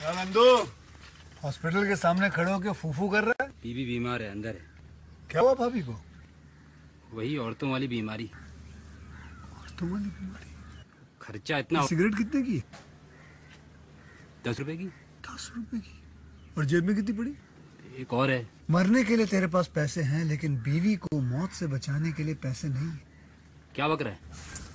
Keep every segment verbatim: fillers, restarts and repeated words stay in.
Nandu hospital के सामने खड़े होकर फूफू कर रहा है। बीबी बीमार है, अंदर है। क्या हुआ भाभी को? वही औरतों वाली बीमारी। औरतों वाली बीमारी? खर्चा इतना। सिगरेट कितने की? दस रुपए की। दस रुपए की? और जेब में कितनी पड़ी? एक और है। मरने के लिए तेरे पास पैसे हैं, लेकिन बीवी को मौत से बचाने के लिए पैसे नहीं है। क्या बक रहा है?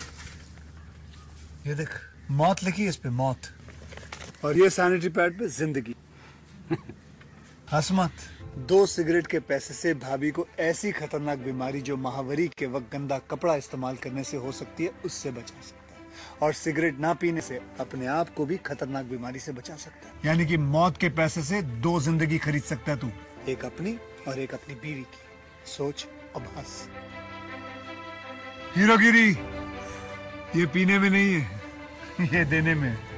ये देख, मौत लिखी है इस पे, मौत। और ये सैनिटरी पैड पे जिंदगी। हंस मत। दो सिगरेट के पैसे से भाभी को ऐसी खतरनाक बीमारी जो महावरी के वक्त गंदा कपड़ा इस्तेमाल करने से हो सकती है, उससे बचा सकता है। और सिगरेट ना पीने से अपने आप को भी खतरनाक बीमारी से बचा सकता है। यानी कि मौत के पैसे से दो जिंदगी खरीद सकता है तू, एक अपनी और एक अपनी बीवी की। सोच अब हंस। हीरोगिरी ये पीने में नहीं है, ये देने में है।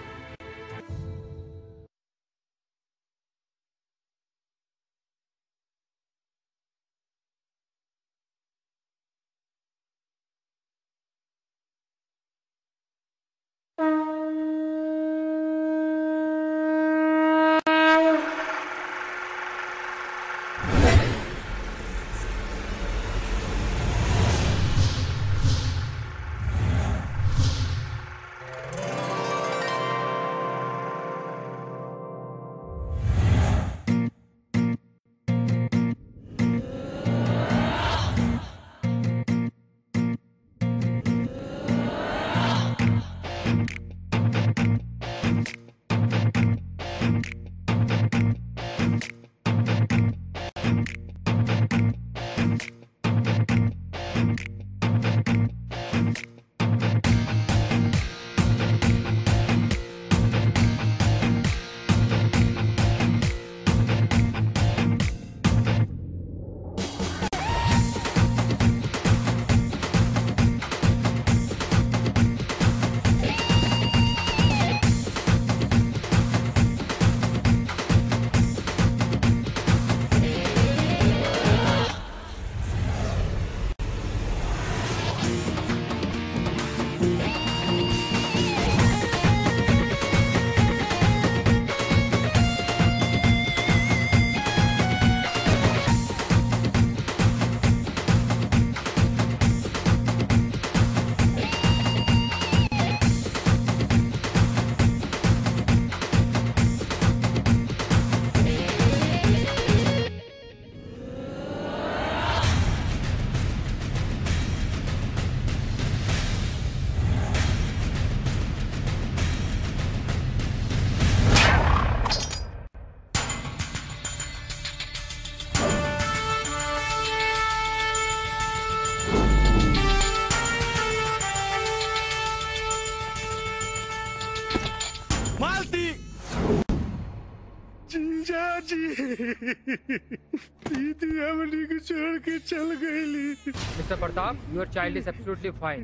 दीदी हमने को छोड़ के चल गई। Mister Pratap, your child is absolutely fine.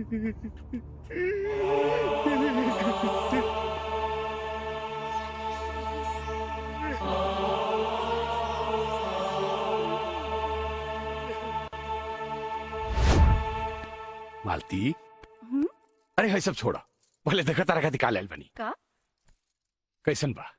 Malti, अरे है सब छोड़ा, पहले देखा तारा का निकाल बनी का कैसन बा?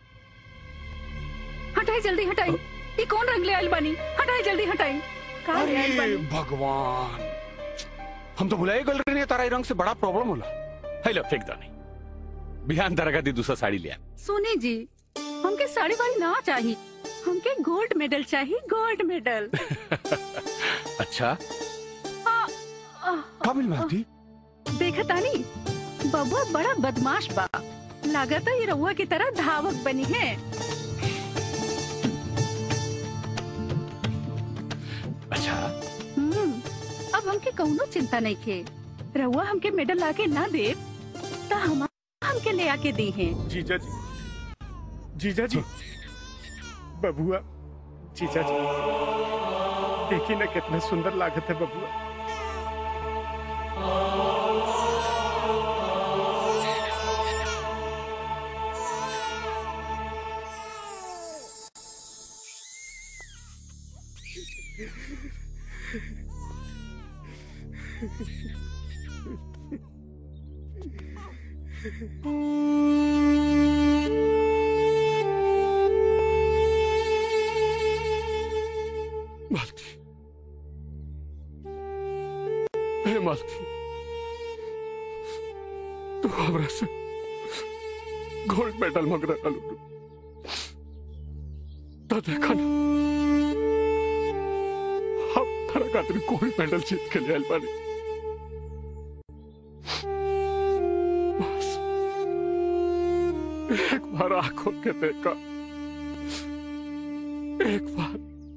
हटाई जल्दी हटाई। ये कौन रंग ले आइल बानी? हटाई जल्दी हटाई। का ले आइल बानी? भगवान, हम तो भुलाए गल रहे तारा रंग से बड़ा प्रॉब्लम होला। है लो फेंक दो नहीं, बिहान तारा का दी दूसरा साड़ी ले आ। सोनी जी, हमके साड़ी वाड़ी ना चाहिए, हमके गोल्ड मेडल चाहिए, गोल्ड मेडल। अच्छा काबिल मालती, देखा तानी बबुआ बड़ा बदमाश बा। लागत है ये रउआ की तरह धावक बनी है। अच्छा हम्म, अब हमके कौनो चिंता नहीं खे। रउआ हमके मेडल लाके ना दे तो हम हमके ले आके दी हैं। जीजा जी, जीजा जी, बबुआ, जीजा जी, देखिए ना कितना सुंदर लागत है बबुआ। Hmm. うん。 अब हमके कौनो चिंता नहीं खे। रउआ हमके मेडल लाके ना दे तो हम हमके ले आके दी हैं। जीजा जी, जीजा जी, देखी ना कितना सुंदर लागत है बबुआ। うん。 Hmm. うん。 अब हमके कौनो चिंता नहीं खे। रउआ हमके मेडल लाके ना दे तो हम हमके ले आके दी हैं। うん。 Hmm. मालकिन तू हमरा से गोल्ड मेडल मांग रहा लू तो देखा ना हम तारा खातिर गोल्ड मेडल जीत के लिए आइल बानी। बस एक बार आंखों के देखा, एक बार।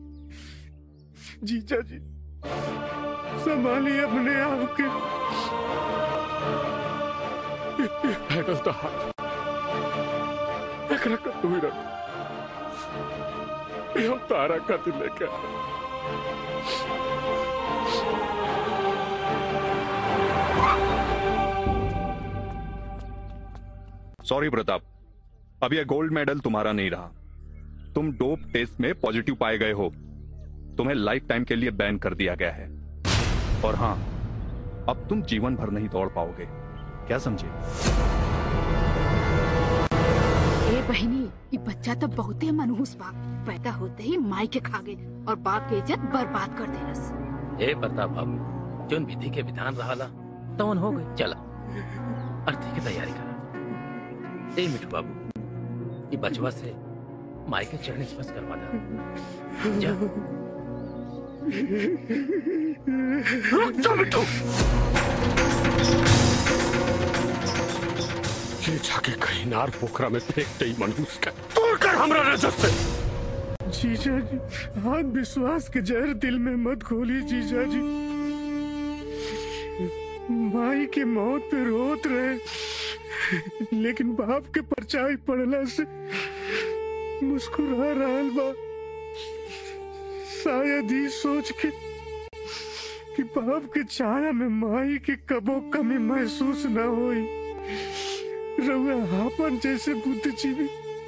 जीजा जी संभालिए अपने आप के। मेडल तो हाथ एक रख तू ही रख, ये हम तारा खातिर लेके आए। सॉरी प्रताप, अब यह गोल्ड मेडल तुम्हारा नहीं रहा। तुम डोप टेस्ट में पॉजिटिव पाए गए हो, तुम्हें लाइफ टाइम के लिए बैन कर दिया गया है। और हाँ, अब तुम जीवन भर नहीं दौड़ पाओगे, क्या समझे? ए बहनी, ये बच्चा तो बहुत ही मनहूस बा। पैदा होते ही माई के खा गए और बाप के इज्जत बर्बाद कर देलस। ए प्रताप बाबू, जोन विधि के विधान रहा तवन हो गई। चला अर्थी की तैयारी करा। ए मिठू बाबू, ये बचवा से माई के चरण स्पर्श करवा दे। जा। रुक जा मिठू, ले जाके कहीं नार पोखरा में फेंक दे मनहूस का, तोड़ कर हमरा नजर से। जीजा जी हाथ विश्वास के जहर दिल में मत खोलिए जीजा जी। माई के मौत पे रोत रहे, लेकिन बाप के परछाई पड़ला से मुस्कुरा रहा बा। शायद ही सोच के कि बाप के छाया में माई के कबो कमी महसूस न होई। रउआ आपन जैसे बुद्धिजीवी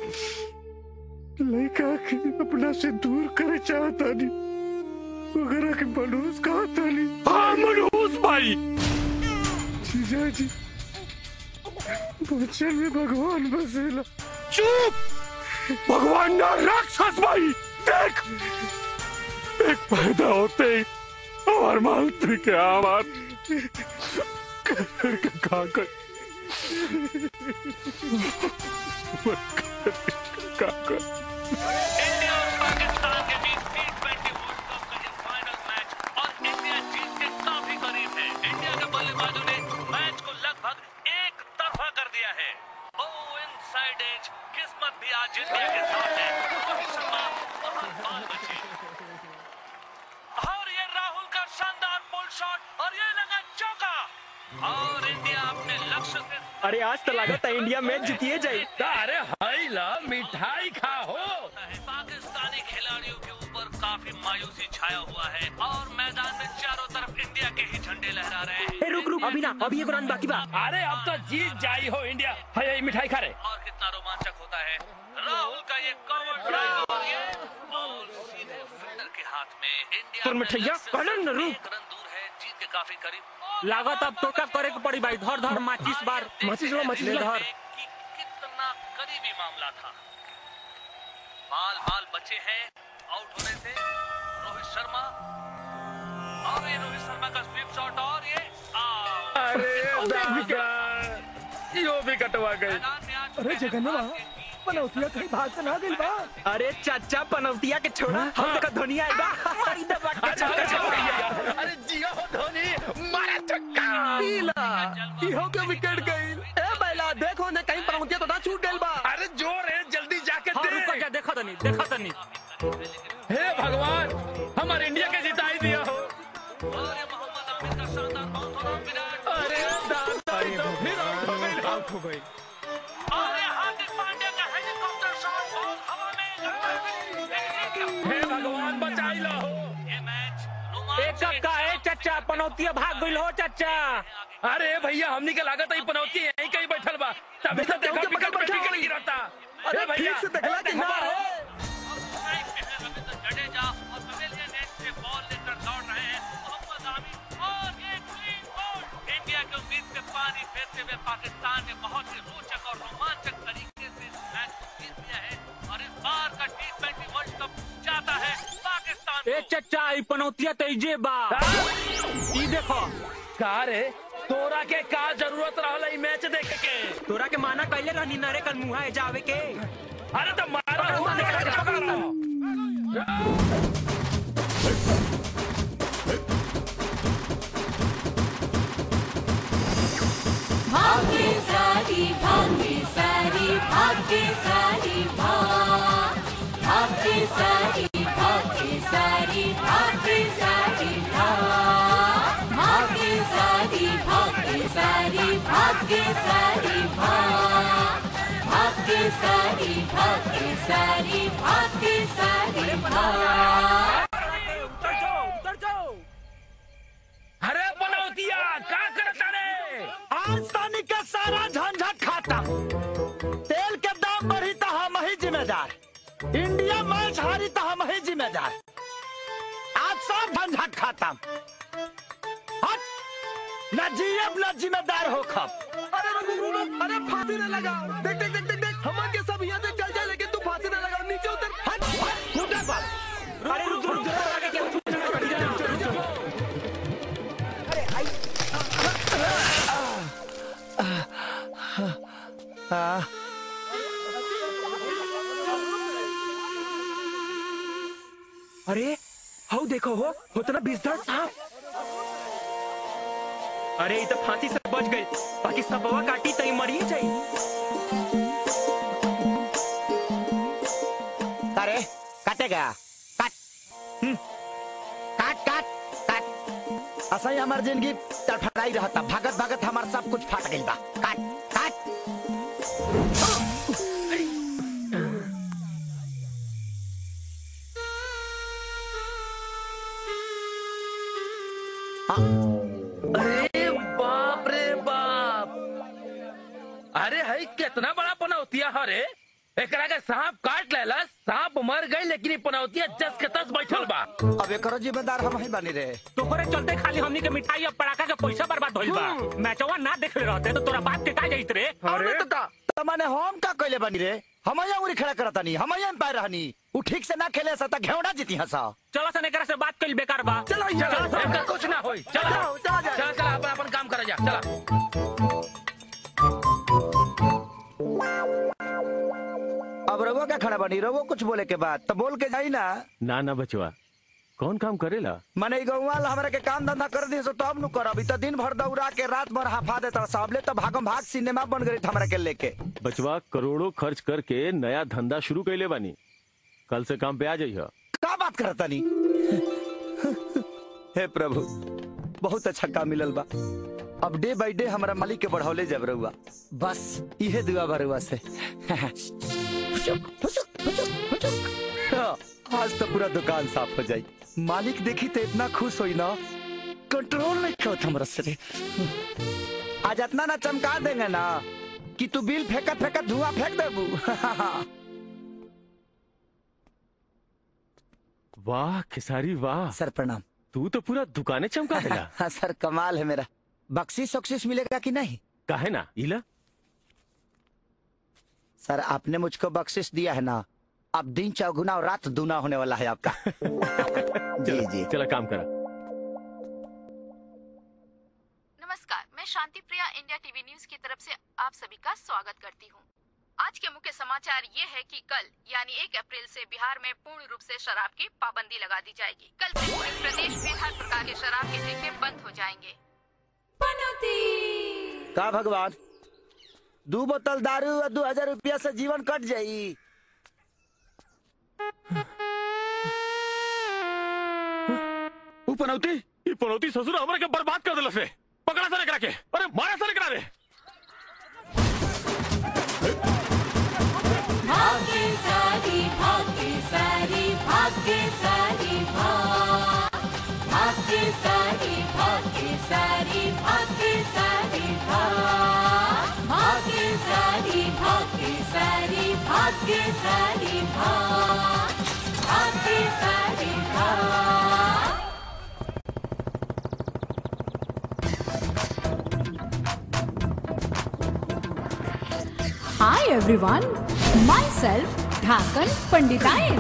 लड़का के अपना से दूर करे चाहता नहीं, वगैरह के मनहूस कहा था नहीं। हाँ मनहूस भाई। जीजा जी बच्चन में भगवान बसेला। चुप, भगवान ना राक्षस भाई। देख, एक पैदा होते ही हमार मालती के आवाज कर के खाकर खाकर। इंडिया और पाकिस्तान के बीच टी ट्वेंटी वर्ल्ड कप का ये फाइनल मैच और इंडिया जीत के काफी करीब है। इंडिया के बल्लेबाजों ने मैच को लगभग एक तरफा कर दिया है। ओ इनसाइड एज, किस्मत भी आज इंडिया के साथ है। रोहित शर्मा बहुत बाल बचे और ये राहुल का शानदार पुल शॉट और ये लगा चौका और इंडिया अपने लक्ष्य से। अरे आज तो लगा था इंडिया मैच जीतिए जाए। अरे हाय ला मिठाई खा हो। पाकिस्तानी खिलाड़ियों के ऊपर काफी मायूसी छाया हुआ है और मैदान में चारों तरफ इंडिया के ही झंडे लहरा रहे हैं। ए, रुक रुक अभी ना, अभी एक रन बाकी बा। अरे अब तो जीत जाई हो इंडिया। हाय मिठाई खा रहे। और कितना रोमांचक होता है राहुल का ये कवर ड्राइव और ये बॉल सीधे फील्डर के हाथ में। इंडिया तो मिठाइया कलन न रुक, एक रन दूर है, जीत के काफी करीब। लागत अब टोटा करे के पड़ी भाई। धर धर माचिस बार, माचिस लो माचिस ले धर। कि कितना करीबी मामला था। बाल बाल बचे हैं आउट होने से रोहित शर्मा और ये रोहित शर्मा का स्वीप शॉट और ये आउट। अरे यो भी कटवा गए। अरे जगन्नाथ पनौतिया कहीं भाग से ना गइल बा। अरे चाचा पनौतिया के छोड़ा, हम का धोनी आइल बा। मारी दे बात के चक्कर। अरे जियो हो धोनी, मारा छक्का। पीला इहो के विकेट गइल। ए बैला देखो ने कहीं पनौतिया तो ना छूट गइल बा। अरे जोर है, जल्दी जाके हाँ, दे। रुक के देखा तनी, देखा तनी। हे भगवान, हमारे इंडिया के जिताई दिया हो। और ये मोहम्मद अफरीदी का शानदार बाउंस और विराट। अरे दादा, फिर आउट हो गई। आउट हो गई। और ये हार्दिक पांड्या का हेलीकॉप्टर शॉट बॉल हवा में। हे भगवान बचाई लो। ये मैच एक रोमांचक का है चाचा, पनौतिया भाग गइल हो चाचा। अरे भैया हमनी के लागत है पनौती यहीं कहीं बैठल बा। तभी तो देखो विकेट पे विकेट गिरता। अरे भैया से देखला कि ना है। रविंद्र जडेजा और पवेलियन नेट से बॉल लेकर दौड़ रहे हैं मोहम्मद आमिर और ये क्लीन बॉल। इंडिया के उम्मीद पे पानी फेरते हुए पाकिस्तान ने बहुत ही रोचक और रोमांचक तरीके से इस मैच को जीत लिया है और इस बार का टी ट्वेंटी वर्ल्ड कप जाता है पाकिस्तान ए को। चाचा ई पनौतिया तो इजे बा। ई देखो का रे तोरा के का जरूरत रहल ई मैच देखे के? तोरा के माना कैले रहनी नरे कल मुहा जावे के। अरे तो मारो भाग्य सारी भाग्य सारी भाग्य सारी भाग भाग्य सारी भाग्य सारी भाग्य सारी भाग भाग्य सारी भाग्य सारी भाग्य सारी भाग भाग्य सारी भाग्य सारी भाग्य सारी भाग। उतर जाओ उतर जाओ। अरे बनौतिया का करता रे? आज तानी का सारा झंझट खाता। तेल के दाम बढ़ी तो हम ही जिम्मेदार। इंडिया मैच हारी तो हम ही जिम्मेदार। आज सब झंझट खाता। हट न जीएब न जिम्मेदार हो खब। अरे अरे फांसी न लगाओ। देख देख देख देख देख हम के सब यहाँ से चल जाए लेकिन तू फांसी न लगाओ। नीचे उतर। हट हट कूदा बात। अरे रुक रुक रुक आगे क्या? अरे आई हाँ। अरे हाउ देखो हो होता ना बिस्तर साहब। अरे ये तो फांसी से बच गई बाकी सबवा काटी तई मरी जाई। अरे काटेगा काट हम्म काट काट काट। असही हमार जिंदगी तड़फड़ाई रहता। भागत भागत हमार सब कुछ फाट गइल बा। काट काट। अरे बाप रे बाप। अरे हई कितना बड़ा पनौतिया हरे। एकरा के सांप काट लेला। सांप मर गई लेकिन ई पनौतिया जस के तस बैठल बा। अब एकरो जिम्मेदार हम ही बनी रहे। तोहरे चलते खाली हमनी के मिठाई और पटाखा के पैसा बर्बाद होइल बा। मैचवा ना देखले रहते तो तोरा बाप के का जाइत रे। अरे तो का त माने हम का कइले बनी रे? हम यहाँ उरी खड़ा करतानी। हम यहाँ एम्पायर रहनी। उ ठीक से ना खेले सा त घेवड़ा जीती हसा। चलो सन एकरा से बात कइल बेकार बा। चलो चलो चलो कुछ ना होई। चलो चलो चलो चलो अपन अपन काम करे जा। चलो अब रवो क्या खड़ा बनी? रवो कुछ बोले के बाद तो बोल के जाई ना। ना ना बचवा कौन काम करेला? मने गौवाल हमरा के काम धंधा कर दी तो अब नु करब। त दिन भर दौड़ा के रात भर हाफा देता। सबले तो भागम भाग सिनेमा बन गई हमरा के लेके। बचवा करोड़ों खर्च करके नया धंधा शुरू कैले बानी। कल से काम पे आ जाइए। का बात करता नी? हे प्रभु बहुत अच्छा काम मिलल बा। अब डे बाई डे हमारा मालिक के बढ़ौले जब रहुआ। बस इहे दुआ बरुआ से। आज तो पूरा दुकान साफ हो जाई। मालिक देखी तो इतना खुश हुई ना कंट्रोल नहीं करो हमरा से। आज इतना ना चमका देंगे ना कि तू बिल फेंकत फेंकत धुआं फेंक देबू। वाह खेसारी वाह। सर प्रणाम। तू तो पूरा दुकाने चमका देला। हाँ सर कमाल है मेरा। बख्शीश बख्शीश मिलेगा कि नहीं? काहे ना इला। सर आपने मुझको बख्शिश दिया है ना। अब दिन चौगुना और रात दूना होने वाला है आपका। जी जी चला काम करा। नमस्कार, मैं Shanti Priya India TV news की तरफ से आप सभी का स्वागत करती हूँ। आज के मुख्य समाचार ये है कि कल यानी एक अप्रैल से बिहार में पूर्ण रूप से शराब की पाबंदी लगा दी जाएगी। कल से पूरे प्रदेश में हर प्रकार के शराब के ठेके बंद हो जाएंगे। का भगवान दो बोतल दारू और दो हजार रुपया से जीवन कट जाई। वो पनौती ये पनौती ससुर हमरा के बर्बाद कर देलस रे। पकड़ा सरे करा के। अरे मारा सरे करा रे। भाग्य सारी भाग्य सारी भाग्य सारी भाग भाग्य सारी भाग्य सारी भाग्य सारी भाग भाग्य सारी भाग्य सारी भाग्य सारी भाग भाग्य सारी भाग। Hi everyone, myself Dhakan Panditayan.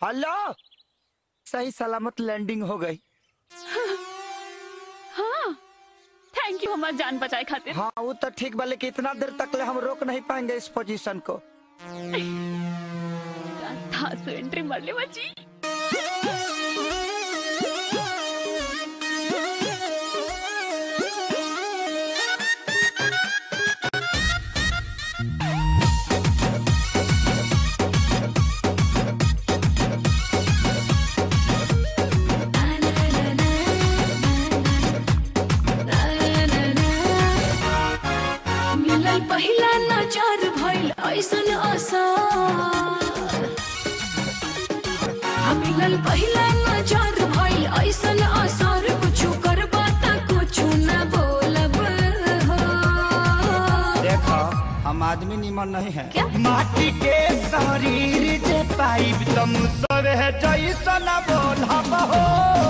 Hello, सही सलामत लैंडिंग हो गई। हाँ, थैंक यू हमारी जान बचाए खातिर। हाँ वो तो ठीक बा, लेकिन इतना देर तक ले हम रोक नहीं पाएंगे इस पोजीशन को। था सो एंट्री मार ले बची। मिलल पहिला नजर भइल ऐसन असर, मिलल पहिला नजर भइल ऐसन असर, कुछ करबा त कुछ न बोलब हो। देखो हम आदमी निमन नहीं है। क्या? माटी के शरीर जे पाइब तुम सब है जैसन बोलब हो।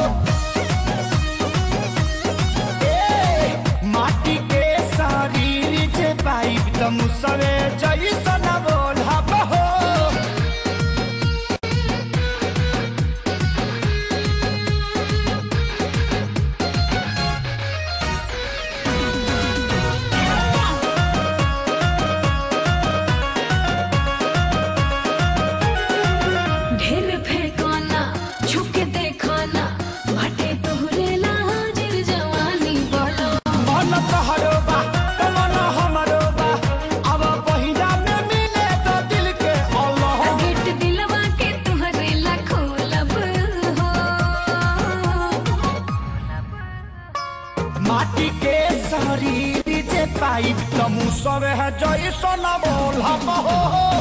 ए, माटी के शरीर जे पाइब तुम सब है जैसन बोलब हो। ढेर फेंकाना छुके देखाना बाटे तोहरे लाजिर जवानी बड़ा। मन तोहरो बा तो मन हमरो बा, अब पहिला में मिले तो दिल के अल्लाह। गेट दिलवा के तोहरे ला खोलब हो। माटी के शरीर जे पाइब तुम सब है जैसन बोलब हो।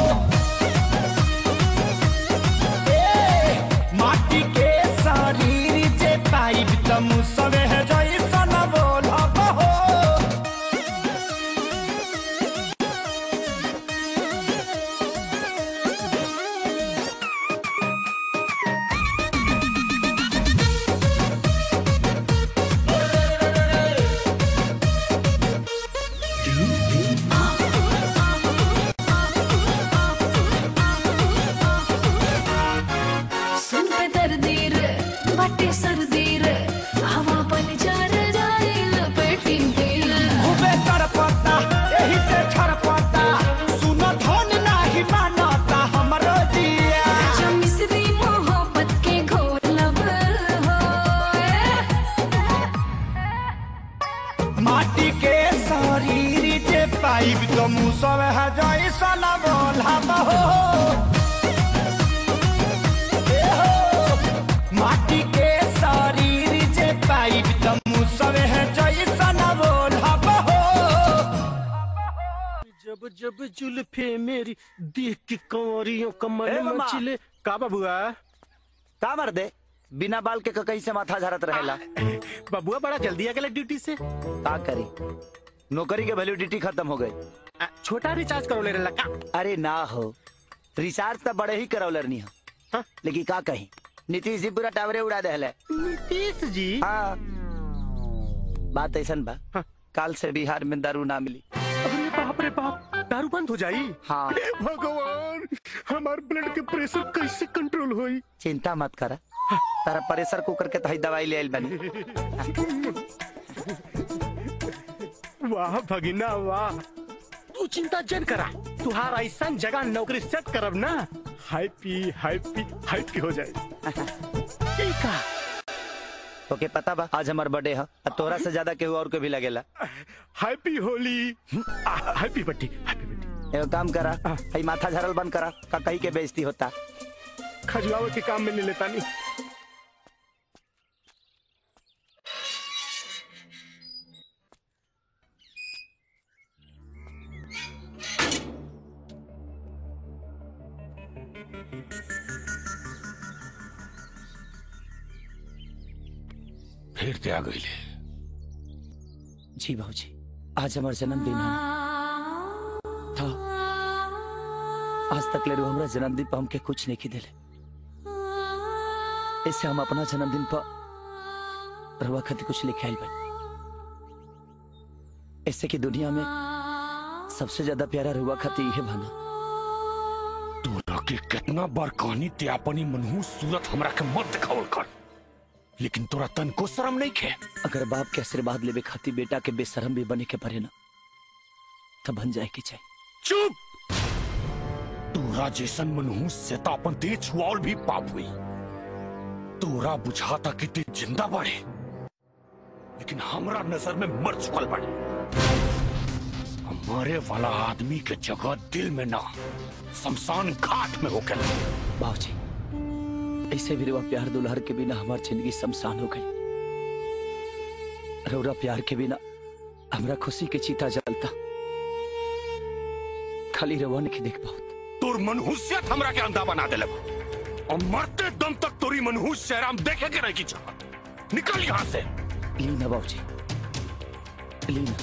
ए, माटी के शरीर जे पाइब तुम सब है जैसन बोलब हो। सुन पे दर्दी रे बाटे सर्दी रे, हवा बन जा रे जाए लपेटी दिल। खूबे तड़पता यही से छड़पता, सुन धन नाही मानता हमरो जिया। जो मिस्री मोहब्बत के घोलब हो। माटी के शरीर जे पाइब तुम सब है जैसन बोलब हो। ए हो, माटी के शरीर जे पाइब तुम सब है जैसन बोलब हो। जब जब जुल्फे मेरी देख के कंवरियों ए कमर मामा। मचले। का बबुआ? का मर दे, बिना बाल के ककई से माथा झरत रहेला। बबुआ बड़ा जल्दी आ गया ड्यूटी से। का करी, नौकरी के वैलिडिटी खत्म हो गई। आ, छोटा रिचार्ज करो ले रहा का? अरे ना हो, रिचार्ज तो बड़े ही करौलर नहीं हो। हाँ? लेकिन का कही, नीतीश जी पूरा टावरे उड़ा देले। नीतीश जी? हाँ, बात ऐसन बा, हाँ। काल से बिहार में दारू ना मिली। अरे बाप रे बाप, दारू बंद हो जाई? हाँ। भगवान, हमार ब्लड के प्रेशर कैसे कंट्रोल होई? चिंता मत करा, तारा प्रेशर कुकर के तही दवाई ले आइल बनी। वाह भगिना वाह, तू चिंता जन करा, तुहार ऐसा जगह नौकरी सेट करब ना, हैप्पी हैप्पी हैप्पी हो जाए। ठीक है। ओके पता बा आज हमार बर्थडे है, तोरा से ज्यादा केहू और को भी लगेला। Happy Holi, happy birthday, happy birthday. एगो काम करा, हई माथा झरल बंद करा, का कहीं के बेइज्जती होता। खजुआवे के काम में ले लेता नहीं। फिर त्याग गई। जी बाबूजी, आज हमार जन्मदिन है। था आज तक ले रू हमरा जन्मदिन पर हमके कुछ नहीं की दिले। इससे हम अपना जन्मदिन पर रवा खातिर कुछ लिखे आइल बनी। इससे कि दुनिया में सबसे ज्यादा प्यारा रुआ खातिर यह बना। तू तोरा के कितना बार कहानी ते अपनी मनहूस सूरत हमरा के मत दिखावल कर, लेकिन तोरा तन को शर्म नहीं खे। अगर बाप के आशीर्वाद लेवे खातिर बेटा के बेशरम भी बने के पड़े ना, तब बन जाए की चाहिए। चुप! तोरा जैसन मनहूस से तो अपन देह छुआल भी पाप हुई। तोरा बुझाता कि ते जिंदा बढ़े, लेकिन हमरा नजर में मर चुकल बढ़े। हमारे वाला आदमी के जगह दिल में ना, शमशान घाट में होकर। बाबूजी, ऐसे भी रवा प्यार दुल्हर के बिना हमारी जिंदगी शमशान हो गई। रौरा प्यार के बिना हमरा खुशी के चीता जलता, खाली रवा नहीं देख पाओ। तोर मनहूसियत हमरा के अंधा बना दे लगा, और मरते दम तक तोरी मनहूस चेहरा हम देखे के रह की चाहत। निकल यहाँ से। लीना बाबूजी, लीना।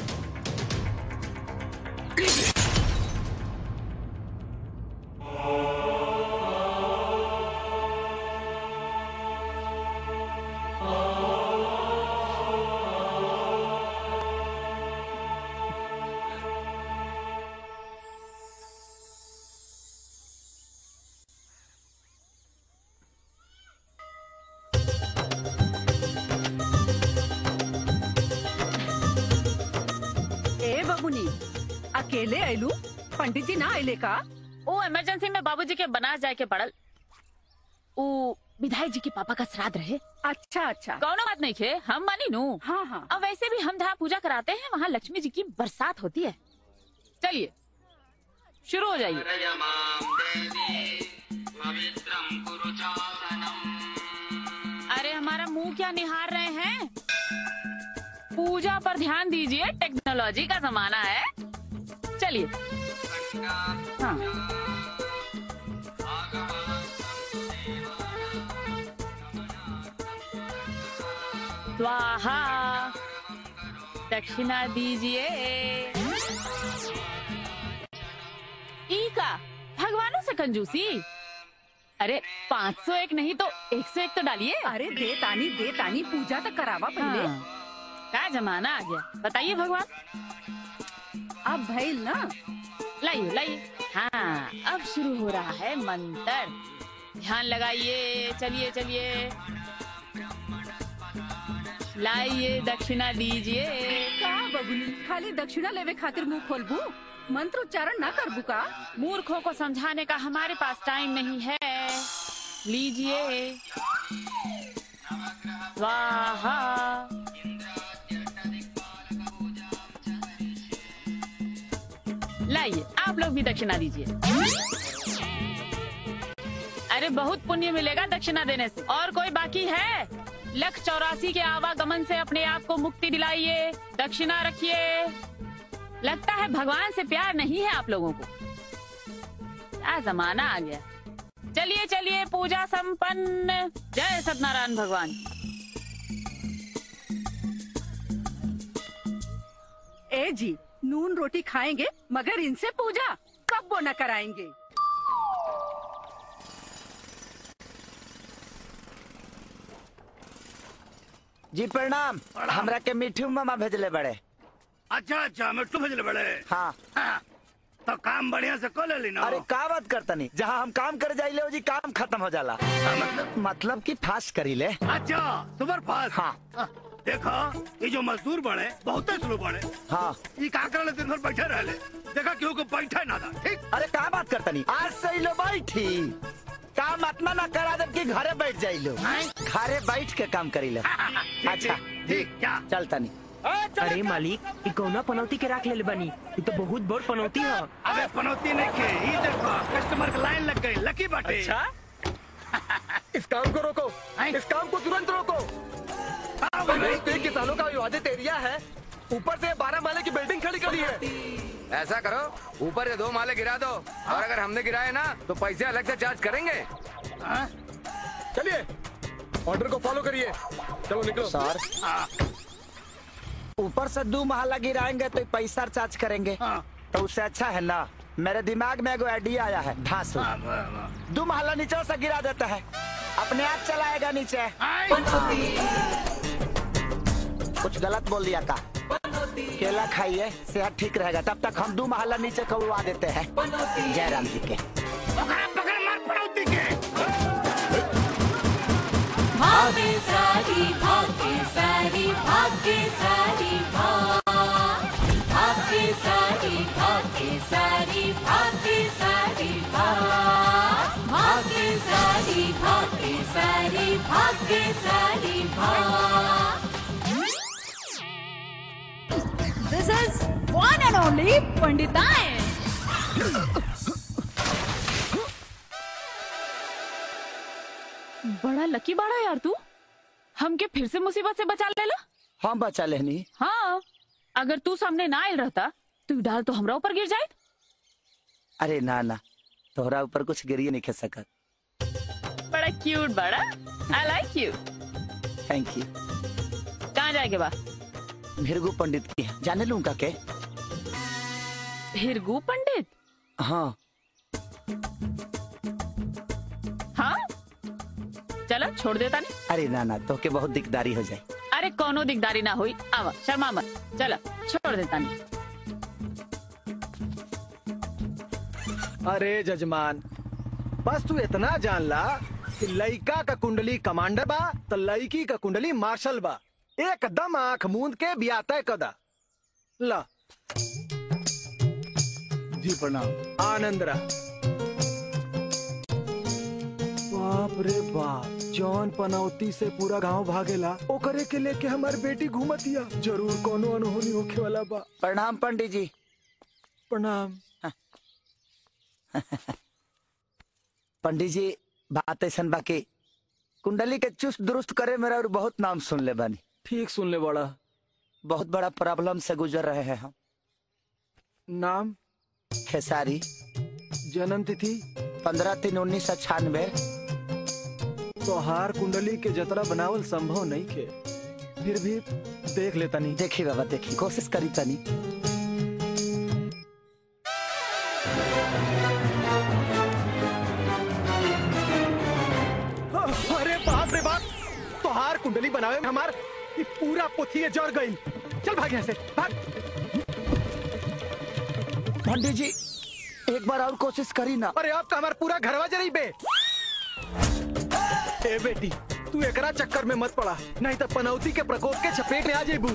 अकेले आयलू? पंडित जी ना आयले का? ओ इमरजेंसी में बाबूजी के बनास जाए के पड़ल। ओ विधायक जी के पापा का श्राद्ध रहे। अच्छा अच्छा, कौनो बात नहीं खे, हम मानी नू। हाँ हाँ। अब वैसे भी हम जहाँ पूजा कराते हैं वहाँ लक्ष्मी जी की बरसात होती है। चलिए शुरू हो जाइए। अरे हमारा मुंह क्या निहार रहे हैं? पूजा पर ध्यान दीजिए, टेक्नोलॉजी का जमाना है। चलिए। हाँ। स्वाहा, दक्षिणा दीजिए। ई का भगवानों से कंजूसी? अरे पाँच सौ एक नहीं तो एक सौ एक तो डालिए। अरे दे तानी दे तानी, पूजा तो करावा पहले। हाँ। क्या जमाना आ गया, बताइए भगवान। अब भइल ना, लाइए लाइए। हाँ, अब शुरू हो रहा है मंत्र। ध्यान लगाइए। चलिए चलिए, लाइए, दक्षिणा दीजिए। का बबुनी, खाली दक्षिणा लेवे खातिर मुंह खोलबू, मंत्र उच्चारण ना करबू का? मूर्खों को समझाने का हमारे पास टाइम नहीं है। लीजिए। स्वाहा। लाइए, आप लोग भी दक्षिणा दीजिए। अरे बहुत पुण्य मिलेगा दक्षिणा देने से। और कोई बाकी है? लख चौरासी के आवागमन से अपने आप को मुक्ति दिलाइए। दक्षिणा रखिए। लगता है भगवान से प्यार नहीं है आप लोगों को। क्या जमाना आ गया। चलिए चलिए, पूजा संपन्न। जय सत्यनारायण भगवान। ए जी, नून रोटी खाएंगे मगर इनसे पूजा कब्बो न कराएंगे। जी प्रणाम। हमरा के मिठू मामा भेजले बड़े। अच्छा अच्छा, मिट्टू भेजले बड़े। हाँ, हाँ। तो काम बढ़िया से कर ले ना। अरे का बात करता नहीं, जहाँ हम काम कर जाइले हो जी काम खत्म हो जाला। मतलब मतलब कि फास्ट करी ले। अच्छा, सुपर फास्ट। हाँ। देखा, ये जो मजदूर बड़े बहुत स्लो बड़े। हाँ। ये का कर दिन भर बैठे रहे। देखा क्यों को बैठा ना था। ठीक। अरे का बात करता नहीं, आज से लो बैठी काम अपना ना करा दे कि घरे बैठ जाइलो। घरे बैठ के काम करी ले। अच्छा ठीक, क्या चलता नहीं। अरे मालिक, ई कौना पनौती के राख ले बनी? ये तो बहुत बड़ पनौती है। अबे पनौती नहीं के, ये देखो कस्टमर की लाइन लग गई। लकी बाटे। अच्छा? इस काम को रोको, इस काम को तुरंत रोको। किसानों का विवादित एरिया है, ऊपर से बारह माले की बिल्डिंग खड़ी करी है। ऐसा करो, ऊपर से दो माले गिरा दो, और अगर हमने गिराए ना तो पैसे अलग से चार्ज करेंगे। चलिए, ऑर्डर को फॉलो करिए। चलो निकलो। सर, ऊपर से दो महला गिराएंगे तो पैसा चार्ज करेंगे। तो उससे अच्छा है ना, मेरे दिमाग में एगो आइडिया आया है। धांसू दो महला नीचे से गिरा देता है, अपने आप चलाएगा नीचे। कुछ गलत बोल दिया का? केला खाइए, सेहत ठीक रहेगा। तब तक हम दो महला नीचे कौवा देते हैं। जय राम जी के। भागे सारी भागे सारी भागे सारी भाग भागे सारी भागे सारी भागे सारी भाग भागे सारी भागे सारी भागे सारी भाग This is one and only पंडिताएं। बड़ा लकी बाड़ा यार तू, हमके फिर से मुसीबत से बचा लेला। हाँ बचा लेनी। हाँ, अगर तू सामने ना आयल रहता तू डाल तो हमरा ऊपर गिर जाए। अरे ना ना, तोहरा ऊपर कुछ गिरिए नहीं खे सकत। बड़ा क्यूट बड़ा, I like you. Thank you. कहाँ जाएगे बा? भृगु पंडित की है, जाने लूँ का के? भृगु पंडित? हाँ हाँ, चलो छोड़ देता नहीं। अरे ना ना, तो के बहुत दिकदारी हो जाए। अरे कोनो दिकदारी ना हुई, आवा शर्मा मत, चलो छोड़ देता नहीं। अरे जजमान, बस तू इतना जान ला कि लड़का का कुंडली कमांडर बा तो लड़की का कुंडली मार्शल बा। एकदम आंख मूंद के बियाता कदा ला। जी प्रणाम। आनंद रहा। बाप रे बाप, जौन पनौती से पूरा गांव भागेला ओकरे के लेके हमार बेटी घूमतिया। जरूर कोनो अनहोनी होखे वाला बा। प्रणाम पंडित जी। प्रणाम। पंडित जी, बात ऐसा बाकी कुंडली के चुस्त दुरुस्त करे मेरा और बहुत नाम सुन ले बानी। ठीक सुन ले बड़ा। बहुत बड़ा प्रॉब्लम से गुजर रहे हैं हम। नाम? खेसारी। जन्म तिथि? पंद्रह तीन उन्नीस सौ छियानवे। तोहार कुंडली के जतरा बनावल संभव नहीं खे, फिर भी देख लेता नहीं। देखी बाबा देखी, कोशिश करी तनी। अरे बाप रे बाप, तोहार कुंडली बनावे में हमार ये पूरा पोथी जड़ गई। चल भाग यहाँ से, भाग। पंडित जी एक बार और कोशिश करी ना। अरे अब हमार पूरा घरवा जरी बे। ए बेटी, तू एकरा चक्कर में मत पड़ा, नहीं तो पनौती के प्रकोप के चपेट में आ जेबू।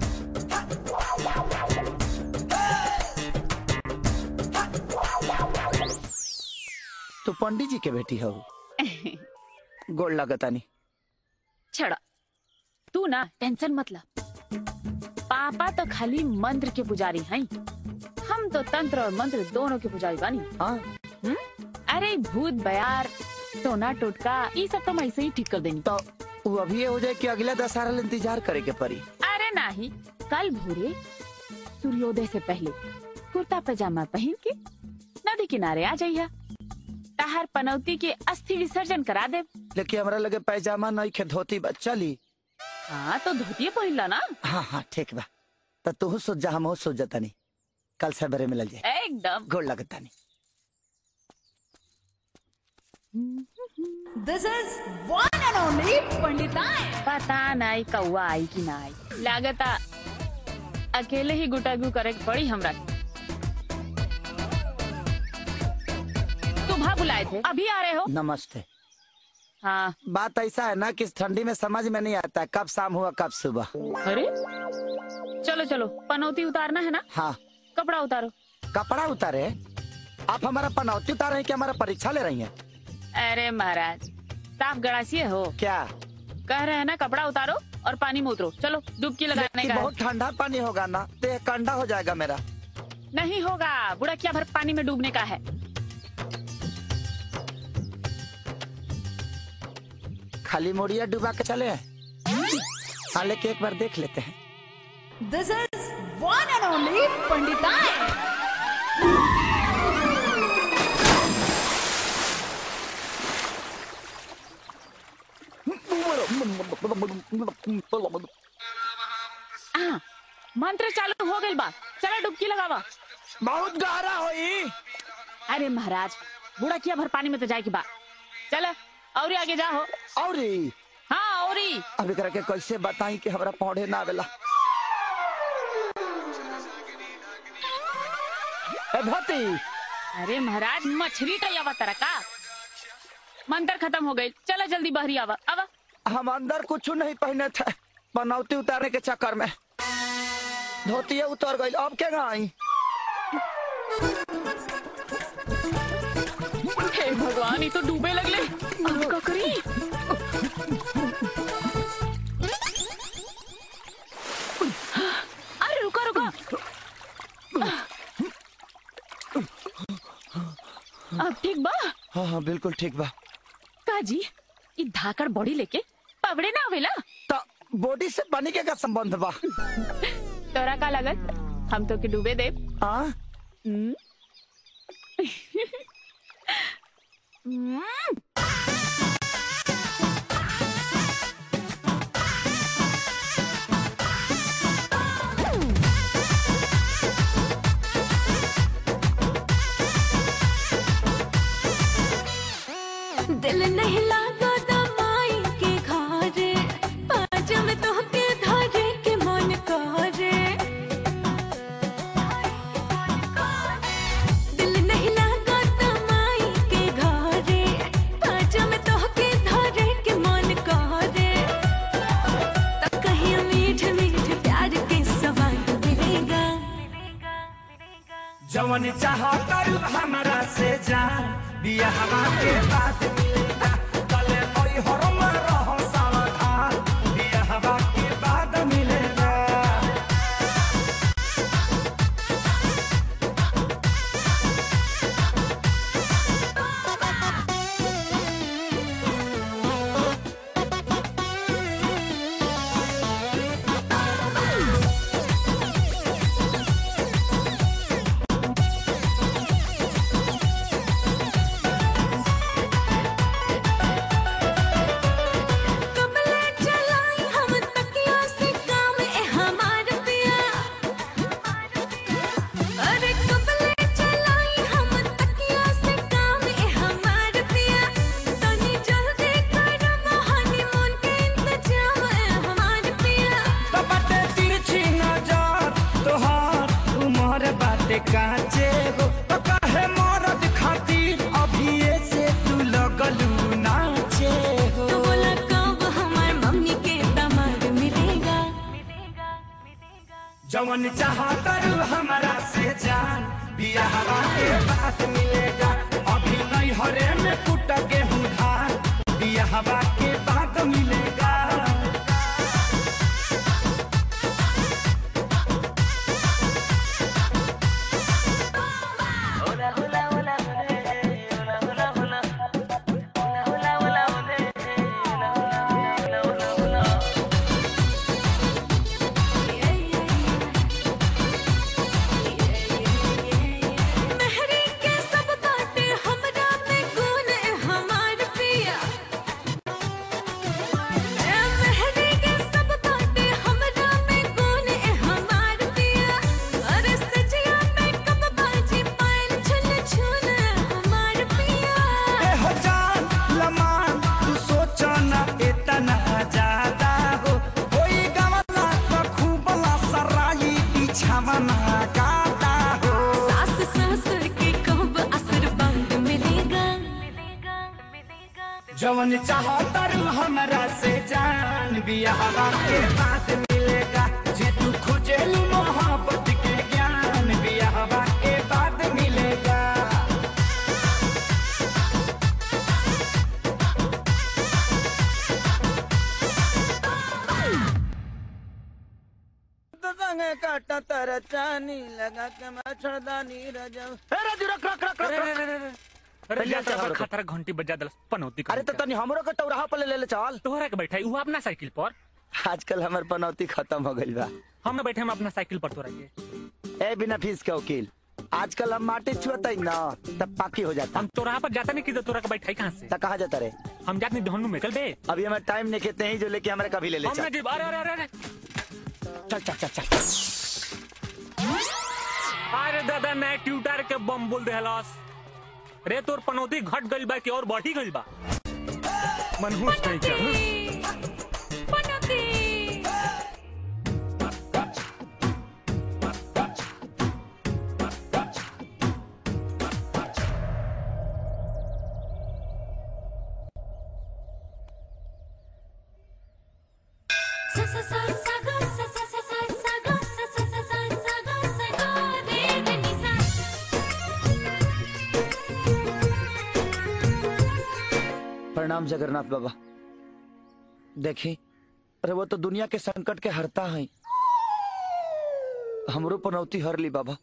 तो पंडित जी के बेटी हो? गोड़ लगता नहीं। छड़ा, तू ना टेंशन मत ला। पापा तो खाली मंत्र के पुजारी हैं, हम तो तंत्र और मंत्र दोनों के पुजारी बानी। हाँ? हम्म? अरे भूत बयार टोना टोटका ये सब तो मैं ऐसे ही ठीक कर देनी। तो वो अभी ये हो जाए कि अगले दशहरा ले इंतजार करे के पड़ी। अरे नहीं, कल भोरे सूर्योदय से पहले कुर्ता पजामा पहन के नदी किनारे आ जाइया, ताहर पनौती के अस्थि विसर्जन करा दे। लेकिन हमरा लगे पैजामा नहीं खे, धोती बा चली। हाँ तो धोती पहिला ना। हाँ हाँ ठीक बा, तो तू सोच जा, हम सोच जाता नहीं। कल सवेरे मिल जाए। एकदम गोड़ लगता नहीं। This is one and only पंडिताएं। पता नहीं कौआ आई कि ना आई, लागता अकेले ही गुटागु करे पड़ी हमरा। सुबह बुलाए थे, अभी आ रहे हो? नमस्ते। हाँ, बात ऐसा है ना कि इस ठंडी में समझ में नहीं आता कब शाम हुआ कब सुबह। अरे चलो चलो, पनौती उतारना है ना? हाँ। कपड़ा उतारो। कपड़ा उतारे? आप हमारा पनौती उतार रहे हैं कि हमारा परीक्षा ले रही हैं? अरे महाराज, साफ गड़ासिए हो क्या? कह रहे हैं ना कपड़ा उतारो और पानी में उतरो। चलो डुबकी लगाने का। बहुत ठंडा पानी होगा ना, देह कंडा हो जाएगा मेरा। नहीं होगा, बुढ़ा क्या भर पानी में डूबने का है। खाली मोड़िया डुबा के चले हैं। हाँ लेके एक बार देख लेते हैं। This is one and only पंडिताएं। हाँ, मंत्र चालू हो गई बा, चलो डुबकी लगावा। बहुत गहरा होई। अरे महाराज, बुढ़ा किया भर पानी में तो जाएगी बा। चलो और आगे जाओ। और हाँ और अभी करके कैसे बताई कि हमारा पौधे ना आवेला। भती। अरे महाराज, मछली टैयावा तरह का। मंत्र खत्म हो गई, चलो जल्दी बहरी आवा। आवा हम अंदर कुछ नहीं पहने थे, पनौती उतारने के चक्कर में धोतिया उतर गई। अब क्या आई? हे भगवान, ये तो डूबे लगले। अब का करी? अरे रुका रुका, अब ठीक बा? हाँ हाँ बिल्कुल ठीक बा। काजी, ये धाकड़ बॉडी लेके पवड़े ना आवेला? तो बॉडी से पानी के का संबंध बा? तोरा का लगन हम तो के डूबे दे। हाँ दिल नहीं लागा दमाई के घरे, पाँच में तो के धरे के मन करे। दिल नहीं लागा दमाई के घरे, पाँच में तो के धरे के मन करे। तब कहीं मीठ मीठ प्यार के सवाल मिलेगा। जवन चाह करू हमरा से जान, बिया हवा के बाद मिलेगा। गले ओई हरम रहो सावधान, बिया हवा के बाद मिलेगा। काचे हो तो काहे मरद खातिर अभी से तू लगलू नाचे हो। तो बोला कब हमार मम्मी के दामाद मिलेगा। जवन चाहतरू हमरा से जान, बिया हवा के बाद मिलेगा। अभी नहीं हरे में कुट गेहूं धान, बिया हवा के बाद मिलेगा। सास ससुर के कब असर बंद मिलेगा। जवन चाहतरू हमरा से जान, बिया हवा के बाद मिलेगा। जे तू खोजेलू मोहब्बत के ज्ञान, बिया हवा के बाद मिलेगा। काटा तारा चानी लगा के मच्छरदानी रजब। ए राजू रख रख रख रख। अरे जा तर खतरा घंटी बजा दलस पनौती। अरे तो तनी हमरो के टौराहा पर ले ले चल। तोहरा के बैठाई उ अपना साइकिल पर। आजकल हमर पनौती खत्म हो गइल बा। हम बैठे हम अपना साइकिल पर तोरा के। ए बिना फीस के वकील, आजकल हम माटी छुअतई ना तब पाकी हो जाता। हम तोरा पर जाता नहीं कि तोरा के बैठाई कहां से? त कहां जाता रे? हम जात नहीं धनु में कल बे। अभी हमारा टाइम नहीं कहते हैं जो लेके हमारे कभी ले ले हम चल। अरे अरे अरे चल चल चल चल। अरे दादा मैं ट्यूटर के बम बोल देहलास रे। तोर पनौती घट गइल बा कि और बढ़ी गइल बा? मनहूस नहीं कर। प्रणाम जगन्नाथ बाबा। देखी अरे वो तो दुनिया के संकट के हरता है, हमरो पनौती हर ली बाबा।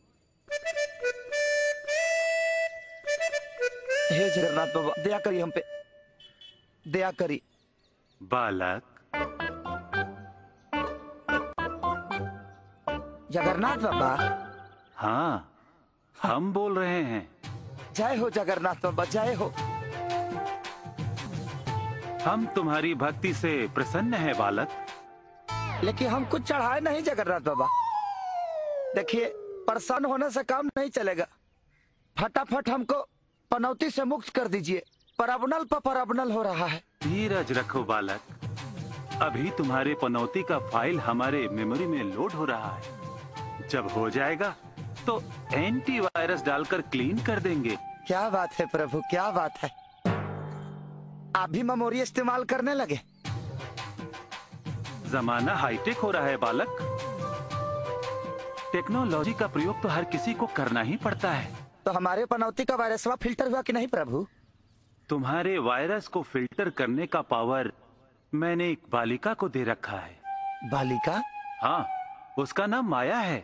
हे जगन्नाथ बाबा दया करी हम पे, दया करी। बालक जगन्नाथ बाबा। हाँ हम बोल रहे हैं। जय हो जगन्नाथ बाबा, जय हो। हम तुम्हारी भक्ति से प्रसन्न हैं बालक। लेकिन हम कुछ चढ़ाए नहीं जगन्नाथ बाबा। देखिए परेशान होने से काम नहीं चलेगा, फटाफट हमको पनौती से मुक्त कर दीजिए। परअबनल पर परअबनल हो रहा है। धीरज रखो बालक, अभी तुम्हारे पनौती का फाइल हमारे मेमोरी में लोड हो रहा है। जब हो जाएगा तो एंटीवायरस डालकर क्लीन कर देंगे। क्या बात है प्रभु, क्या बात है। आप भी मेमोरी इस्तेमाल करने लगे। जमाना हाईटेक हो रहा है बालक, टेक्नोलॉजी का प्रयोग तो हर किसी को करना ही पड़ता है। तो हमारे पनौती का वायरसवा फिल्टर हुआ कि नहीं प्रभु? तुम्हारे वायरस को फिल्टर करने का पावर मैंने एक बालिका को दे रखा है। बालिका? हाँ, उसका नाम माया है।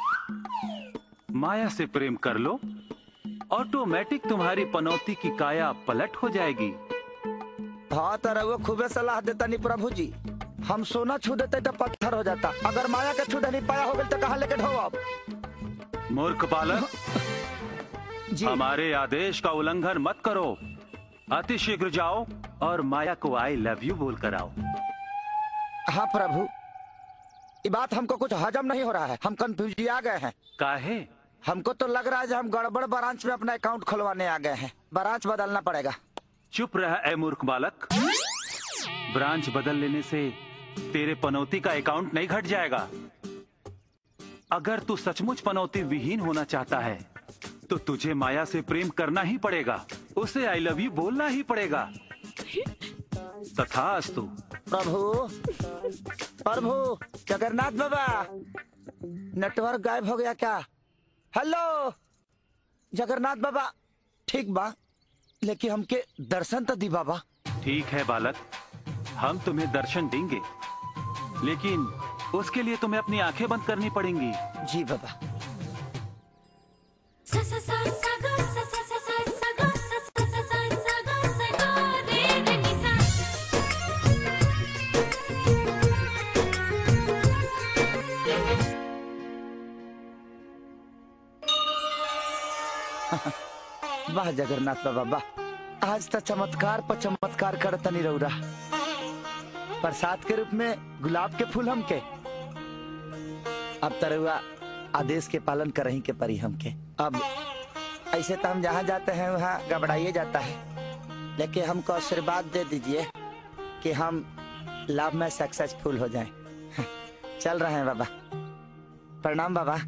माया से प्रेम कर लो, ऑटोमेटिक तुम्हारी पनौती की काया पलट हो जाएगी। हाँ तो रहुआ खूबे सलाह देता नहीं प्रभु जी। हम सोना छू देते तो पत्थर हो जाता, अगर माया के छू नहीं पाया हो गए तो कहाँ लेके ढो आप? मूर्ख बालक, हमारे आदेश का उल्लंघन मत करो। अति शीघ्र जाओ और माया को आई लव यू बोल कर आओ। हाँ प्रभु, ये बात हमको कुछ हजम नहीं हो रहा है, हम कंफ्यूज आ गए हैं। काहे? हमको तो लग रहा है हम गड़बड़ ब्रांच में अपना अकाउंट खुलवाने आ गए हैं, ब्रांच बदलना पड़ेगा। चुप रह ए मूर्ख बालक, ब्रांच बदल लेने से तेरे पनौती का अकाउंट नहीं घट जाएगा। अगर तू सचमुच पनौती विहीन होना चाहता है तो तुझे माया से प्रेम करना ही पड़ेगा, उसे आई लव यू बोलना ही पड़ेगा। तथास्तु। प्रभु प्रभु जगन्नाथ बाबा, नेटवर्क गायब हो गया क्या? हेलो जगन्नाथ बाबा, ठीक बा लेकिन हमके दर्शन तो दी बाबा। ठीक है बालक, हम तुम्हें दर्शन देंगे, लेकिन उसके लिए तुम्हें अपनी आंखें बंद करनी पड़ेंगी। जी बाबा। वाह जगन्नाथ बाबा वाह, आज तो चमत्कार पर चमत्कार करता नहीं रहू रहा। प्रसाद के रूप में गुलाब के फूल हमके, अब तरुआ आदेश के पालन कर रही के परी हमके। अब ऐसे तो हम जहाँ जाते हैं वहाँ घबराइए जाता है, लेकिन हमको आशीर्वाद दे दीजिए कि हम लाभ में सक्सेसफुल हो जाएं। चल रहे हैं बाबा। प्रणाम बाबा।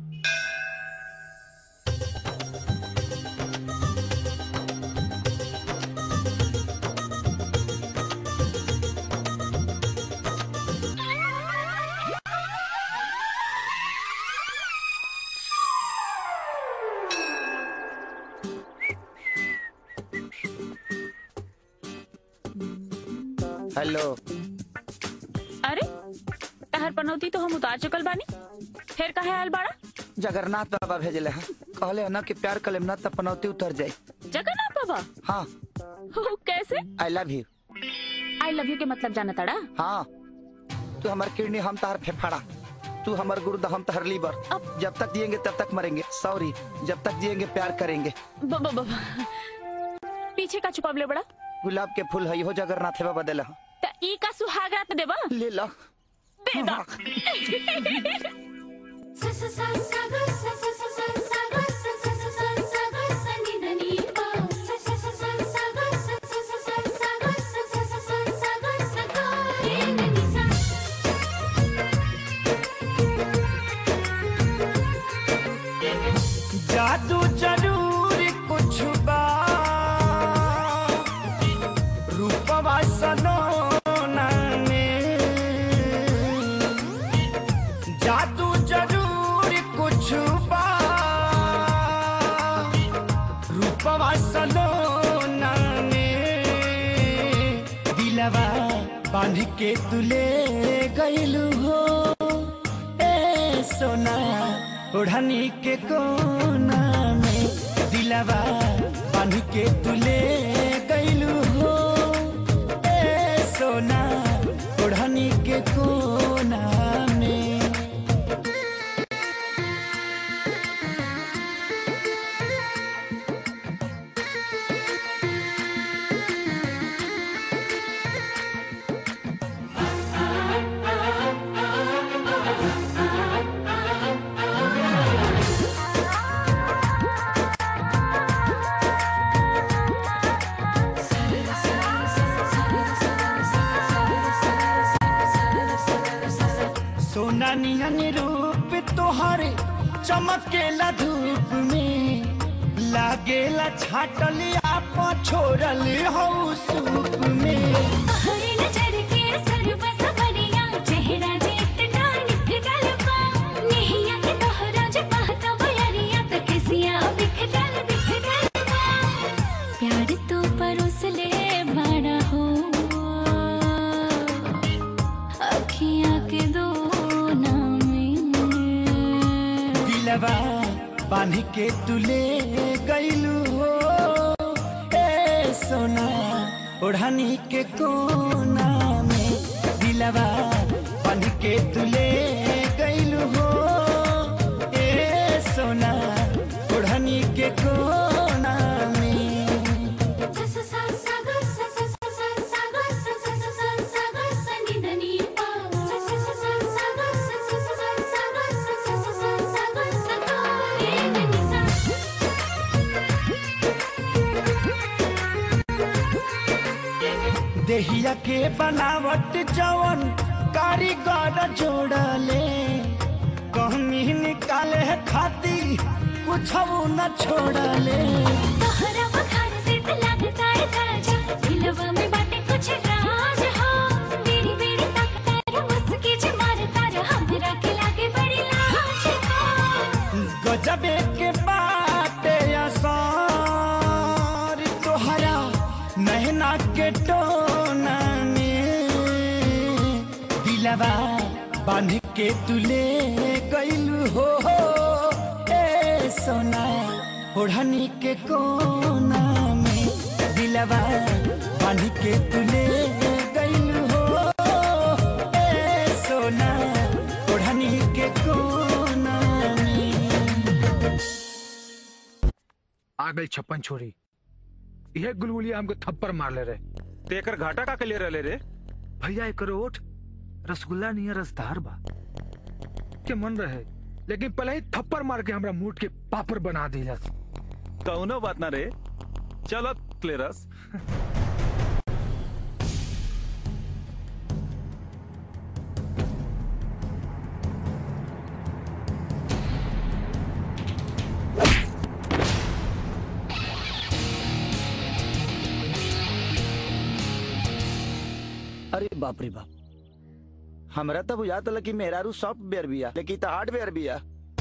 हेलो। अरे तहर पनौती तो हम उतार चुकल बानी, फिर कहे आयल बाड़ा? जगन्नाथ बाबा भेजले हैं, कहले है ना कि प्यार कलेम ना तब पनौती उतर जाए। जगन्नाथ बाबा? हाँ। हो, कैसे? I love you. I love you के मतलब जाना तड़ा? हाँ, तू हमार किडनी हम तहर फेफड़ा, तू हमार गुर्दा हम तहर लीवर। अब जब तक जिएंगे तब तक मरेंगे, सॉरी, जब तक जिएंगे प्यार करेंगे। ब, ब, ब, पीछे का छुपावले बड़ा? गुलाब के फूल है हो जगन्नाथ बाबा देला। त ई का सुहाग रात देबा? ले लो। दे दा। जादू जरूर कुछ बा, रूपवा सलोना में कुछ बा रूपवा सलोना में दिलवा बांध के तुले गइलू हो ए सोना ओढ़नी के कोना में दिलवा बांध के तुले गइलू हो ए सोना ओढ़नी के कोना में। सोना नियन रूप तोहरे चमकेला धूप में लागेला छाटलिया पछोरल हो सूप में। हरे नजर के सरबस बढ़िया चेहरा जीत डानिक गलबा नैया के तोहरा जो पाता बयरिया तो किसिया बिख डल बिख डलबा प्यार तो परोस ले बड़ा हो अखियां के दो दिलवा बांध के तुले गइलू हो ए सोना ओढ़नी के कोना में दिलवा बांध के तुले गइलू हो ए सोना ओढ़नी के कोना में। देहिया के बनावट जवन कारीगर जोड़ले कहमी निकाले खाती कुछ न छोड़ले। तोहरा बखार से लगता है ताजा दिलवा में बाटे कुछ राज हो मेरी मेरी ताकत मुस्की जे मारता रहा हमरा के लागे बड़ी लाज हो गजबे के बाटे असर तोहरा मेहना के टोना में दिलवा बांध के तुले गइलू हो ए सोना ओढ़नी के कोना में दिलवा बांध के तुले गइलू हो ए सोना ओढ़नी के कोना में। आ गई छप्पन छोरी यह गुलगुलिया हमको थप्पड़ मार ले रहे तेकर घाटा का क्लियर ले रे भैया एक रोट रसगुल्ला नहीं रसदार बा के मन रहे लेकिन पहले ही थप्पड़ मार के हमरा मूड के पापड़ बना दिला। कौनो बात ना रे चलो क्लियरस। अरे बाप रे बाप हमरा तो बुझात लगा कि मेहरारू सॉफ्टवेयर बिया लेकिन तो हार्डवेयर बिया।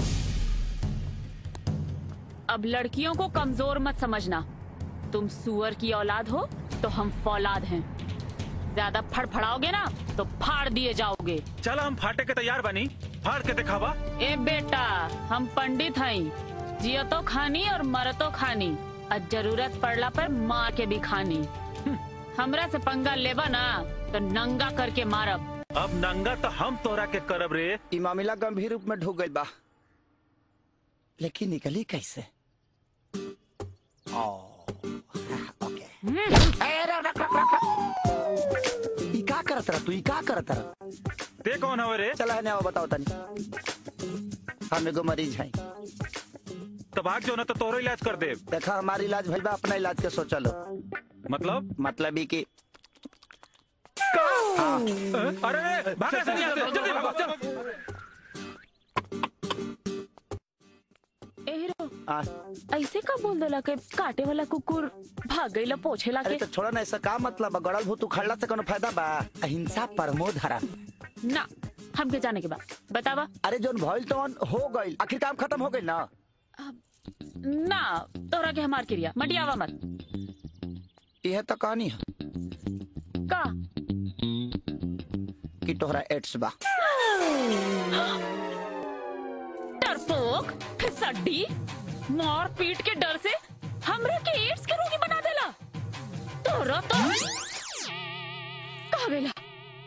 अब लड़कियों को कमजोर मत समझना तुम सुअर की औलाद हो तो हम फौलाद हैं ज्यादा फड़फड़ाओगे ना तो फाड़ दिए जाओगे। चल हम फाटे के तैयार बनी फाड़ के दिखावा। ए बेटा हम पंडित हई जियतो खानी और मरतो खानी और जरूरत पड़ला पर मार के भी खानी। हमरा से पंगा लेबा ना तो नंगा करके मारब। अब नंगा तो हम तोरा के करब रे। ई मामला गंभीर रूप में ढुक गई बा लेकिन निकली कैसे? ई का करत रहा तू ई का करत रहा? ते कौन हवे रे? चला है बताओ तनी। हम एगो मरीज हैं। तो भाग जो ना तो तोरो इलाज कर दे। देखा हमारी इलाज भइल बा अपना इलाज के सोचा लो। मतलब मतलब ही कि हाँ। अरे भाग ऐसे यहाँ से जल्दी भागो चलो। ए हीरो ऐसे का बोल देला के काटे वाला कुकुर भाग गईला पोछे ला के? अरे तो छोड़ा ना ऐसा का मतलब गड़ल भूत उखड़ला से कोनो फायदा बा? अहिंसा परमो धर्म। ना हमके जाने के बाद बतावा। अरे जोन भइल तो हो गइल, आखिर काम खत्म हो गइल ना। ना तोरा के हमार क्रिया मटियावा मत। यह तो कहानी है का कि तोहरा एड्स बा। डरपोक, फिसड्डी, मार पीट के डर से हमरा के एड्स के रोगी बना देला। तोरा तो कहा गेला।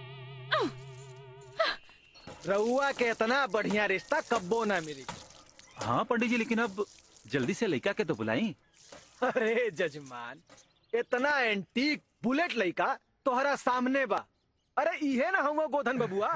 रउआ के इतना बढ़िया रिश्ता कब्बो ना मिली। हाँ पंडित जी, लेकिन अब जल्दी से लड़का के तो बुलाई। अरे जजमान, इतना एंटीक बुलेट लड़का तोहरा सामने बा। अरे इहे ना हुआ गोधन बबुआ।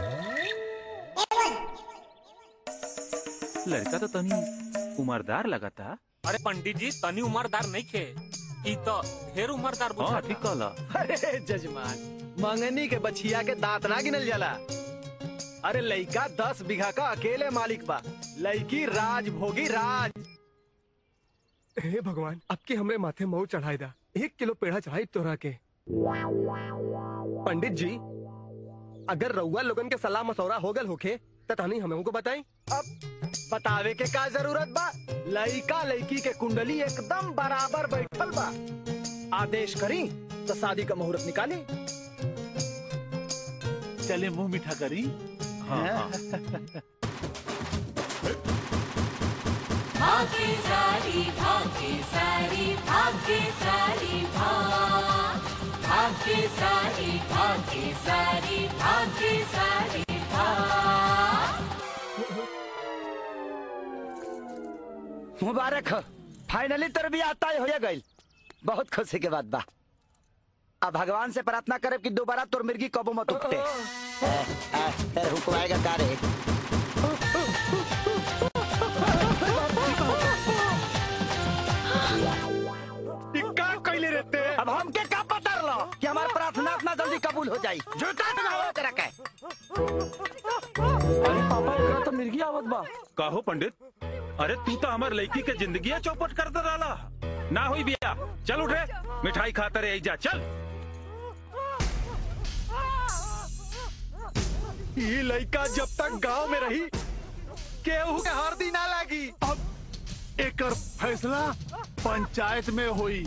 लड़का तो तनी उमरदार लगा था। अरे पंडित जी तनी उमरदार नहीं खे, ई तो ढेर उमरदार बुझा। ठीक कहला। अरे जजमान, मंगनी के बछिया के दांत ना गिनल जाला। अरे लड़का दस बीघा का अकेले मालिक बा, लड़की राज भोगी राज। हे भगवान, अब के हमरे माथे मऊ चढ़ाई दा। एक किलो पेड़ा चढ़ाई तोरा के। पंडित जी, अगर रउआ लोगन के सलाह मशवरा हो गल होखे त तहनी हमें को बताई। अब बतावे के का जरूरत बा? लड़का लड़की के कुंडली एकदम बराबर बैठल बा। आदेश करी तो शादी का मुहूर्त निकाली। चले मुंह मीठा करी। हाँ, हाँ। भाग्य सारी भाग्य सारी भाग्य सारी भाग भाग्य सारी भाग्य सारी भाग्य सारी भाग। मुबारक हो, फाइनली तेरे भी आता हो गई। बहुत खुशी के बात बा। अब भगवान से प्रार्थना करे कि दोबारा तोर मिर्गी कबो मत उठते। फिर हुक्म आएगा का रे। कैले रहते। अब हमके का पता लो कि हमारी प्रार्थना इतना जल्दी कबूल हो जाए। जूता लगाओ करा के। अरे पापा, ओकरा तो मिर्गी आवत बा। काहो पंडित, अरे तू तो हमार लड़की के जिंदगी चौपट कर दे डाला। ना हुई बिया, चल उठे, मिठाई खाते रहे जा। चल ये लड़का जब तक गांव में रही केहू के हरदी ना लागी। अब एकर फैसला पंचायत में हुई।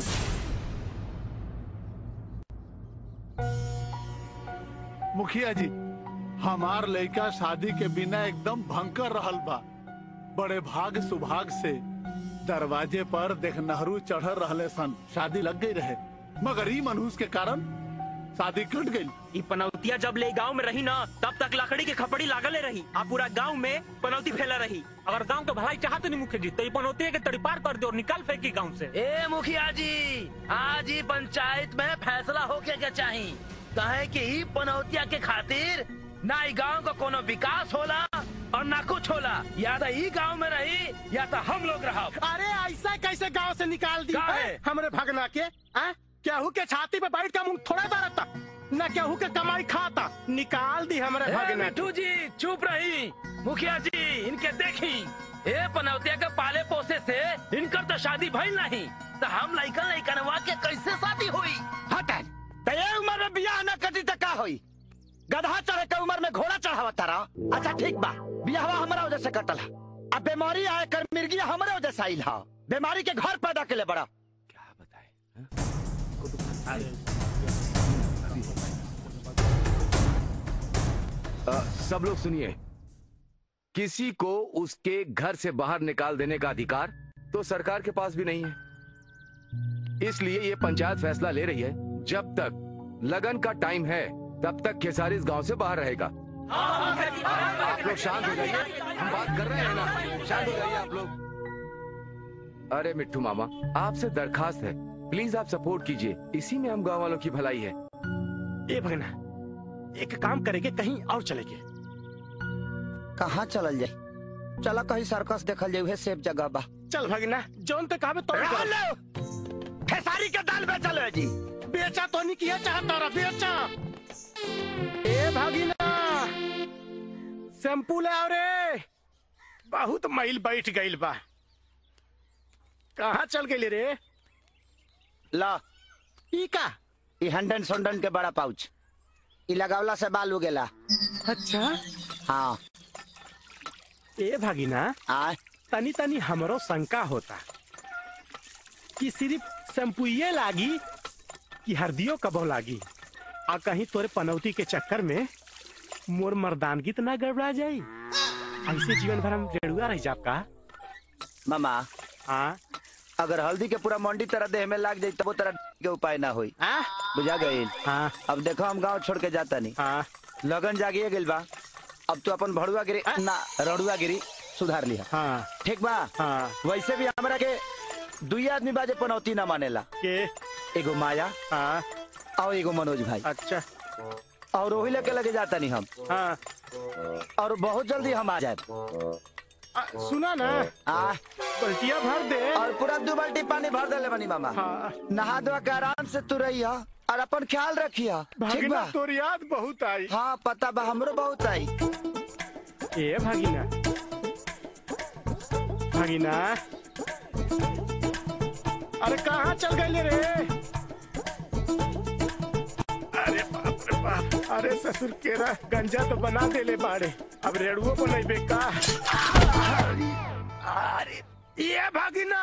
मुखिया जी, हमार लड़का शादी के बिना एकदम भंकर रहल बा। बड़े भाग सुभाग से दरवाजे पर देख नहरू चढ़ रहले सन, शादी लग गई रहे। मगर ई मनहूस के कारण शादी कट गई। ई पनौतिया जब ले गांव में रही ना, तब तक लकड़ी के खपड़ी लागले रही। आ पूरा गांव में पनौती फैला रही। अगर गांव तो भलाई चाहते नहीं मुखिया जी, तो ये पनौती के तड़ीपार कर दो और निकाल फेंकी गांव से। ए मुखिया जी, आज ही पंचायत में फैसला होके के चाहिए। कहे कि ई पनौतिया के खातिर ना ई गांव का कोनो विकास होला और ना कुछ होला। या तो ई गांव में रही या तो हम लोग रहा। अरे ऐसा कैसे गांव से निकाल दी है? हमरे भगना के आ? केहू के छाती पे बैठ का मुंह थोड़ा बारता, न केहू के कमाई खाता। निकाल दी हमरे भगना। मिठू जी चुप रही। मुखिया जी इनके देखी, ए पनौतिया के पाले पोसे से इनकर तो शादी भइल नहीं, तो हम लइकन लइकनवा के कैसे शादी हुई? हटन ते उम्र में बियाह न कटी त का होई? गधा चढ़े के उम्र में घोड़ा चढ़ावा तारा। अच्छा ठीक बा, बियाहवा हमरा वजह से कटल। अब बीमारी आए कर मिर्गी हमरे वजह से आइल हा। बीमारी के घर पैदा के ले बड़ा। आ, सब लोग सुनिए, किसी को उसके घर से बाहर निकाल देने का अधिकार तो सरकार के पास भी नहीं है। इसलिए ये पंचायत फैसला ले रही है, जब तक लगन का टाइम है तब तक खेसारी इस गांव से बाहर रहेगा। आप लोग शांत हो जाइए, हम बात कर रहे हैं ना। शांत हो जाइए आप लोग। अरे मिट्टू मामा, आपसे दरखास्त है, प्लीज आप सपोर्ट कीजिए। इसी में हम गांव वालों की भलाई है। ए भगना, एक काम करेंगे, कहीं और चलेंगे। कहाँ चलल जाए? चला कहीं सर्कस देखल जाए, सेफ जगह बा। चल भगना, जौन तक आवे तो खेसारी के दाल बेचल है जी। बेचा तो नहीं किया चाहता रहा, बेचा। ए भगिना, शैम्पू ले आओ रे। बहुत मैल बैठ गइल बा। कहाँ चल गई रे? ला ई का? ई हंडन सोंडन के बड़ा पाउच। इ लगावला से बाल उगेला। अच्छा हाँ। ए भागिना आ तनी तनी हमरो शंका होता कि सिर्फ शैम्पूये लागी कि हरदियो कबो लागी, आ कहीं तोरे पनौती के चक्कर में मोर मर्दानगी तो ना गड़बड़ा जाई। ऐसे जीवन भर हम रेड़ुआ रह जाब का? मामा हाँ अगर हल्दी के पूरा मंडी तरह देह में लाग जाई तब वो तरह के उपाय ना होई। बुझा गई। हाँ। अब देखो हम गांव छोड़ के जाता नहीं। हाँ। लगन जागिए गेल बा। अब तू अपन भड़ुआ गिरी ना रड़ुआ गिरी सुधार लिया। हाँ। ठीक बा। हाँ। वैसे भी हमरा के दुई आदमी बाजे पनौती ना मानेला। के एगो माया हाँ। और एगो मनोज भाई। अच्छा। और वही लेके लगे जाता नहीं हम। हाँ। और बहुत जल्दी हम आ जाए। सुना ना आ बल्टिया भर दे और पूरा दो बाल्टी पानी भर दे ले बनी मामा। हाँ। नहा धोआ के आराम से तू रहिया और अपन ख्याल रखिया। ठीक बा? तोर याद बहुत आई। हाँ पता बा हमरो बहुत आई। ए भागिना भागिना अरे कहाँ चल गए रे? अरे बाप रे बाप, अरे ससुर केरा गंजा तो बना दे ले बाड़े, अब रेड़ुओ को नहीं बेका। अरे ये भागिना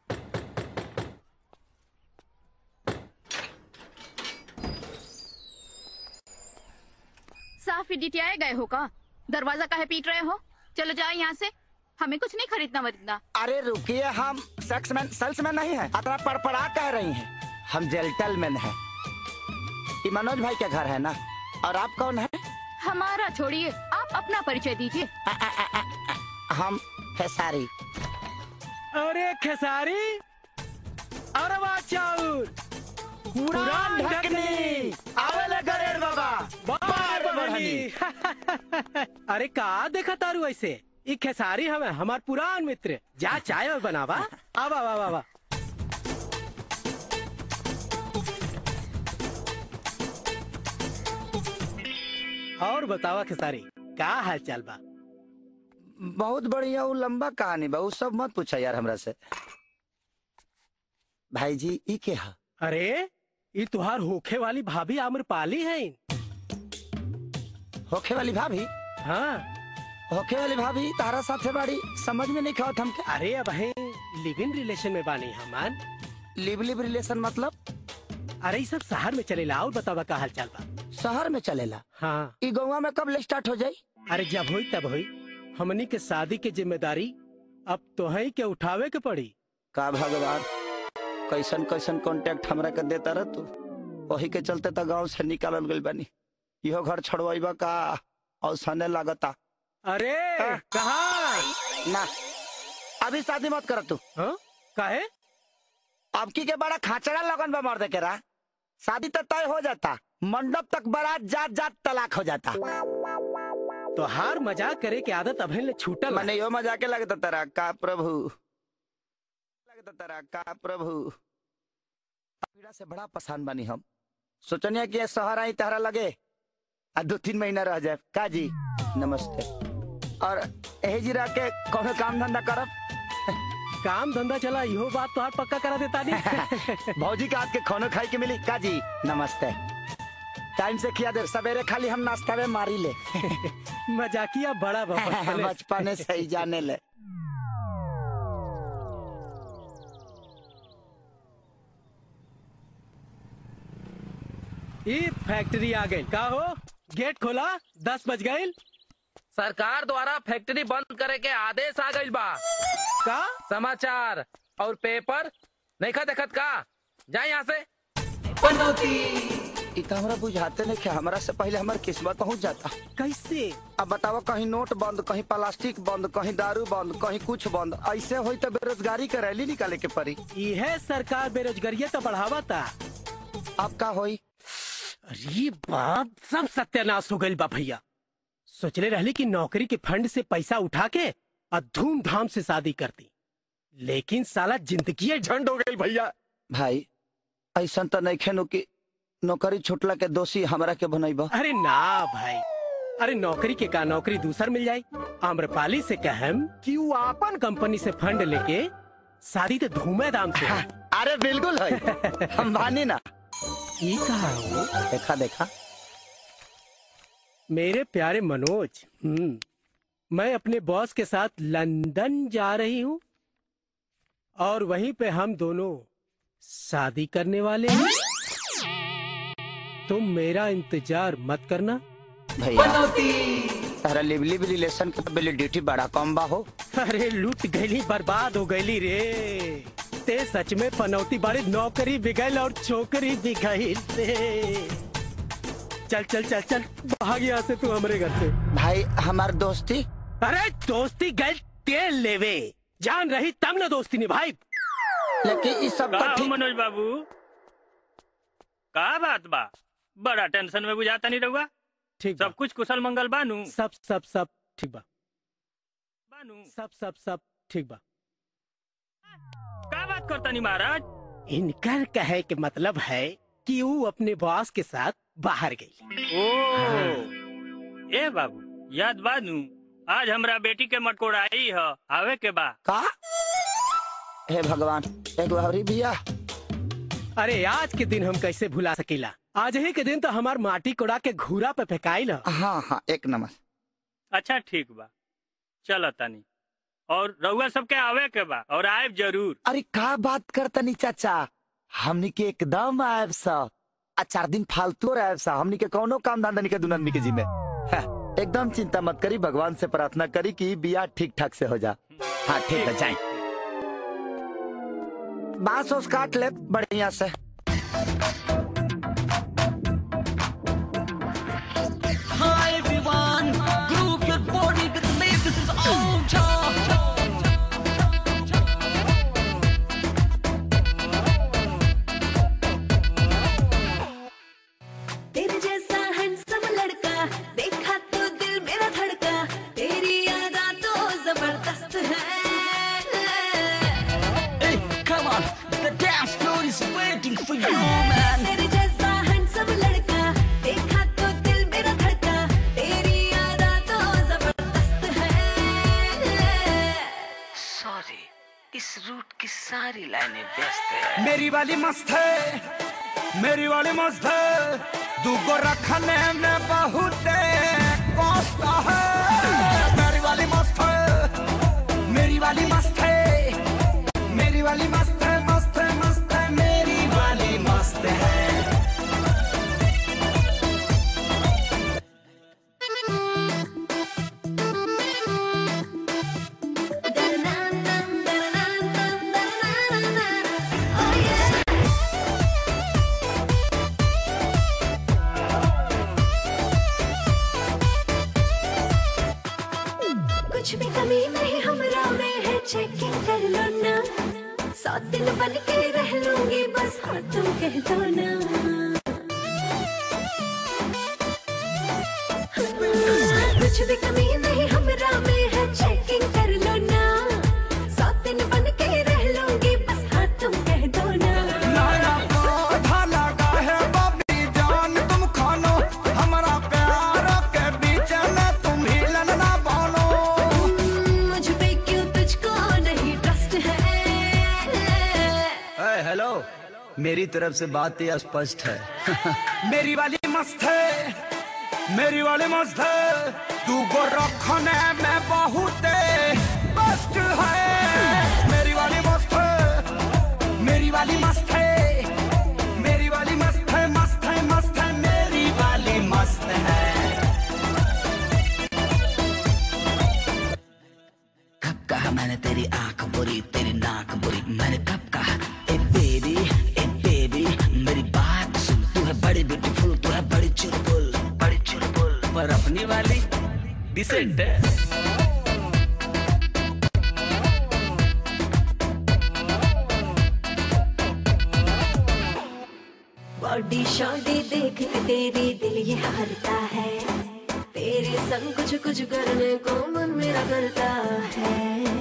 साफ इडिटियाए गए हो का? दरवाजा काहे पीट रहे हो? चलो जाओ यहाँ से, हमें कुछ नहीं खरीदना वरीदना। अरे रुकिए, हम सेल्समैन सेल्समैन नहीं है। अतना पड़पड़ा कह रही हैं। हम जेंटलमैन हैं। ये मनोज भाई का घर है ना? और आप कौन है? हमारा छोड़िए, आप अपना परिचय दीजिए। हम खेसारी। अरे खेसारी, अरे वाह चाउर, पुरान ढकनी, आवेले गरेड़ बाबा, बार बढ़नी। अरे का देखा तारू ऐसे? ई खेसारी हमें हमार पुरान मित्र। जा चाय और बनावा। आवा आवा आवा। और बतावा खेसारी, का हाल चाल बा? बहुत बढ़िया। वो लंबा कहानी बा, वो सब मत पूछा यार हमरा से। भाई जी ई के हा? अरे ई तुहार होखे वाली भाभी आम्रपाली है। होखे वाली भाभी? हाँ। होखे वाली भाभी तारा साथे बाड़ी, समझ में नहीं खावत हमके। अरे अब है लिव इन रिलेशन में बानी हमान। लिव लिव रिलेशन मतलब? अरे ये सब शहर में चलेला। और बतावा का हाल चाल बा? शहर में चलेला? हाँ। ई गौवा में कब ले स्टार्ट हो जाई? अरे जब होई तब होई। हमनी के शादी की जिम्मेदारी अब तो है के उठावे के पड़ी। का भगवान, कैसन कैसन कांटेक्ट हमरा के देता रह तू। वही के चलते तो गांव से निकालल गइल बानी। इहो घर छोड़वाइबा का और सने लागता। अरे कहाँ? ना अभी शादी मत कर तू। हाँ? काहे? अब की के बड़ा खाचड़ा लगन बा मर्द के रा। शादी तो तय हो जाता, मंडप तक बारात जात जात तलाक हो जाता। तो हार मजाक करे के आदत अभी ले छूटल। मने यो मजाके लगता तेरा का प्रभु, लगता तेरा का प्रभु। पीड़ा से बड़ा परेशान बानी हम। सोचनिया कि शहर आई तहरा लगे आ दो तीन महीना रह जाए। का जी नमस्ते। और यही जी रह के कौन काम धंधा करब? काम धंधा चला, इहो बात तो हाथ पक्का करा देता नहीं। भौजी के हाथ के खानो खाई के मिली। का जी नमस्ते। टाइम से खिया दे, सवेरे खाली हम नाश्ता में मारी ले। मजाकिया बड़ा बचपने से ही जाने ले। ये फैक्ट्री आ गई। का हो? गेट खोला, दस बज गए। सरकार द्वारा फैक्ट्री बंद करे के आदेश आ गइल बा। का? समाचार और पेपर नहीं खा देखत का? जा यहाँ से। इतना हमरा बुझाते नहीं क्या हमरा से पहले हमार किस्मत पहुंच जाता। कैसे? अब बताओ, कहीं नोट बंद, कहीं प्लास्टिक बंद, कहीं दारू बंद, कहीं कुछ बंद। ऐसे होई तो बेरोजगारी के रैली निकाले के पड़ी। यह सरकार बेरोजगारी तो बढ़ावा था। अब का होई? अरे बाप, सब सत्यानाश हो गई बा भैया। सोचले रहली कि नौकरी के फंड से पैसा उठा के और धूमधाम से शादी करती, लेकिन साला जिंदगी झंड हो गई भैया। भाई ऐसा तो नहीं खेनो कि नौकरी छुटला के दोषी हमरा के बनैबा। अरे ना भाई, अरे नौकरी के का नौकरी दूसर मिल जाये। आम्रपाली से कहम कि वो अपन कंपनी से फंड लेके शादी तो धूमधाम से। अरे बिल्कुल है। हम भानी ना। ये कहा हो? देखा देखा मेरे प्यारे मनोज, हम्म, मैं अपने बॉस के साथ लंदन जा रही हूँ और वहीं पे हम दोनों शादी करने वाले हैं। तुम मेरा इंतजार मत करना भैया तारा लिवली रिलेशन के वैलिडिटी बड़ा कम बा हो। अरे लूट गईली, बर्बाद हो गईली रे। ते सच में पनौती बाड़ी, नौकरी बिगल और छोकरी बिगल रे। चल चल चल चल भाग यहाँ से तू हमारे घर से। भाई हमार दोस्ती, अरे दोस्ती गल तेल लेवे, जान रही तब ना दोस्ती निभाई। लेकिन इस सब का हो मनोज बाबू, का बात बा? बड़ा टेंशन में बुझाता नहीं रहुआ। ठीक सब कुछ कुशल मंगल बानू? सब सब सब ठीक बा बानू सब सब सब ठीक बा। का बात करता नहीं महाराज? इनकर कहे के मतलब है कि वो अपने बॉस के साथ बाहर गई। ओ ए बाबू याद बानू, आज हमरा बेटी के मटकोड़ाई है, आवे के बा का? हे भगवान, एक बारी भैया। अरे आज के दिन हम कैसे भुला सकीला? आज ही के दिन तो हमार माटी कोड़ा के घूरा पे फेंकाई ला। हाँ हाँ एक नंबर। अच्छा ठीक बा, चल तानी। और रउआ सबके आवे के बा और आयब जरूर। अरे का बात करता नहीं चाचा, हमनी के एकदम आयब सा। आ चार दिन फालतू आयब सा, हमनी के कौनो काम धंधा नहीं के दुल्हन के जिम्मे। एकदम चिंता मत करी, भगवान से प्रार्थना करी कि बियाह ठीक ठाक से हो जा। हाँ ठीक है, जाए बांस ओस काट ले बढ़िया से। Hi everyone, group your body with me. This is Ultra. तेरे जैसा हैंडसम लड़का देखा तो दिल मेरा धड़का, तेरी यादा तो जबरदस्त है। Hey, come on, the dance floor is waiting for you, man. तेरे जैसा हैंडसम लड़का देखा तो दिल मेरा धड़का, तेरी यादा तो जबरदस्त है। Sorry, इस रूट की सारी लाइनें व्यस्त है। मेरी वाली मस्त है, मेरी वाली मस्त है, दूगो रखने में बहुत कष्ट है। मेरी वाली मस्त है, मेरी वाली मस्त है, मेरी वाली मस्त है, मस्त है, मस्त है, मेरी वाली मस्त है। कुछ भी कमी नहीं हमरा में है, चेकिंग कर लो ना। सौ दिन बन के रह लूंगी बस, हाँ तुम कह दो ना। हाँ, कुछ भी कमी नहीं हमरा में है, चेकिंग कर लो ना। सौ दिन बन के रह लूंगी बस, हाँ तुम कह दो ना। नया पौधा लगा है बबी जान, तुम खानो हमारा प्यार के बीच में, तुम हिलन ना बोलो। मुझ पे क्यों तुझको नहीं ट्रस्ट है? हेलो, मेरी तरफ से बात ये स्पष्ट है। मेरी वाली मस्त है, मेरी वाली मस्त है, दूगो रखने में बहुत कष्ट है। मेरी वाली मस्त है, मेरी वाली मस्त है, मेरी वाली मस्त है, मस्त है, मस्त है, मेरी वाली मस्त है। कब कहा मैंने तेरी आंख बुरी, तेरी नाक बुरी, मैंने कब कहा? ए बेबी, ए बेबी, मेरी बात सुन, तू है बड़ी ब्यूटीफुल, तू है बड़ी चुलबुल, बड़ी चुलबुल, पर अपनी वाली डिसेंट है। बॉडी शॉडी देख के तेरी दिल ये हारता है, तेरे संग कुछ कुछ करने को मन मेरा करता है।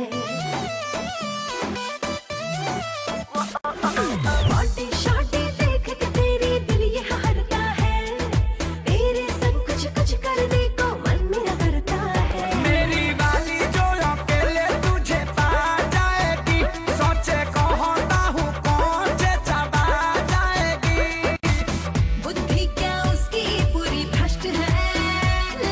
बॉडी शॉडी देख के तेरी दिल ये हारता है, तेरे संग कुछ कुछ करने को मन मेरा करता है। मेरी वाली जो अकेले तुझे पा जाएगी, सोचे कहता हूँ कौन से चबा जाएगी। बुद्धि क्या उसकी पूरी भ्रष्ट है।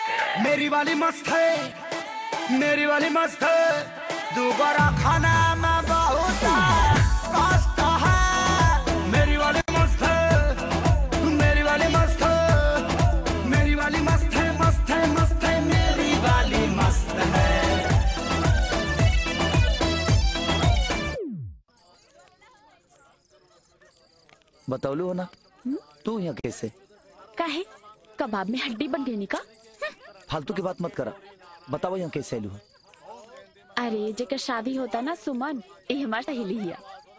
मेरी वाली मस्त है, मेरी वाली मस्त है, दोबारा खाना में बहुत मस्त है। मेरी वाली मस्त है, मेरी वाली मस्त है, मेरी वाली मस्त है, मस्त है, मस्त है, मेरी वाली मस्त है। बतौलू हो ना तू यहाँ कैसे? काहे कबाब में हड्डी बन गई का? फालतू की बात मत करा, बताओ यहाँ कैसे आलू हो? अरे जेकर शादी होता ना सुमन, ये हमार सहेली हिया।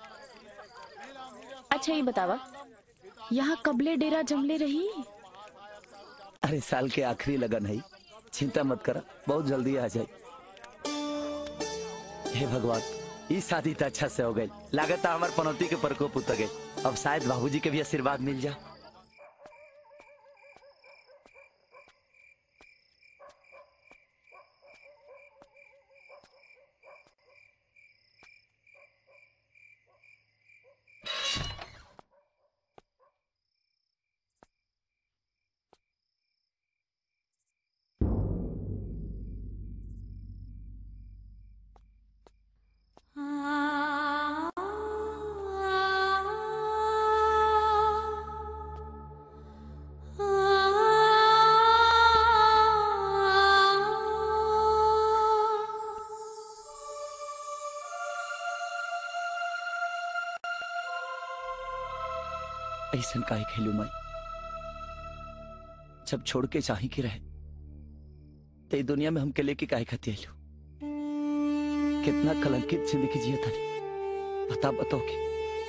अच्छा ये बतावा, यहाँ कबले डेरा जमले रही? अरे साल के आखिरी लगन है, चिंता मत करा, बहुत जल्दी आ जाए। हे भगवान, इस शादी तो अच्छा से हो गई। लागत हमार पनौती के प्रकोप उतर गए। अब शायद बाबूजी के भी आशीर्वाद मिल जा। ऐसन काहे खेलू माई, जब छोड़ के चाही के रहे ते दुनिया में हमके लेके काहे खाती आलू? कितना कलंकित जिंदगी जिया था, बता बताओ के।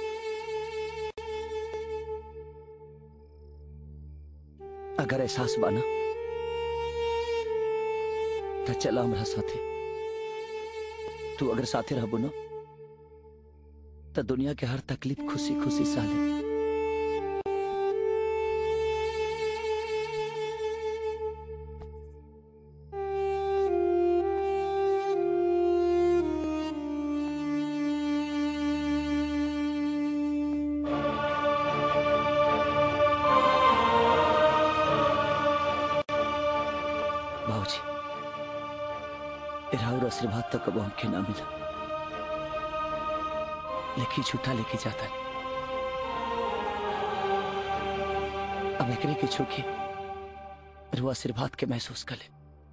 अगर एहसास बाना तो चला हमारा साथे। तू अगर साथे रहबो ना तो दुनिया के हर तकलीफ खुशी खुशी साले। आशीर्वाद तक कब हमके ना मिला, लेकिन झूठा लेके जाता है। अब एकरे के छूके रू आशीर्वाद के महसूस कर ले।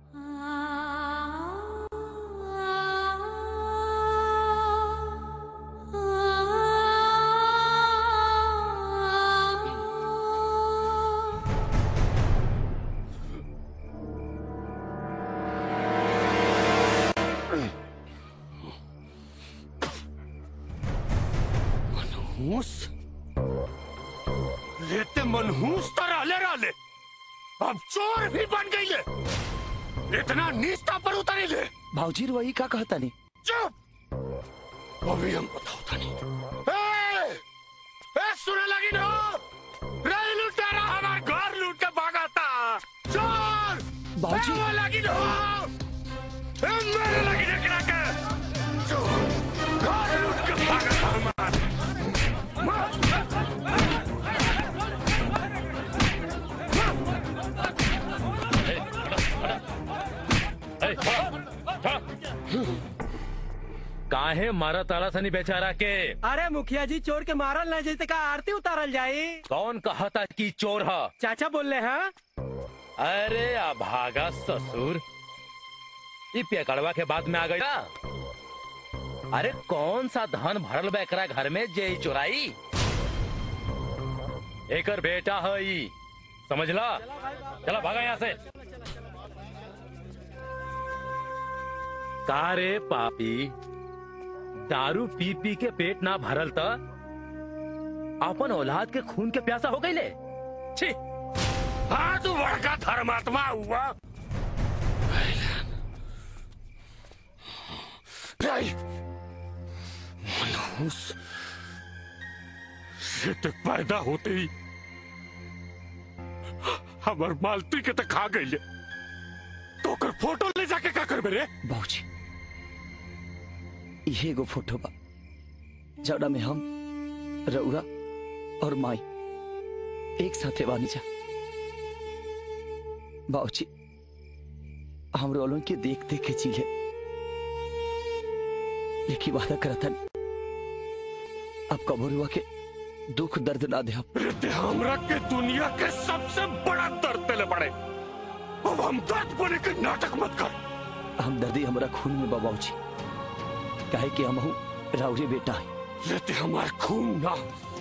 लेते मनहूस तो राले राले, अब चोर भी बन गई ले। इतना नीचता पर उतरी ले। भाऊजी वही का कहता नहीं? चुप, अभी हम बताओ था नहीं। ए, ए सुने लगी ना, रही लुटेरा हमार घर लूट के भागा था। चोर भाऊजी वो लगी ना, ए मेरे लगी देखना के चोर घर लूट के भागा था हमार। काहे मारा ताला सनी बेचारा के? अरे मुखिया जी, चोर के मारल न जैसे का आरती उतारल जाई। कौन कहा था कि चोर है? चाचा बोल रहे हैं। अरे अभागा ससुर, ये पेकड़वा के बाद में आ गया। अरे कौन सा धन भरल बैकरा घर में जे चुराई? एकर बेटा है ई, समझला? चला भागा यहाँ से। कारे पापी, दारू पी पी के पेट ना भरल त अपन औलाद के खून के प्यासा हो गई ले। छी, हाँ तू बड़का धर्मात्मा हुआ। मनहूस से तो पैदा होते ही हमार मालती के तो खा गई ले। तो कर फोटो ले जाके क्या कर मेरे? बाबूजी ये गो फोटो बा जौना में हम रउरा और माई एक साथे बानी जा। बाबूजी हम रोलों के देख देख के जी ले, लेकिन वादा करा था अब कबूर हुआ के दुख दर्द ना दे। हमरा के दुनिया के सबसे बड़ा दर्द दिले पड़े। अब हम दर्द बने के नाटक मत कर। हम दर्दी हमारा खून में बाबा जी, काहे कि हम राउरी बेटा है। लेते हमारे खून ना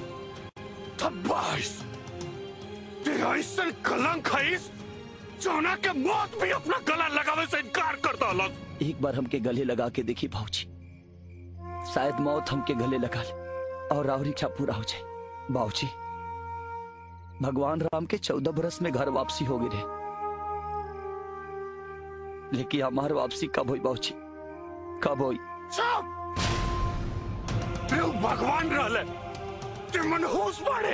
तबाइस तेरा ऐसा कलंक है जोना के मौत भी अपना गला लगावे से इनकार कर डाला। एक बार हमके गले लगा के देखी भाऊजी, शायद मौत हमके गले लगा ले और राउरी क्या पूरा हो जाए। बाबूजी, भगवान राम के चौदह बरस में घर वापसी हो गई रहे, लेकिन हमार वापसी कब हुई बाबूजी, कब हुई? भगवान रहले ते मनहूस बाड़े,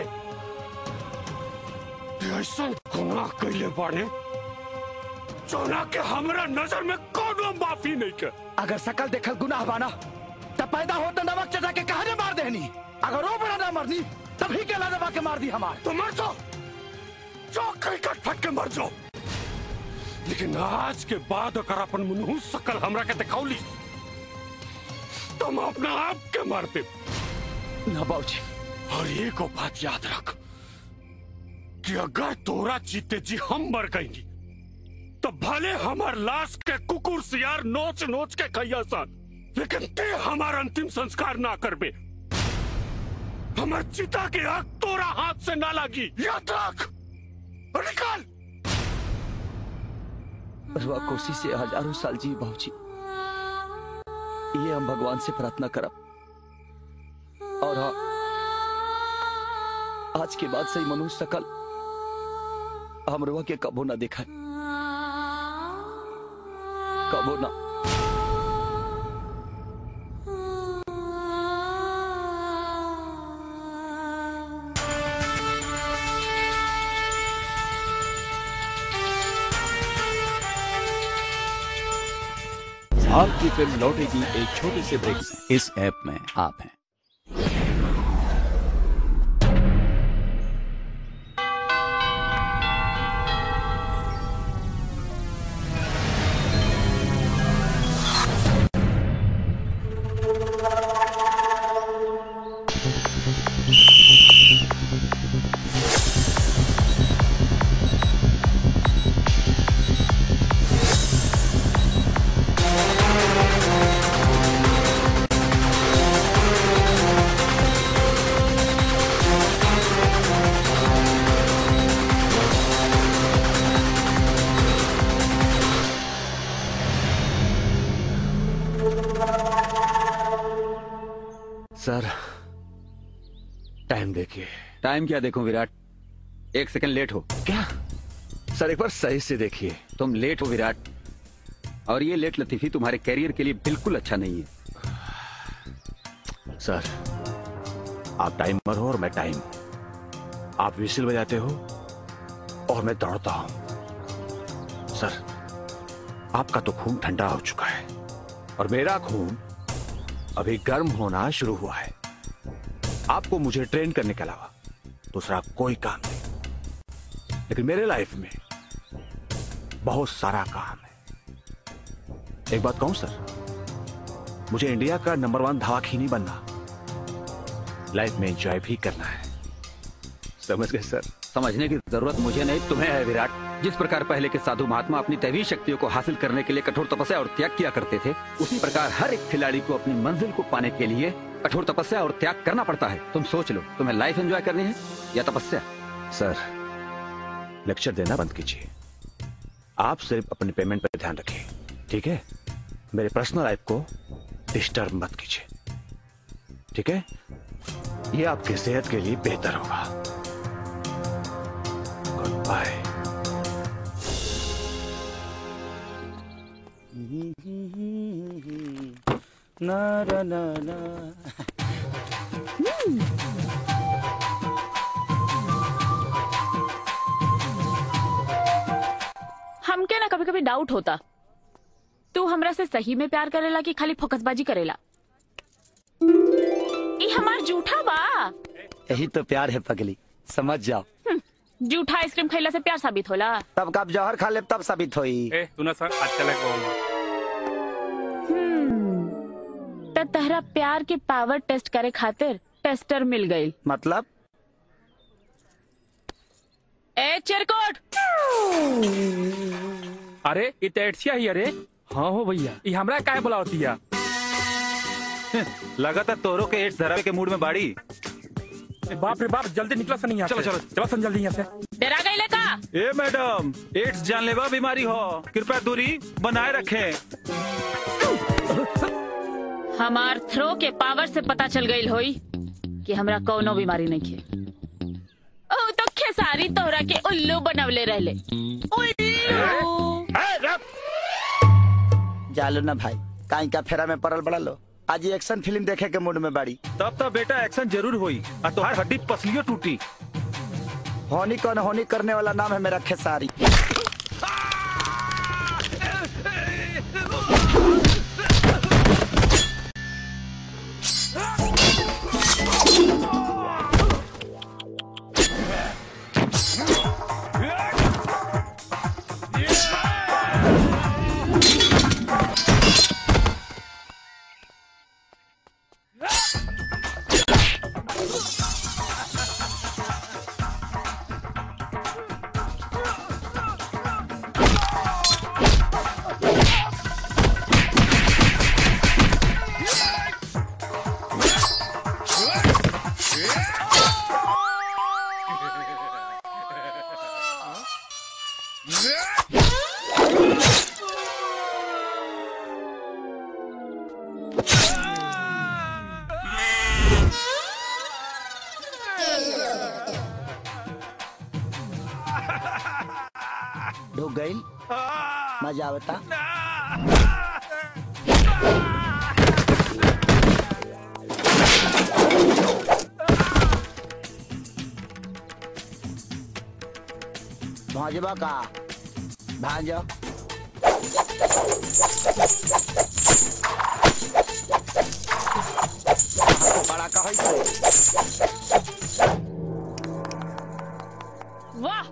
ते ऐसा गुनाह कैले बाड़े जोना के हमरा नजर में कोनो माफी नहीं के। अगर सकल देखल गुनाह बाना तब पैदा होता नमक चटा के कहने मार देनी, अगर वो बड़ा ना मरनी तभी के दबा के मार दी हमार। तो मर जाओ, जो कहीं कट फट के मर जाओ, लेकिन आज के बाद अगर अपन मनहूस सकल हमरा के दिखाऊली तुम अपना आप के मारते ना बाबूजी। और एक बात याद रख कि अगर तोरा जीते जी हम मर गएंगी तो भले हमार लाश के कुकुर सियार नोच नोच के खैया सा, लेकिन ते हमार अंतिम संस्कार ना करबे। हमार चिता के आग तोरा हाथ से ना लगी, याद रख। निकाल। रुआ कोशिश से हजारों साल जी बाबूजी, ये हम भगवान से प्रार्थना करब। और हाँ, आज के बाद से ही मनुष्य सकल हम रुआ के कबो ना देखा, कबो ना। आपकी फिल्म लौटेगी एक छोटे से ब्रेक से। इस ऐप में आप हैं। सर टाइम देखिए। टाइम क्या देखूं विराट, एक सेकंड लेट हो। क्या? सर एक बार सही से देखिए। तुम लेट हो विराट, और ये लेट लतीफी तुम्हारे कैरियर के लिए बिल्कुल अच्छा नहीं है। सर आप टाइमर हो और मैं टाइम। आप विसिल बजाते हो और मैं दौड़ता हूं। सर आपका तो खून ठंडा हो चुका है और मेरा खून अभी गर्म होना शुरू हुआ है। आपको मुझे ट्रेन करने के अलावा दूसरा कोई काम नहीं, लेकिन मेरे लाइफ में बहुत सारा काम है। एक बात कहूं सर, मुझे इंडिया का नंबर वन धावाखीनी बनना, लाइफ में एंजॉय भी करना है। समझ गए सर? समझने की जरूरत मुझे नहीं, तुम्हें है विराट। जिस प्रकार पहले के साधु महात्मा अपनी दैवी शक्तियों को हासिल करने के लिए कठोर तपस्या और त्याग किया करते थे, उसी प्रकार हर एक खिलाड़ी को अपनी मंजिल को पाने के लिए कठोर तपस्या और त्याग करना पड़ता है। तुम सोच लो, तुम्हें लाइफ एंजॉय करनी है या तपस्या? सर लेक्चर देना बंद कीजिए, आप सिर्फ अपने पेमेंट पर ध्यान रखिए, ठीक है? मेरे पर्सनल लाइफ को डिस्टर्ब मत कीजिए, ठीक है? ये आपकी सेहत के लिए बेहतर होगा। Good bye. ना ना ना ना। हमके ना कभी कभी डाउट होता, तू हमरा से सही में प्यार करेला कि खाली फोकसबाजी करेला? ई हमार झूठा बा। यही तो प्यार है पगली, समझ जाओ। जूठा आइसक्रीम खैला से प्यार साबित होला। तब कब जहर खा ले तब साबित होई। ए तू ना सर आज चले कहूंगा। हम्म त तहरा प्यार के पावर टेस्ट करे खातिर टेस्टर मिल गई। मतलब ए चिरकुट। अरे ये तेटसिया ही अरे। हाँ हो भैया ये हमरा काहे बुलावती है। लगातार तोरो के एड्स धरावे के मूड में बाड़ी। बाप रे बाप जल्दी निकलो सन यहाँ चलो से। चलो चलो सन जल्दी यहाँ से। डरा गई ले का? ए मैडम एड्स जानलेवा बीमारी हो, कृपया दूरी बनाए रखें। हमार थ्रो के पावर से पता चल गई होई कि हमरा कौनो बीमारी नहीं खे। ओ तो खेसारी तोहरा के उल्लू बनवले रहले। उल्लू। जालो ना भाई काई का फेरा में पड़ल बड़ा लो। आज ये एक्शन फिल्म देखे के मूड में बाड़ी। तब तो बेटा एक्शन जरूर हुई और तुम्हारी हड्डी पसलियों टूटी। होनी कौन होनी करने वाला नाम है मेरा खेसारी। ढुक गई मजा आवता। भाजपा का भांजो बड़ा का है वाह।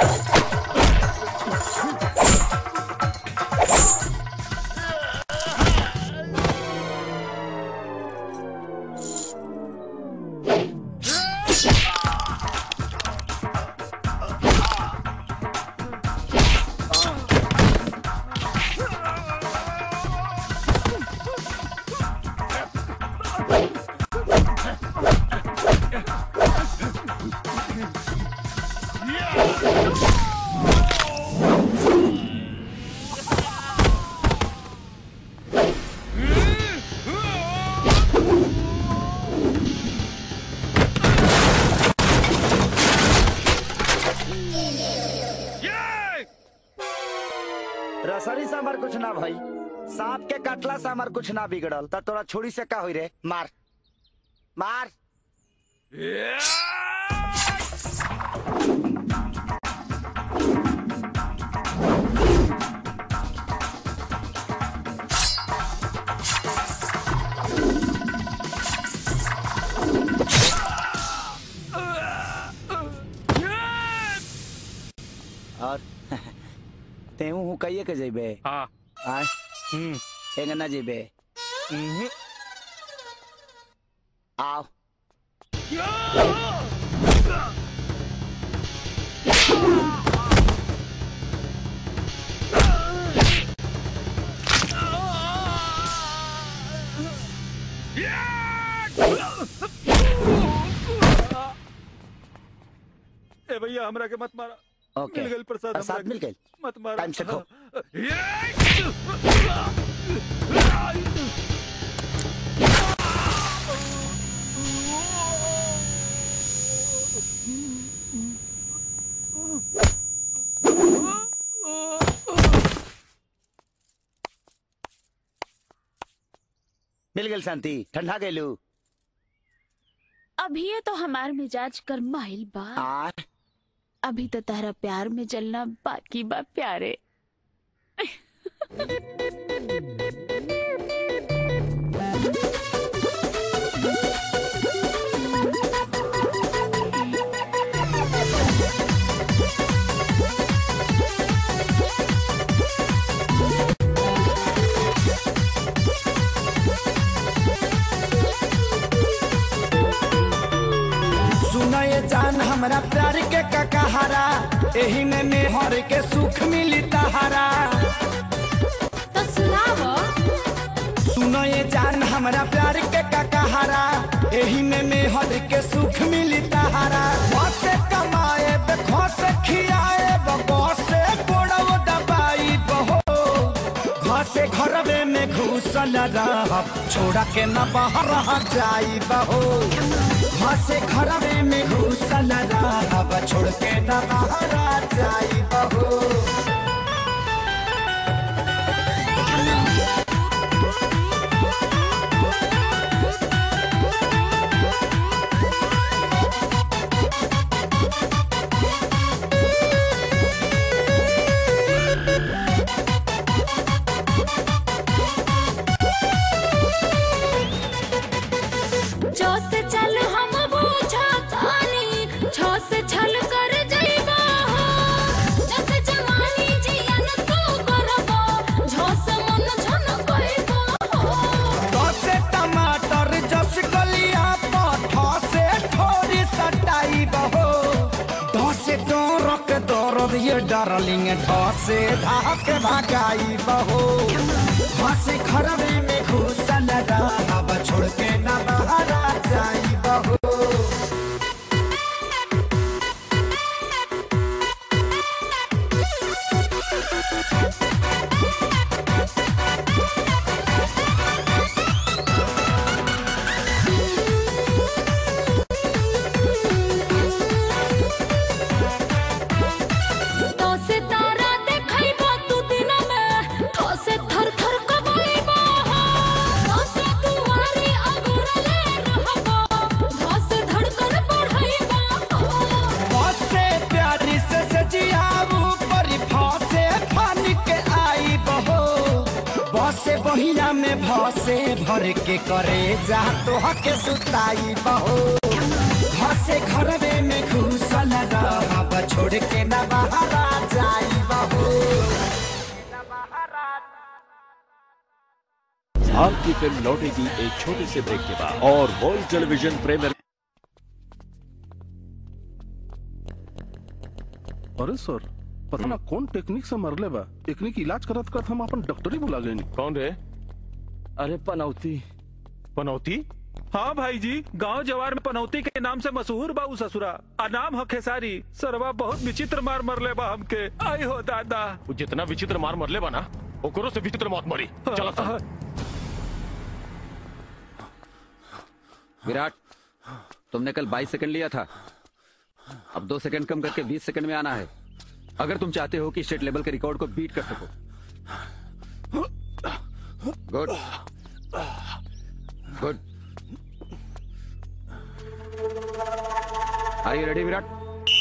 रसरी से हमार कुछ ना भाई, सांप के कटला से हमार कुछ ना बिगड़ल। त तोरा छोड़ी से का हुई रे? मार मार। और तेहू हूँ कहिए के जेबे? हाँ आय एंगे ना जेबे। आओ ए भैया हमरा के मत मारा। ओके मिल गई प्रसाद, प्रसाद हमरा मिल के। गई। मत मारा। टाइम से खो। मिल गई शांति, ठंडा गईलू। अभी ये तो हमार मिजाज गरमाइल बा। आ अभी तो तारा प्यार में जलना बाकी बा प्यारे। हमरा प्यार के ककहरा एही में मेहर के सुख मिली तहरा तो सुनावो सुनो ये जान हमरा प्यार के ककहरा एही में मेहर के सुख मिली तहरा से कमाए से खियाए से पोड़ो दबाई बहो घर से घरवे में घुसल रह छोड़ा के न बाहर जाई बहो घर से घरवे में घुसल रह छोड़ के न बाहर जाई बहो ये डार्लिंग ढासे भाग भागाई बहो भासे खरवे में घुसल रहा छोड़ के न बाहर जाई बहो बहिया में भसे भर के करे जा तो हके सुताई बहो घर से घरवे में घुसल रहा छोड़ के न बाहर जाई बहो आपकी फिल्म लौटेगी एक छोटे से ब्रेक के बाद और वर्ल्ड टेलीविजन प्रीमियर। अरे सर पता ना कौन टेक्निक से मरले बा टेक्निक इलाज करत करत हम अपन डॉक्टर ही बुला लेनी। कौन रे? अरे पनौती। पनौती? हाँ भाई जी, गांव जवार में पनौती के नाम से मशहूर बाऊ ससुरा आ नाम ह खेसारी। सरवा बहुत विचित्र मार मरले बा हमके। आई हो दादा। वो जितना विचित्र मार मरले बा ना ओकरो से विचित्र मौत मरी। चला सा। विराट, तुमने कल बाईस सेकंड लिया था, अब दो सेकंड कम करके बीस सेकंड में आना है अगर तुम चाहते हो कि स्टेट लेवल के रिकॉर्ड को बीट कर सको। Good good. Are you ready Virat?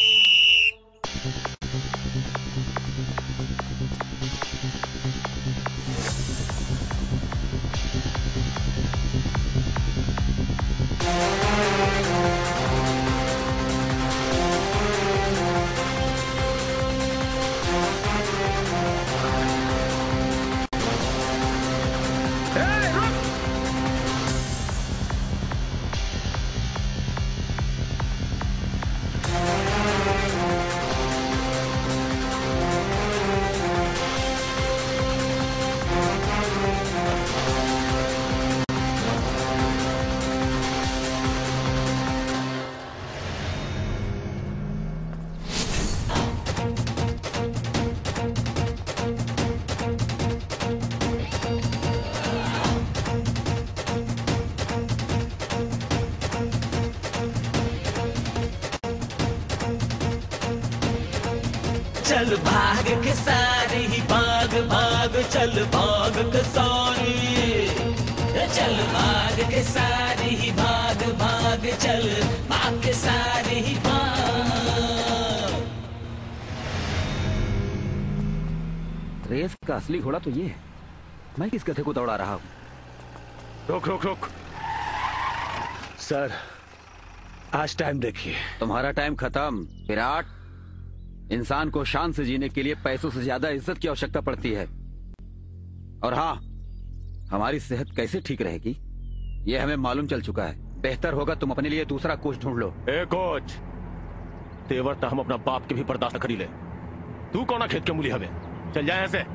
चल भाग के सारी भाग भाग चल भाग के सारी चल भाग के सारी भाग भाग चल भाग के सारी भाग। रेस का असली घोड़ा तो ये है, मैं किस गधे को दौड़ा रहा हूँ? रोक रोक रोक सर, आज टाइम देखिए। तुम्हारा टाइम खत्म विराट। इंसान को शान से जीने के लिए पैसों से ज्यादा इज्जत की आवश्यकता पड़ती है। और हाँ, हमारी सेहत कैसे ठीक रहेगी ये हमें मालूम चल चुका है। बेहतर होगा तुम अपने लिए दूसरा कोच ढूंढ लो। ए कोच, तेवर तो हम अपना बाप के भी बर्दाश्त करी ले। तू कौन खेत के मूली हवे? चल जाए ऐसे।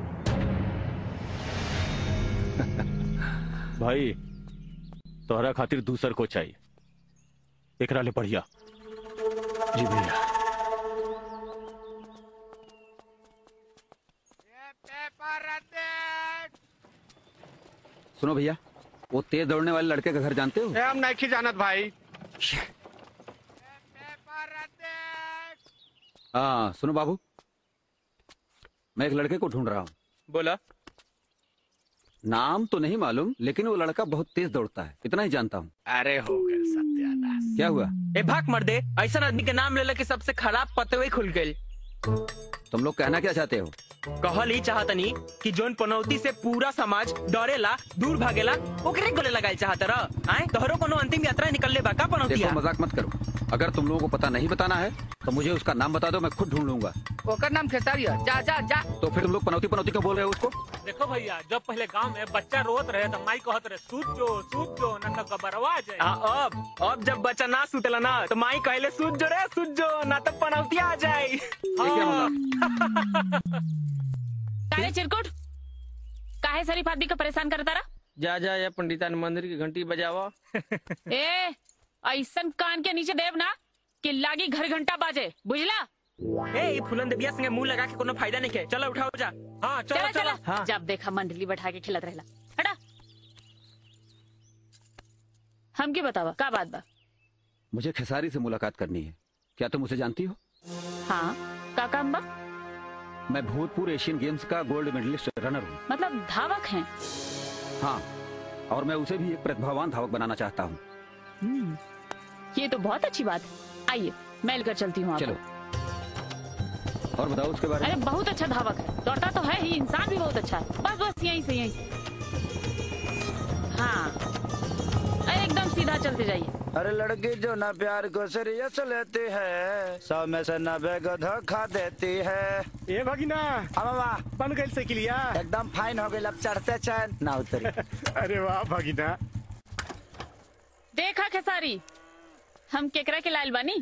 भाई तोहरा खातिर दूसर को चाहिए, एकरा ले बढ़िया। जी भैया। सुनो भैया, वो तेज दौड़ने वाले लड़के का घर जानते हो? हम नहीं जानत भाई। हाँ सुनो बाबू, मैं एक लड़के को ढूंढ रहा हूँ। बोला। नाम तो नहीं मालूम, लेकिन वो लड़का बहुत तेज दौड़ता है, इतना ही जानता हूँ। अरे हो गए सत्यानाश। क्या हुआ? ए भाग मर दे, ऐसा आदमी के नाम ले ले के सबसे खराब पतवे खुल गए। तुम लोग कहना क्या चाहते हो? कहल ही चाहतनी कि जोन पनौती से पूरा समाज डरेला, दूर भागेला, ओकरे गले लगाए चाहत रह। आए तोहरो कोनो अंतिम यात्रा निकलले बा का पनौती? देखो मजाक मत करो, अगर तुम लोगों को पता नहीं बताना है तो मुझे उसका नाम बता दो, मैं खुद ढूंढ लूंगा। ओकर नाम खेसारी है। जा जा जा। तो फिर तुम लोग पनौती पनौती क्यों बोल रहे हो उसको? देखो भैया, जब पहले गांव में बच्चा रोत रहे तो माई कहत रहे सूत जो सूत जो न तो गबरवा जाए। आ, अब अब जब बच्चा ना सुतेला ना तो माई कहले सूत जो रे सूत जो ना तो पनौती आ जाए। काहे चिरकुट, काहे शरीफ आदमी को परेशान करता रहा? जा जा या पंडितान मंदिर की घंटी बजावा। ए ऐसन कान के नीचे देव ना कि लागी घर घंटा बाजे, बुझला? ए फुलन देविया संगे मुंह लगा के कोनो फायदा नहीं के। चलो उठाओ जा। हाँ चला चला, चला। जब देखा मंडली बैठा के खिलत रहला। हटा। हम की बतावा का बात बा? मुझे खेसारी से मुलाकात करनी है, क्या तुम उसे जानती हो? हाँ का काम बा? मैं भूतपूर्व एशियन गेम्स का गोल्ड मेडलिस्ट रनर हूँ। मतलब धावक हैं? हाँ, और मैं उसे भी एक प्रतिभावान धावक बनाना चाहता हूँ। हम्म, ये तो बहुत अच्छी बात है। आइए मैं लेकर चलती हूँ आपको। चलो। और बताओ उसके बारे में। अरे बहुत अच्छा धावक है, दौड़ता तो है ही, इंसान भी बहुत अच्छा है। बस बस यहीं से यहीं से। हाँ अरे एकदम सीधा चलते जाइए। अरे लड़की जो ना प्यार को सीरियस लेती है, सौ में से नब्बे को धोखा देती है। ए भगिना, अब वाह बन गई साइकिलिया, एकदम फाइन हो गई। अब चढ़ते चैन ना उतरी। अरे वाह भगिना। देखा खेसारी, हम केकरा के लाल बानी?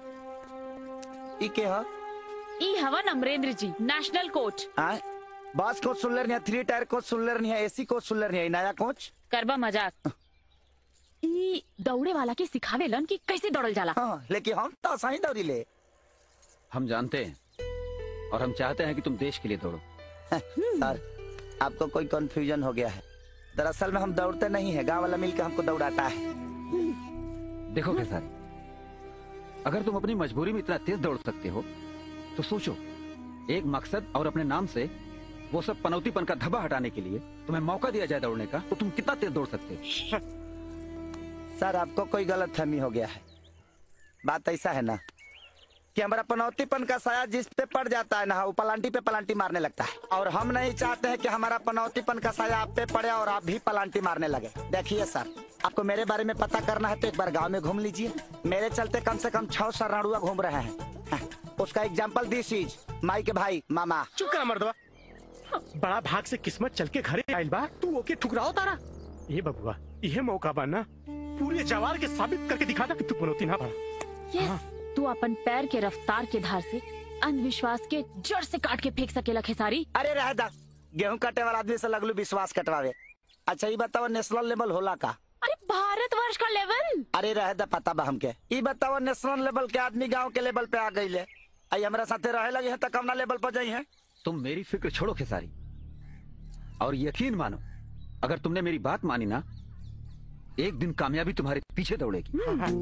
ई के हा? ई हवा अमरेंद्र जी, नेशनल कोच। हाँ? बस कोच सुनलर नहीं है, थ्री टायर कोच सुनलर नहीं है, एसी कोच सुनलर नहीं है, नया कोच? करबा मजाक। ई दौड़े वाला के सिखावे लन कि कैसे दौड़ल जाला। हाँ, लेकिन हम तो सही दौड़ी ले। हम जानते हैं और हम चाहते हैं कि तुम देश के लिए दौड़ो। सर, आपको कोई कंफ्यूजन हो गया है। दरअसल में हम दौड़ते नहीं है, गांव वाला मिलकर हमको दौड़ाता है। देखो खेसारी, अगर तुम अपनी मजबूरी में इतना तेज दौड़ सकते हो तो सोचो, एक मकसद और अपने नाम से वो सब पनौतीपन का धब्बा हटाने के लिए तुम्हें मौका दिया जाए दौड़ने का, तो तुम कितना तेज दौड़ सकते हो? सर, आपको कोई गलत फहमी हो गया है। बात ऐसा है ना कि हमारा पनौतीपन का साया जिस पे पड़ जाता है ना, वो पलांटी पे पलांटी मारने लगता है। और हम नहीं चाहते हैं कि हमारा पनौतीपन का साया आप पे पड़े और आप भी पलांटी मारने लगे। देखिए सर, आपको मेरे बारे में पता करना है तो एक बार गांव में घूम लीजिए। मेरे चलते कम से कम छह शरणाड़ुआ घूम रहे हैं। उसका एग्जाम्पल दिस इज माई के भाई मामा। चुप कर मर्दवा, बड़ा भाग से किस्मत चल के घरे आइल बा, तू ओके ठुकराओ तारा। ये बबुआ, यह मौका बा ना, पूरे जवार के साबित करके दिखा था कि तू पनौती ना पड़ा। yes, तू अपन पैर के रफ्तार के धार से अंधविश्वास के जड़ से काट के फेंक सकेला खेसारी। अरे रह दा, गेहूं काटे वाला आदमी से लगलू विश्वास कटवावे। अच्छा ये बताओ नेशनल लेवल होला का? अरे भारत वर्ष का लेवल। अरे रह दा, पता बा हमके। ये बताओ नेशनल लेवल के आदमी गांव के लेवल पे आ गई ले, आई हमारा साथे रहे लगे हैं तो कमना लेवल पर जाई है। तुम मेरी फिक्र छोड़ो खेसारी, और यकीन मानो, अगर तुमने मेरी बात मानी ना, एक दिन कामयाबी तुम्हारे पीछे दौड़ेगी।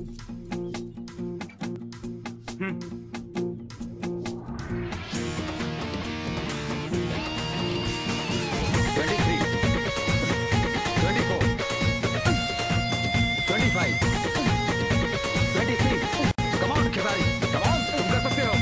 Twenty three, twenty four, twenty five, twenty six. Come on Khesari, come on, तुम कर सकते हो।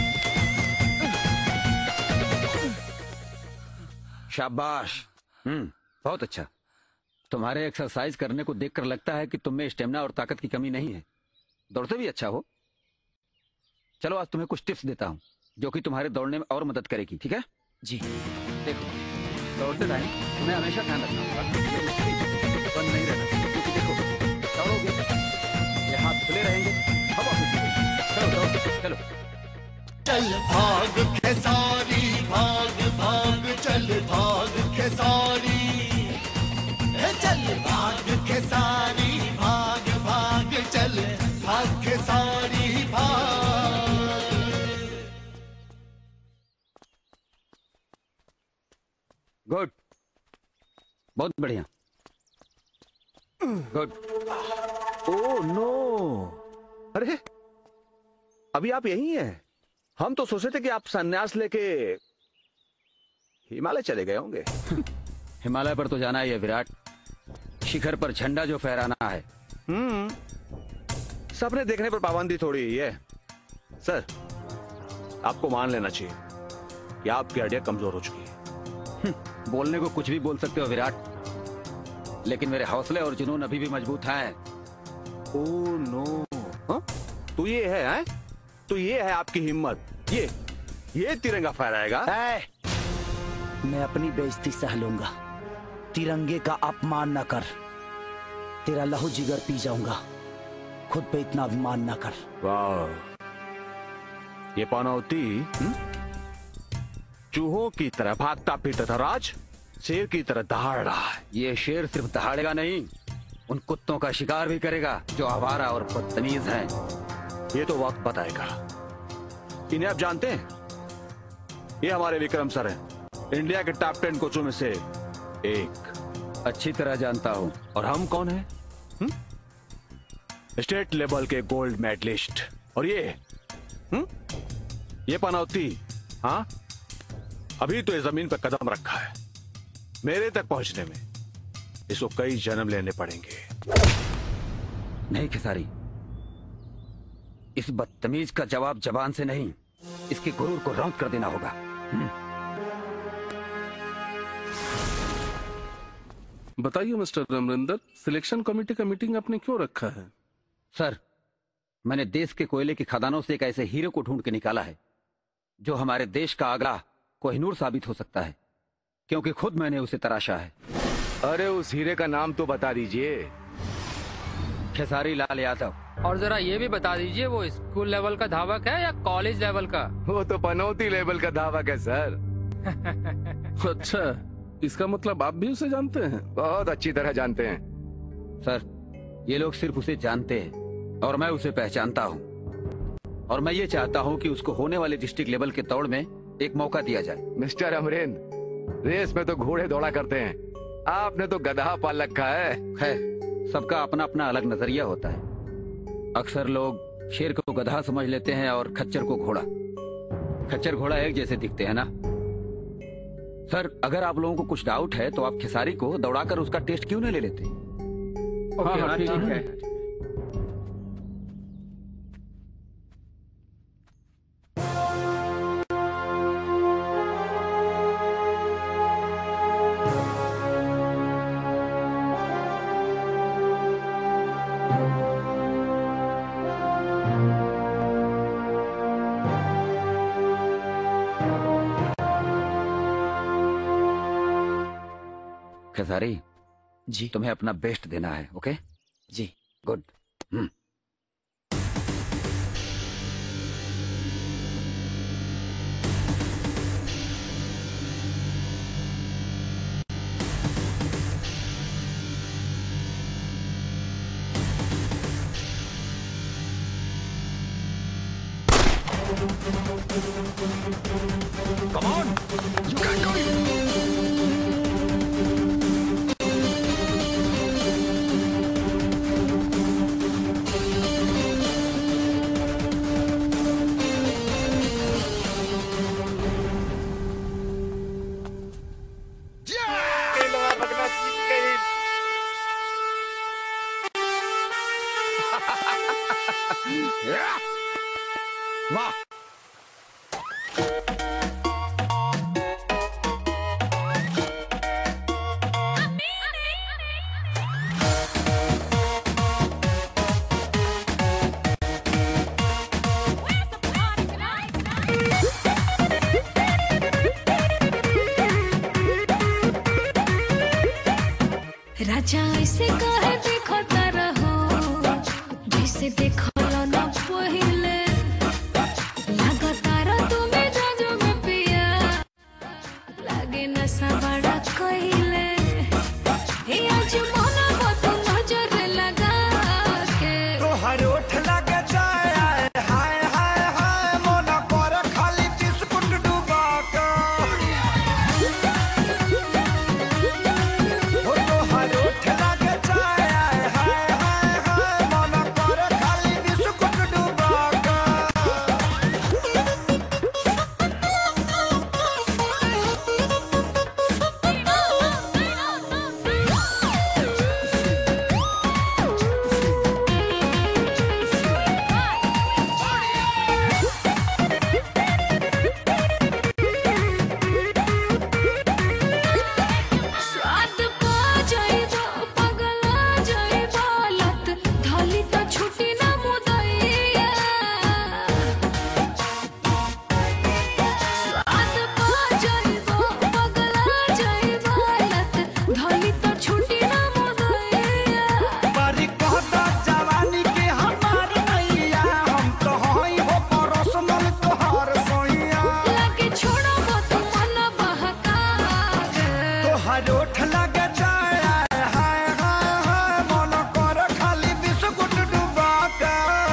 शाबाश। हम्म, बहुत अच्छा। तुम्हारे एक्सरसाइज करने को देखकर लगता है कि तुम में स्टेमिना और ताकत की कमी नहीं है। दौड़ते भी अच्छा हो। चलो आज तुम्हें कुछ टिप्स देता हूँ जो कि तुम्हारे दौड़ने में और मदद करेगी, ठीक है? जी। देखो, दौड़ते टाइम तुम्हें हमेशा ध्यान रखना होगा, बंद नहीं रहना, क्योंकि देखो दौड़ोगे ये हाथ खुले रहेंगे, हवा खुली रहेगी। चलो दौड़ो, चलो। चल भाग खेसारी भाग भाग चल भाग खेसारी हे चल भाग खेसारी भाग भाग चल भाग खेसारी भाग। गुड, बहुत बढ़िया, गुड। ओह नो, अरे अभी आप यही हैं? हम तो सोचे थे कि आप संन्यास लेके हिमालय चले गए होंगे। हिमालय पर तो जाना ही है विराट, शिखर पर झंडा जो फहराना है। हम्म, सपने देखने पर पाबंदी थोड़ी ही है। सर, आपको मान लेना चाहिए कि आपकी हड्डियां कमजोर हो चुकी है। बोलने को कुछ भी बोल सकते हो विराट, लेकिन मेरे हौसले और जुनून अभी भी मजबूत हैं। ओह नो, हाँ? तो ये है, है? तो ये है आपकी हिम्मत, ये ये तिरंगा फहराएगा। मैं अपनी बेइज्जती सह लूंगा, तिरंगे का अपमान न कर। तेरा लहू जिगर पी जाऊंगा, खुद पे इतना अभिमान न कर। वाह, ये पनौती हुँ? चूहों की तरह भागता फिरता था राज, शेर की तरह दहाड़ रहा है। ये शेर सिर्फ दहाड़ेगा नहीं, उन कुत्तों का शिकार भी करेगा जो आवारा और बदतमीज हैं। ये तो वक्त बताएगा। इन्हें आप जानते हैं? ये हमारे विक्रम सर हैं, इंडिया के टॉप टेन कोचों में से एक। अच्छी तरह जानता हूं। और हम कौन हैं? हुँ? स्टेट लेवल के गोल्ड मेडलिस्ट। और ये हुँ? ये पनौती, हाँ, अभी तो ये जमीन पर कदम रखा है। मेरे तक पहुंचने में इसको कई जन्म लेने पड़ेंगे। नहीं खेसारी, इस बदतमीज का जवाब जबान से नहीं, इसके गुरूर को रौंद कर देना होगा। बताइए मिस्टर अमरिंदर, सिलेक्शन कमेटी का मीटिंग आपने क्यों रखा है? सर, मैंने देश के कोयले की खदानों से एक ऐसे हीरे को ढूंढ के निकाला है जो हमारे देश का अगला कोहिनूर साबित हो सकता है, क्योंकि खुद मैंने उसे तराशा है। अरे उस हीरे का नाम तो बता दीजिए। खेसारी लाल यादव। और जरा ये भी बता दीजिए, वो स्कूल लेवल का धावक है या कॉलेज लेवल का? वो तो पनौती लेवल का धावक है सर। अच्छा, इसका मतलब आप भी उसे जानते हैं? बहुत अच्छी तरह जानते हैं सर। ये लोग सिर्फ उसे जानते हैं और मैं उसे पहचानता हूँ, और मैं ये चाहता हूँ कि उसको होने वाले डिस्ट्रिक्ट लेवल के दौड़ में एक मौका दिया जाए। मिस्टर अमरेंद्र, रेस में तो घोड़े दौड़ा करते हैं, आपने तो गधा पाल रखा है। खैर, सबका अपना अपना अलग नजरिया होता है। अक्सर लोग शेर को गधा समझ लेते हैं और खच्चर को घोड़ा। खच्चर घोड़ा एक जैसे दिखते हैं ना सर। अगर आप लोगों को कुछ डाउट है तो आप खेसारी को दौड़ाकर उसका टेस्ट क्यों नहीं ले लेते? ओके, हाँ, ठीक है। खेसारी जी, तुम्हें अपना बेस्ट देना है। ओके जी, good. Hmm Come on, you can do it. वाह, राजा ऐसे कहे देखो तारा हो, जैसे देखो ना पहिले, लगा तारा तोहर ओठ लगे जाए हाय हाय हाय मन कर खाली बिस्कुट डुबा के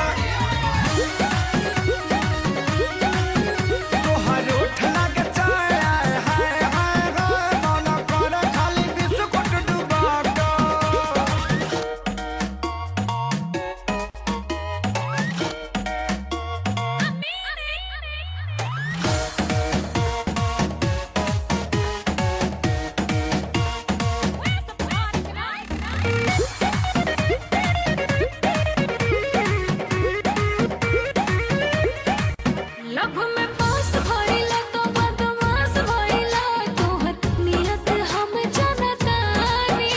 तोहर ओठ लगे जाए हाय हाय हाय मन कर खाली बिस्कुट डुबा के लब में पास भइला तो बदमाश भइला तोहर नियत हम जनतानी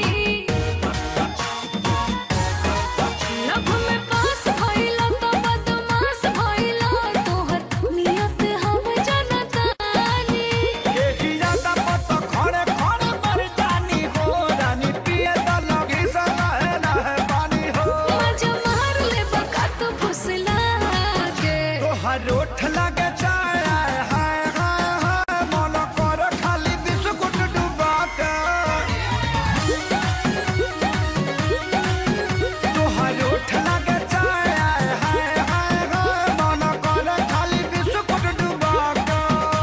लब में पास भइला तो बदमाश भइला तोहर नियत हम जनतानी एही ज्यादा पत खड़े खड़े मर जानी हो रानी पिए त लगी सा लहे लहे पानी हो मजा मार ले बका तो फुसला के तोहर ओठ लगे जाए हाय हाय हाय मन कर खाली बिस्कुट डुबा के तोहर ओठ लगे जाए हाय हाय हाय मन कर खाली बिस्कुट डुबा के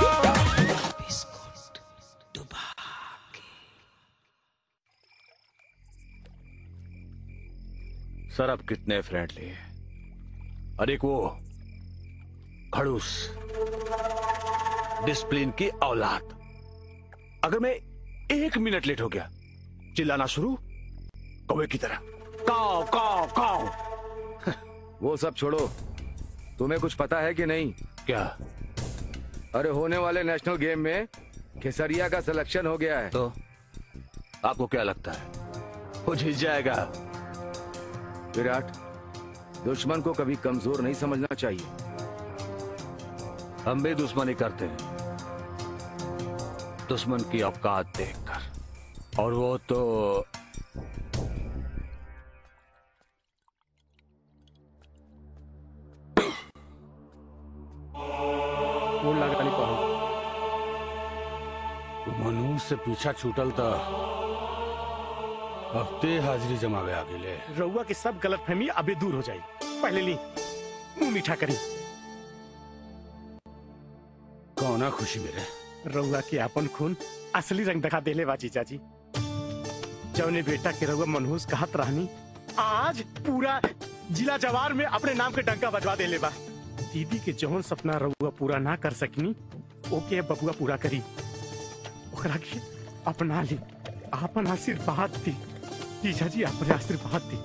सर अब कितने फ्रेंडली हैं और एक वो खड़ूस डिसिप्लिन की औलाद। अगर मैं एक मिनट लेट हो गया चिल्लाना शुरू कौवे की तरह काव काव काव। वो सब छोड़ो, तुम्हें कुछ पता है कि नहीं? क्या? अरे होने वाले नेशनल गेम में खेसरिया का सिलेक्शन हो गया है। तो आपको क्या लगता है वो जीत जाएगा? विराट, दुश्मन को कभी कमजोर नहीं समझना चाहिए। हम भी दुश्मनी करते हैं दुश्मन की औकात देखकर, और वो तो वो लगा नहीं पाऊँ। मनु से पीछा छूटल था हफ्ते हाजिरी जमावे आ गेले। रउआ की सब गलतफहमी अभी दूर हो जाई। पहले ली मुंह मीठा करी। कौना खुशी मेरे रउआ के अपन खून असली रंग दिखा देले बा जीजा जी। जौने बेटा के रउआ मनहूस कहत रहनी आज पूरा जिला जवार में अपने नाम के डंका बजवा देले बा। दीदी के जौन सपना रउआ पूरा ना कर सकनी ओके बबुआ पूरा करी। ओकरा के अपना ली, आपन आशीर्वाद दी जीजा जी, अपने आशीर्वाद दी।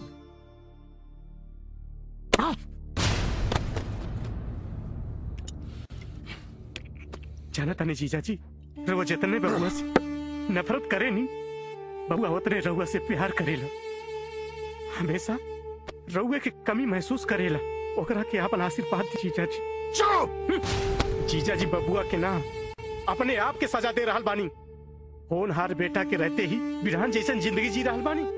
जाना तने जीजा जी, रउआ जितने बबुआ से नफरत करे नी बबुआ उतने रउआ से प्यार करेला। हमेशा रउआ की कमी महसूस करेला। ओकरा के आपन आशीर्वाद दी जीजा जी। चुप! जीजा जी बबुआ के नाम अपने आप के सजा दे रहल बानी। होनहार बेटा के रहते ही बिरहान जैसन जिंदगी जी रहल बानी।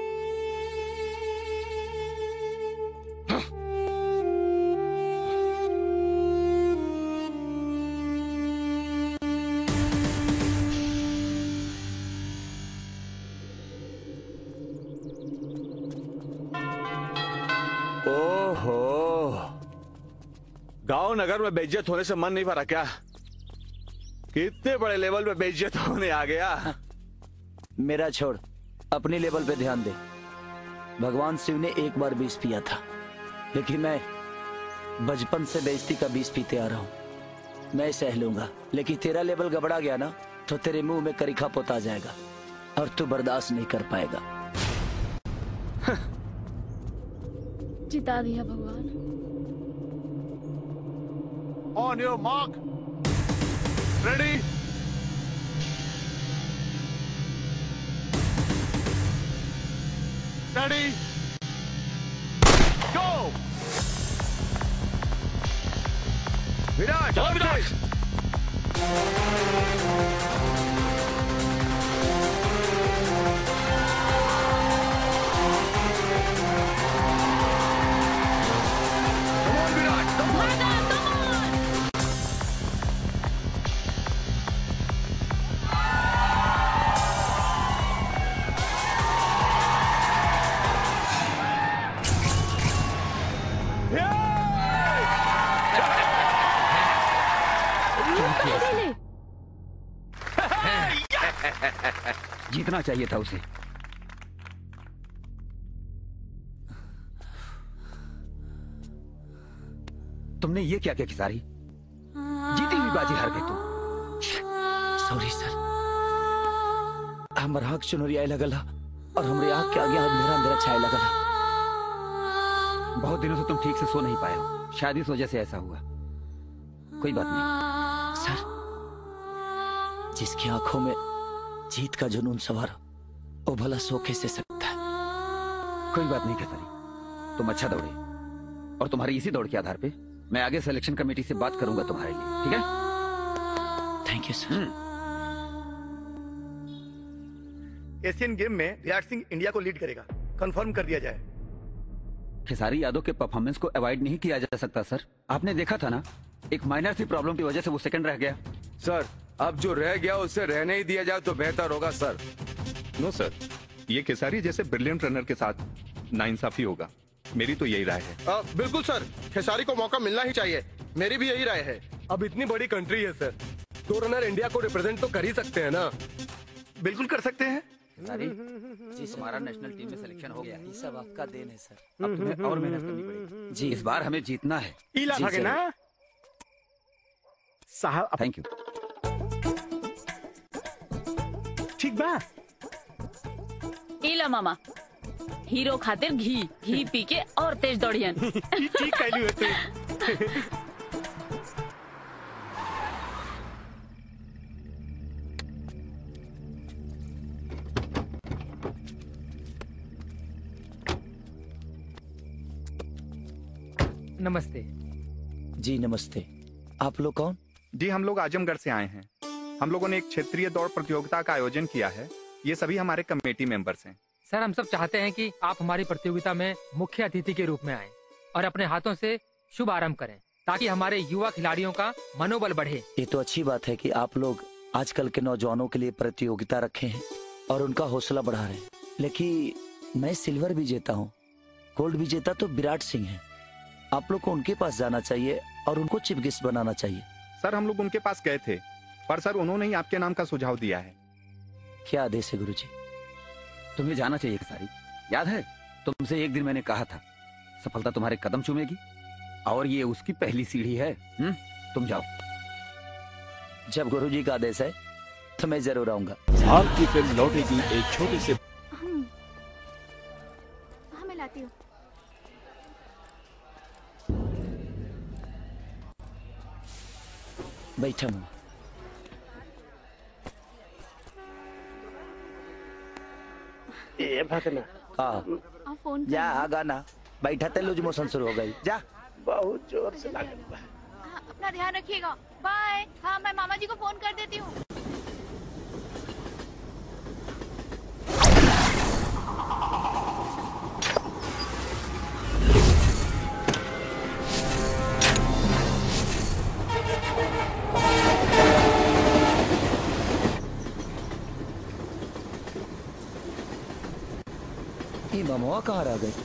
गांव नगर में बेइज्जत होने से मन नहीं भरा क्या? कितने बड़े लेवल पे बेइज्जत होने आ गया। मेरा छोड़, अपनी लेवल पे ध्यान दे। भगवान शिव ने एक बार बीस पिया था, लेकिन मैं बचपन से बेइज्जती का बीस पीते आ रहा हूं। मैं सह लूंगा, लेकिन तेरा लेवल गबड़ा गया ना तो तेरे मुंह में करीखा पोता जाएगा और तू बर्दाश्त नहीं कर पाएगा। जिता दिया भगवान। On your mark. Ready? Ready? Go! विराट! विराट! जीतना चाहिए था उसे। तुमने ये क्या किया खिसारी? जीती हुई बाजी हार गई तुम। सॉरी सर, हमर आँख चुनरिया लगल है और हमरे आँख के आगे अंधेरा अंधेरा छाए लगल है। बहुत दिनों से तुम ठीक से सो नहीं पाए हो, शायद इस वजह से ऐसा हुआ। कोई बात नहीं सर, जिसकी आंखों में जीत का जुनून सवार हो वो भला सो कैसे सकता है। कोई बात नहीं खिसारी, तुम अच्छा दौड़े और तुम्हारी इसी दौड़ के आधार पे मैं आगे सिलेक्शन कमेटी से बात करूंगा तुम्हारे लिए, ठीक है? Thank you sir. Asian game में विराट सिंह इंडिया को लीड करेगा, कंफर्म कर दिया जाए। खेसारी यादव के परफॉर्मेंस को अवॉइड नहीं किया जा सकता सर। आपने देखा था ना, एक माइनर सी प्रॉब्लम की वजह से वो सेकंड रह गया। सर, अब जो रह गया उससे रहने ही दिया जाए तो बेहतर होगा सर। नो सर, ये खेसारी जैसे ब्रिलियंट रनर के साथ नाइंसाफी होगा। मेरी तो यही राय है। आ, बिल्कुल सर, खेसारी को मौका मिलना ही चाहिए। मेरी भी यही राय है। अब इतनी बड़ी कंट्री है सर, दो रनर इंडिया को रिप्रेजेंट तो कर ही सकते हैं ना। बिल्कुल कर सकते हैं। खेसारी, जी तुम्हारा नेशनल टीम में सिलेक्शन हो गया है। ये सब आपका देन है सर। अब तुम्हें और मेहनत करनी पड़ेगी जी। इस बार हमें जीतना है। इला भागे ना साहब। Thank you. ठीक बा। इला मामा, हीरो खातिर घी घी पी के और तेज दौड़ियन। ठीक कहली होते। नमस्ते जी। नमस्ते। आप लोग कौन? जी हम लोग आजमगढ़ से आए हैं। हम लोगों ने एक क्षेत्रीय दौड़ प्रतियोगिता का आयोजन किया है। ये सभी हमारे कमेटी मेंबर्स हैं। सर, हम सब चाहते हैं कि आप हमारी प्रतियोगिता में मुख्य अतिथि के रूप में आएं और अपने हाथों से शुभ आरंभ करें ताकि हमारे युवा खिलाड़ियों का मनोबल बढ़े। ये तो अच्छी बात है कि आप लोग आजकल के नौजवानों के लिए प्रतियोगिता रखे हैं और उनका हौसला बढ़ा रहे हैं। लेकिन मैं सिल्वर विजेता हूँ, गोल्ड विजेता तो विराट सिंह है। आप लोग को उनके पास जाना चाहिए और उनको चीफ गेस्ट बनाना चाहिए। सर, हम लोग उनके पास गए थे, पर सर उन्होंने ही आपके नाम का सुझाव दिया है। क्या आदेश है गुरुजी? तुम्हें जाना चाहिए खेसारी। याद है तुमसे एक दिन मैंने कहा था सफलता तुम्हारे कदम चूमेगी, और ये उसकी पहली सीढ़ी है। हुँ? तुम जाओ। जब गुरुजी का आदेश है तो मैं जरूर आऊंगा। आपकी फिल्म लौटेगी एक छोटे से। हाँ, मैं लाती हूँ। बैठा हूँ। ये भागना। हाँ, फोन जा आगा ना। बैठा ते लूज मोशन शुरू हो गई। जा। बहुत जोर से लागल बा। हाँ, अपना ध्यान रखिएगा। बाय। हाँ, मैं मामा जी को फोन कर देती हूँ। ये मामा कहाँ रह गए?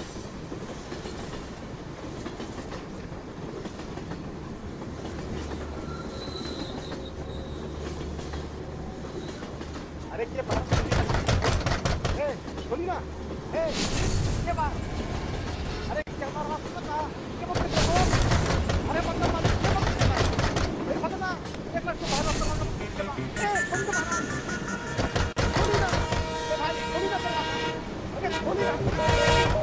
अरे क्या बात? ए, सुनी ना? ए, क्या बात? अरे क्या मार रहा है ना? क्या बात कर रहे हो? अरे बंदा मार, क्या बात कर रहा है? ए, बंदा ना, एक लड़का बाहर रखता है ना, क्या बात? ए, बंदा मार। सुनी ना? ए भाई, सुनी ना तेरा? अरे सुनी ना?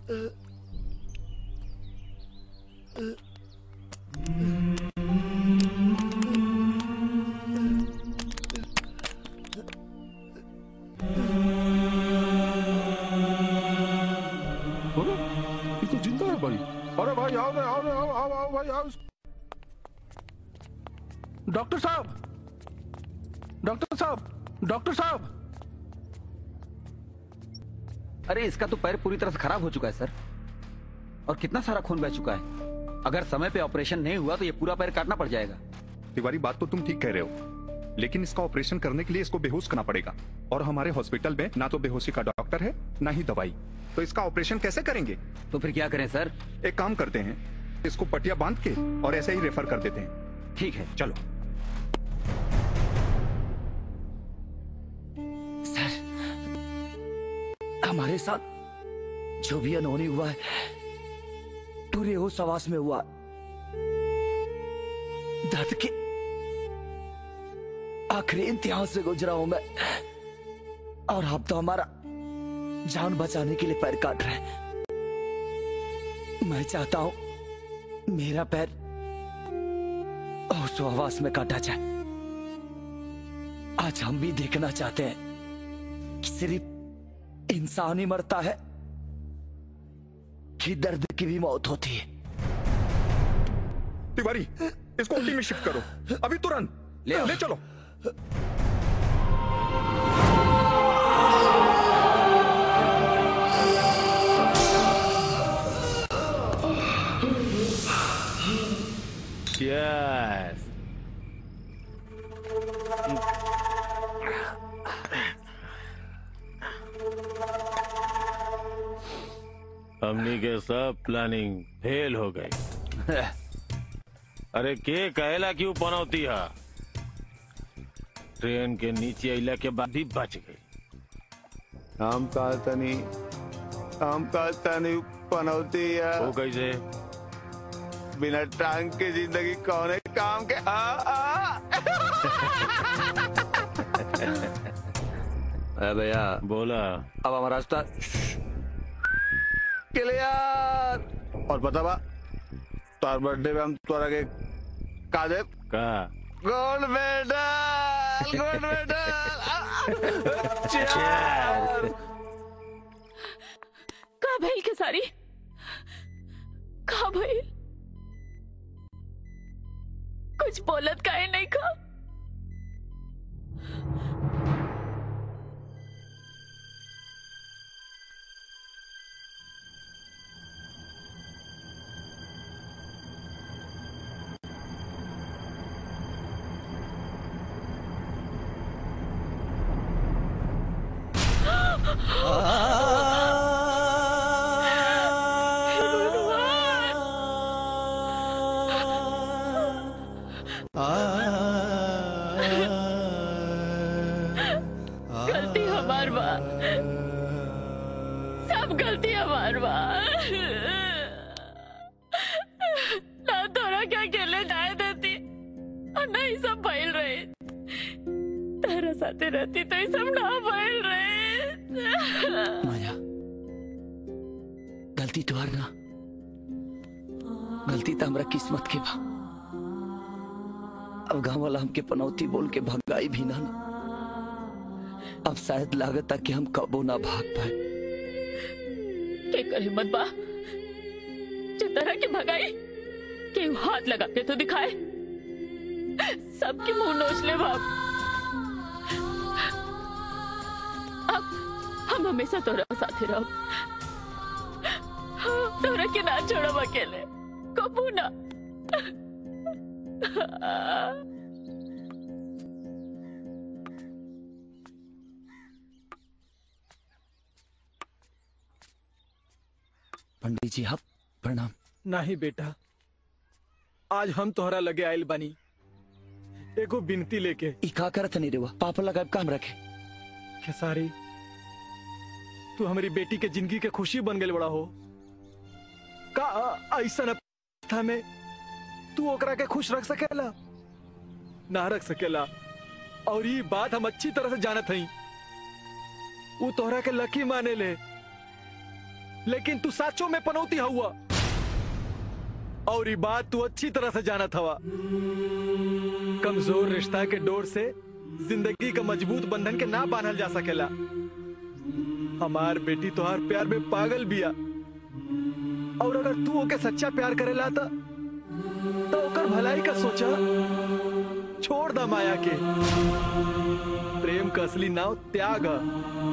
ये तो जिंदा है भाई। अरे भाई आओ रे, आओ रे, आओ आओ आओ भाई आओ। डॉक्टर साहब, डॉक्टर साहब, डॉक्टर साहब। अरे इसका तो पैर पूरी तरह से खराब हो चुका है सर, और कितना सारा खून बह चुका है। अगर समय पे ऑपरेशन नहीं हुआ तो ये पूरा पैर काटना पड़ जाएगा। तिवारी बात तो तुम ठीक कह रहे हो, लेकिन इसका ऑपरेशन करने के लिए इसको बेहोश करना पड़ेगा, और हमारे हॉस्पिटल में ना तो बेहोशी का डॉक्टर है ना ही दवाई, तो इसका ऑपरेशन कैसे करेंगे? तो फिर क्या करें सर? एक काम करते हैं, इसको पटिया बांध के और ऐसे ही रेफर कर देते हैं। ठीक है चलो। सर, हमारे साथ जो भी अनहोनी हुआ है पूरे होश आवास में हुआ। दर्द के आखिरी इम्तिहान से गुजरा हूं मैं, और आप तो हमारा जान बचाने के लिए पैर काट रहे हैं। मैं चाहता हूं मेरा पैर होश आवास में काटा जाए। आज हम भी देखना चाहते हैं कि सिर्फ इंसान ही मरता है कि दर्द की भी मौत होती है। तिवारी, इसको ओटी में शिफ्ट करो अभी तुरंत। ले, ले चलो। यस। हमनी के सब प्लानिंग फेल हो गई। अरे के कहला क्यों पनौती है? ट्रेन के नीचे अइला के बाद भी बच गई। हम कहता नहीं, हम कहता नहीं पनौती है। वो कैसे? बिना टांग के जिंदगी कौन काम के? आ, आ। अरे भैया बोला। अब हमारा रास्ता क्लियर। और पता बा तार बर्थडे में हम तोरा के का दे? का गोल्ड मेडल, गोल्ड मेडल। का भइल के सारी? का भइल? कुछ बोलत काहे नहीं का? गलती हमार बा, सब गलती हमार बा। ना तोरा क्या अकेले जाए देती और ना ही सब भइल रहे। तेरा साथे रहती तो ये सब ना भइल रहे। माया, गलती तुम्हार ना, गलती तो हमरा किस्मत के बा। अब गांव वाला हमके पनौती बोल के भगाई भी ना, ना। अब शायद लागत कि हम कबो ना भाग पाए। के कर हिम्मत बा जो तरह की भगाई के हाथ लगा के तो दिखाए। सबके मुंह नोच ले बाप। अब हम हमेशा तोरा साथे रहो, तोरा के ना छोड़ब अकेले कबू ना। पंडित जी आप प्रणाम। नहीं बेटा, आज हम तोहरा लगे आयल बनी एगो बिनती लेके। इका करत नहीं रेवा, पापा लगा काम रखे। खेसारी, तू हमारी बेटी के जिंदगी के खुशी बन गए बड़ा हो का? ऐसा अवस्था में तू ओकरा के खुश रख सकेला? ना रख सकेला। और ये बात हम अच्छी तरह से जानत हई। वो तोहरा के लकी माने ले, लेकिन तू साचो में पनौती हुआ और ये बात तू अच्छी तरह से जाना था। कमजोर रिश्ता के डोर से जिंदगी का मजबूत बंधन के ना बांधल जा सकेला। हमार बेटी तोहार प्यार में पागल बिया और अगर तू ओके सच्चा प्यार करेला था तो ओकर भलाई का सोचा। छोड़ दा माया के। प्रेम का असली नाव त्याग है।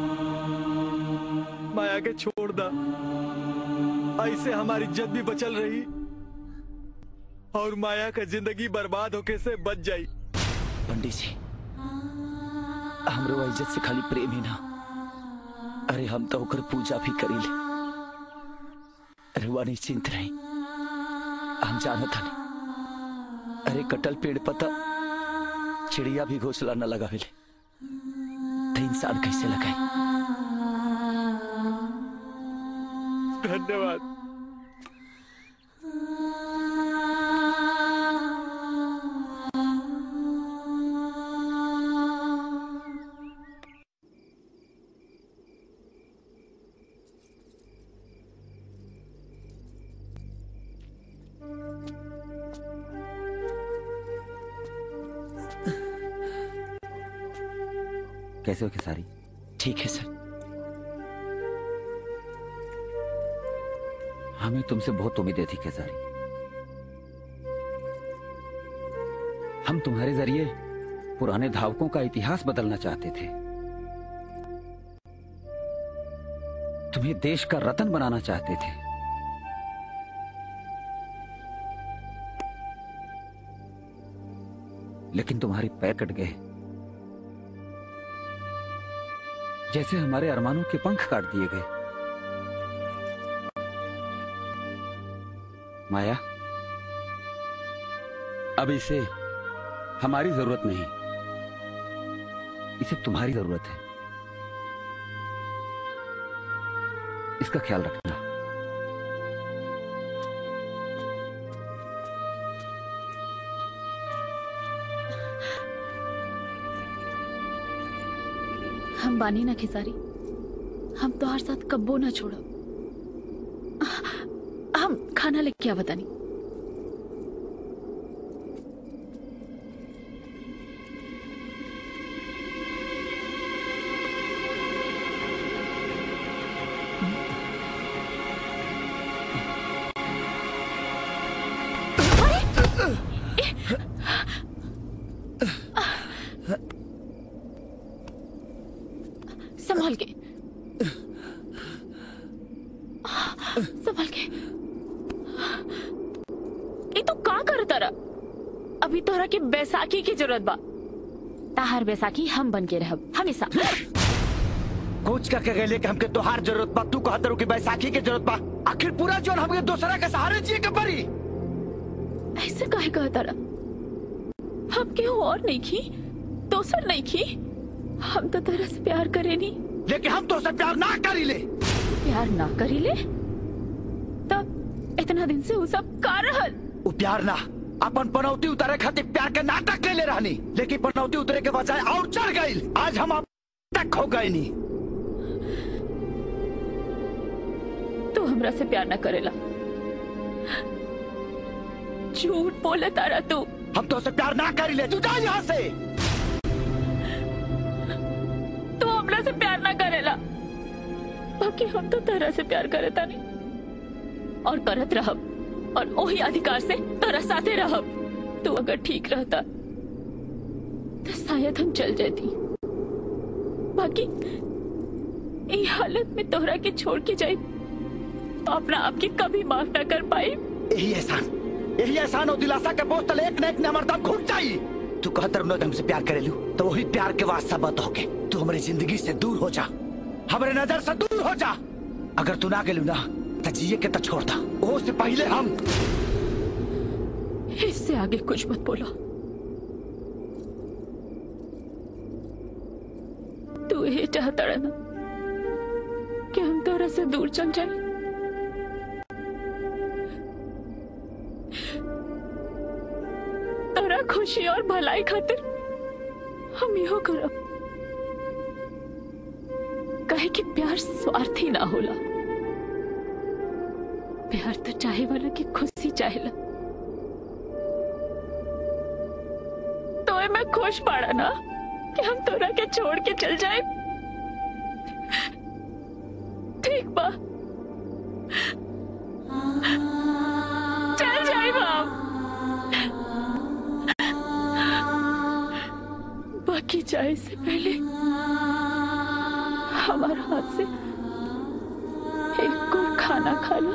माया के छोड़ दा। ऐसे हमारी इज्जत भी बचल रही और माया का जिंदगी बर्बाद होके से बच जाई। पंडित जी, हमरो इज्जत से खाली प्रेम ही ना, अरे हम तो ओकर पूजा भी करीले। रुआ निश्चिंत रही, हम जानत हनी। अरे कटल पेड़ पता चिड़िया भी घोंसला न लगावेले तो इंसान कैसे लगाए। धन्यवाद। कैसे हो खेसारी? ठीक है सर। हमें तुमसे बहुत उम्मीदें थी खेसारी। हम तुम्हारे जरिए पुराने धावकों का इतिहास बदलना चाहते थे, तुम्हें देश का रत्न बनाना चाहते थे। लेकिन तुम्हारे पैर कट गए, जैसे हमारे अरमानों के पंख काट दिए गए। माया, अब इसे हमारी जरूरत नहीं, इसे तुम्हारी जरूरत है। इसका ख्याल रखना। हम बानी ना खेसारी, हम तो हर साथ कब्बो ना छोड़ो। हम खाना लेके क्या बतानी। संभाल के, संभाल के। ये तो का कर तारा? अभी तोरा के बैसाखी की जरूरत बा। ताहार बैसाखी हम बन के रहब हमेशा। कुछ का के गले के हमके तोहार जरूरत बा, तू कहत रहो कि बैसाखी के जरूरत बा। आखिर पूरा जोन हमके दूसरा के सहारे जिए के पड़ी। ऐसे काहे कह तारा? हम केहू और नहीं की, दोसर नहीं की। हम तो तेरा से प्यार करे नहीं। लेकिन हम तो से प्यार ना करी ले। प्यार ना करी ले? तब इतना दिन से वो सब का रहल? वो प्यार ना, अपन पनौती उतारे खातिर प्यार के नाटक ले ले रहनी, लेकिन पनौती उतरे के बजाय और चढ़ गई। आज हम अब तक हो गए नहीं। तू हमरा से प्यार ना करेला, झूठ बोले तारा तू। हम तो से प्यार ना करी ले, तू जा यहाँ से। तू हमरा से प्यार ना करेला, बाकी हम तो तेरा से प्यार करता नहीं और करत रहब, और वही अधिकार से तेरा साथे रहब। तू अगर ठीक रहता तो शायद हम चल जाती, बाकी ये हालत में तोहरा के छोड़ के जाए तो अपना आपकी कभी माफ ना कर पाई। यही एहसान, यही एहसान और दिलासा के बोझ तले एक न एक ने हमारे दम घुट जाई। तू कहत रहो ना हमसे प्यार करेलू, तो वही प्यार के वास्ता बत होके तू हमारी जिंदगी से दूर हो जा, हमारे नजर से दूर हो जा। अगर तू ना गेलू ना तो जिए के तो छोड़ दा, वो से पहले हम। इससे आगे कुछ मत बोलो। तू ये चाहता ना कि हम तोरा से दूर चल जाए। तोरा खुशी और भलाई खातिर हम यो करब, काहे कि प्यार स्वार्थी ना होला। प्यार तो चाहे वाला की खुशी चाहेला। तो मैं खुश पड़ा ना कि हम तोरा के छोड़ के चल जाए। ठीक बा, चल जाए बाप। बाकी जाए से पहले हमारा हाथ से एक और खाना खा लो।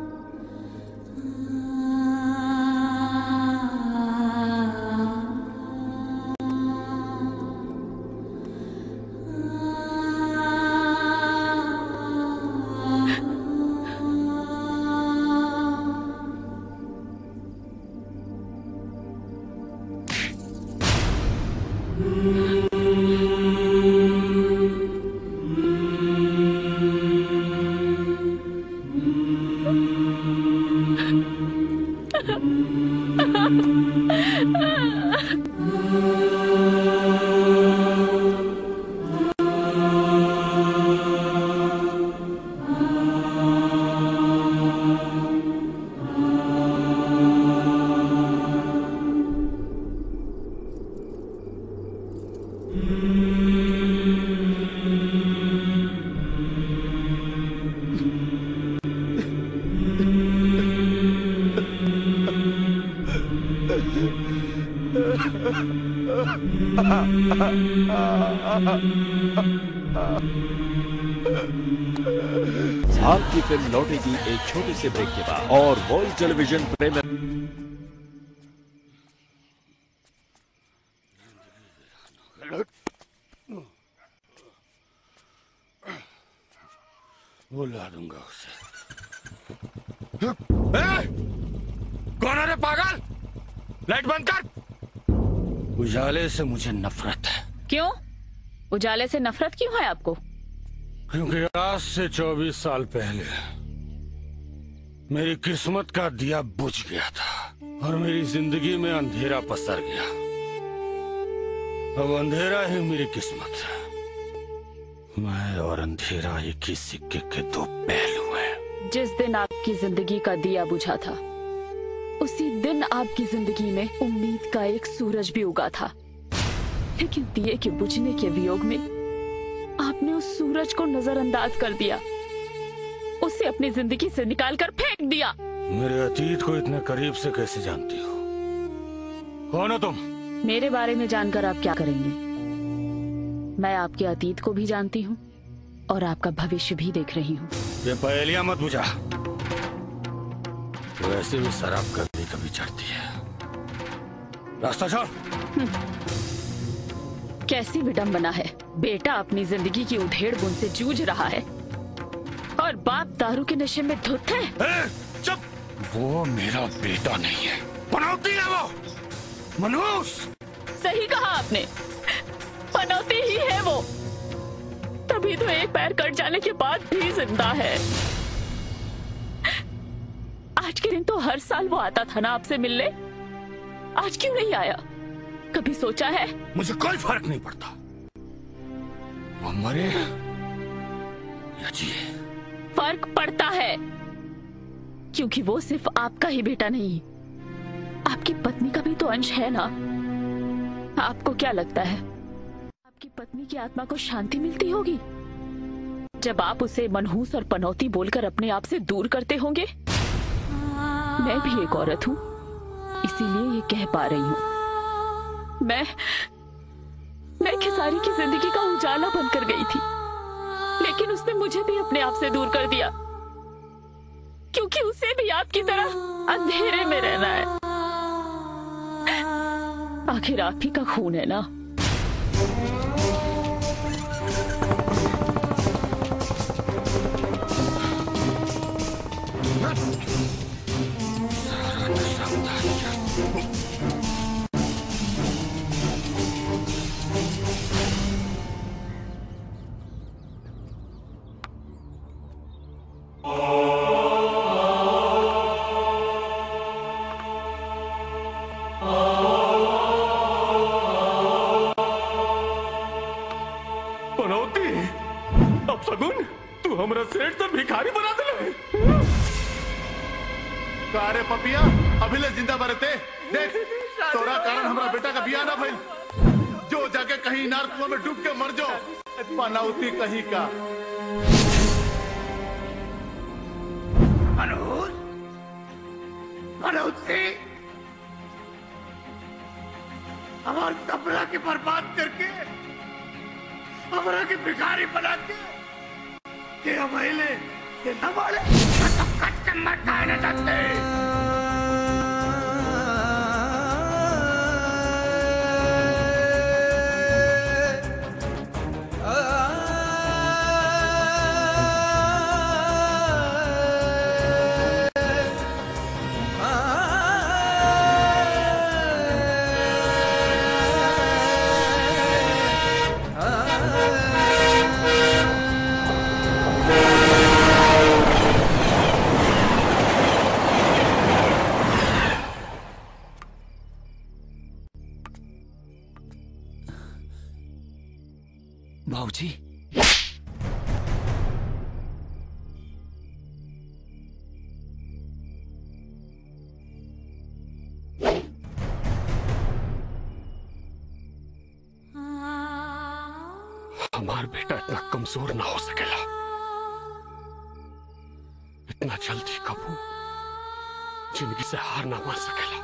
आपकी फिल्म लौटेगी एक छोटे से ब्रेक के बाद और वर्ल्ड टेलीविजन प्रीमियर बुला दूंगा उसे। ए! कौन है रे पागल? लाइट बंद कर। उजाले से मुझे नफरत है। क्यों? उजाले से नफरत क्यों है आपको? क्योंकि आज से चौबीस साल पहले मेरी किस्मत का दिया बुझ गया था और मेरी जिंदगी में अंधेरा पसर गया। अब अंधेरा ही मेरी किस्मत है। मैं और अंधेरा एक ही सिक्के के दो पहलू हैं। जिस दिन आपकी जिंदगी का दिया बुझा था उसी दिन आपकी जिंदगी में उम्मीद का एक सूरज भी उगा था, लेकिन दिए के बुझने के वियोग में आपने उस सूरज को नजरअंदाज कर दिया, उसे अपनी जिंदगी से निकालकर फेंक दिया। मेरे अतीत को इतने करीब से कैसे जानती हो? कौन हो तुम? मेरे बारे में जानकर आप क्या करेंगे? मैं आपके अतीत को भी जानती हूँ और आपका भविष्य भी देख रही हूँ। ये पहेलियां मत बुझा। वैसे भी शराब कभी कभी चढ़ती है। रास्ता छोड़। कैसी विडंबना है, बेटा अपनी जिंदगी की उधेड़ बुन से जूझ रहा है और बाप दारू के नशे में धुत है। चुप। वो मेरा बेटा नहीं है, पनौती है वो। मनहूस। सही कहा आपने, पनौती ही है वो। तभी तो एक पैर कट जाने के बाद भी जिंदा है। आज के दिन तो हर साल वो आता था ना आपसे मिलने, आज क्यों नहीं आया? कभी सोचा है? मुझे कोई फर्क नहीं पड़ता वो मरे या जिए। फर्क पड़ता है, क्योंकि वो सिर्फ आपका ही बेटा नहीं, आपकी पत्नी का भी तो अंश है ना। आपको क्या लगता है आपकी पत्नी की आत्मा को शांति मिलती होगी जब आप उसे मनहूस और पनौती बोलकर अपने आप से दूर करते होंगे? मैं भी एक औरत हूँ, इसीलिए ये कह पा रही हूँ। मैं मैं खेसारी की जिंदगी का उजाला बनकर गई थी, लेकिन उसने मुझे भी अपने आप से दूर कर दिया, क्योंकि उसे भी आपकी तरह अंधेरे में रहना है। आखिर आप ही का खून है ना। का रे पपिया अभी ले जिंदा बरते देख तोरा कारण हमारा बेटा का बियाह ना भइल जो जाके कहीं इनार कुआं में डूब के मर जाओ पनौती कहीं का मनोज मनोज हमारे सपना के बर्बाद करके हमारा के भिखारी बना के के हमेले के नवाले तो कट के मर जाना चाहते भाऊजी हमार बेटा इतना कमजोर ना हो सकेला इतना जल्दी कबू जिंदगी से हार ना मान सकेला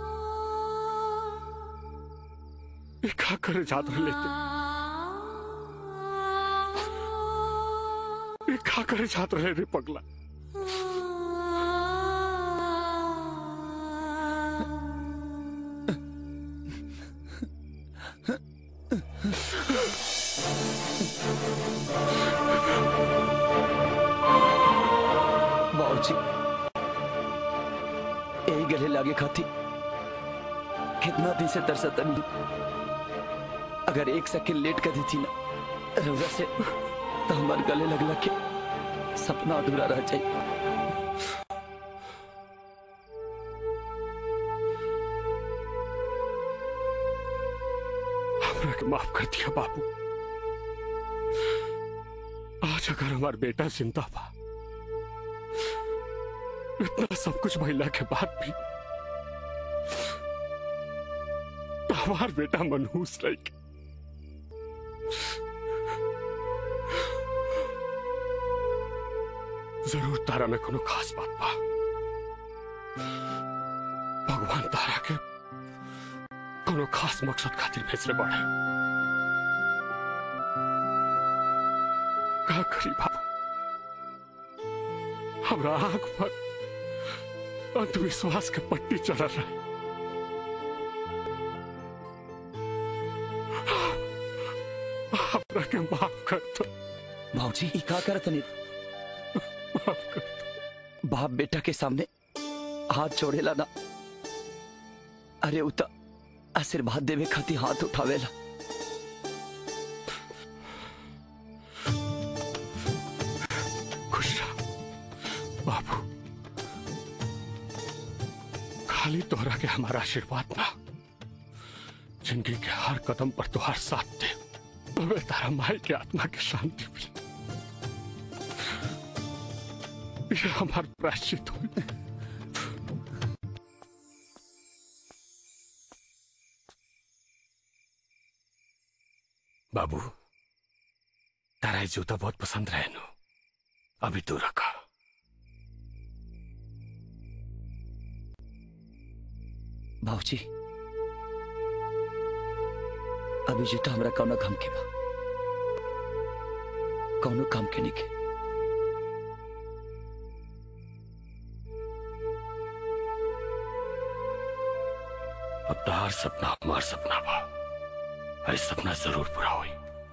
ये क्या करे जात लेते ये क्या करे जात रहे रे पगला बाबूजी यही गले लागे खाती कितना दिन से तरसता नहीं अगर एक सेकंड लेट कर दी थी ना रोजा से तो हमारे गले लग लग के सपना अधूरा रह जाए हमरा के माफ कर दिया बाबू आज अगर हमारा बेटा जिंदा बा इतना सब कुछ महिला के बाद भी तो हमारा बेटा मनहूस रही जरूर तारा में कोनो खास बात बा भगवान तारा के कोनो खास मकसद खातिर भेजले बड़े का करी बाबू हमरा आंख पर अंधविश्वास के पट्टी चढ़ रहे हमरा के माफ कर दो भाऊजी ई का करत नहीं बाप बेटा के सामने हाथ जोड़ेला ना अरे उता आशीर्वाद देवे खाती हाथ उठावेला खुश रह बाबू खाली तोहरा के हमारा आशीर्वाद ना जिंदगी के हर कदम पर तुहार साथ दे तुम्हें तारा माई के आत्मा की शांति मिले ये हमारा प्रायश्चित हो बाबू तारा ये जूता बहुत पसंद रहे नो अभी तू रखा बाबूजी अभी जूता हमरा कौनो काम के बा कौनो काम के नहीं के अब तार सपना हमार सपना बा ऐ सपना जरूर पूरा होई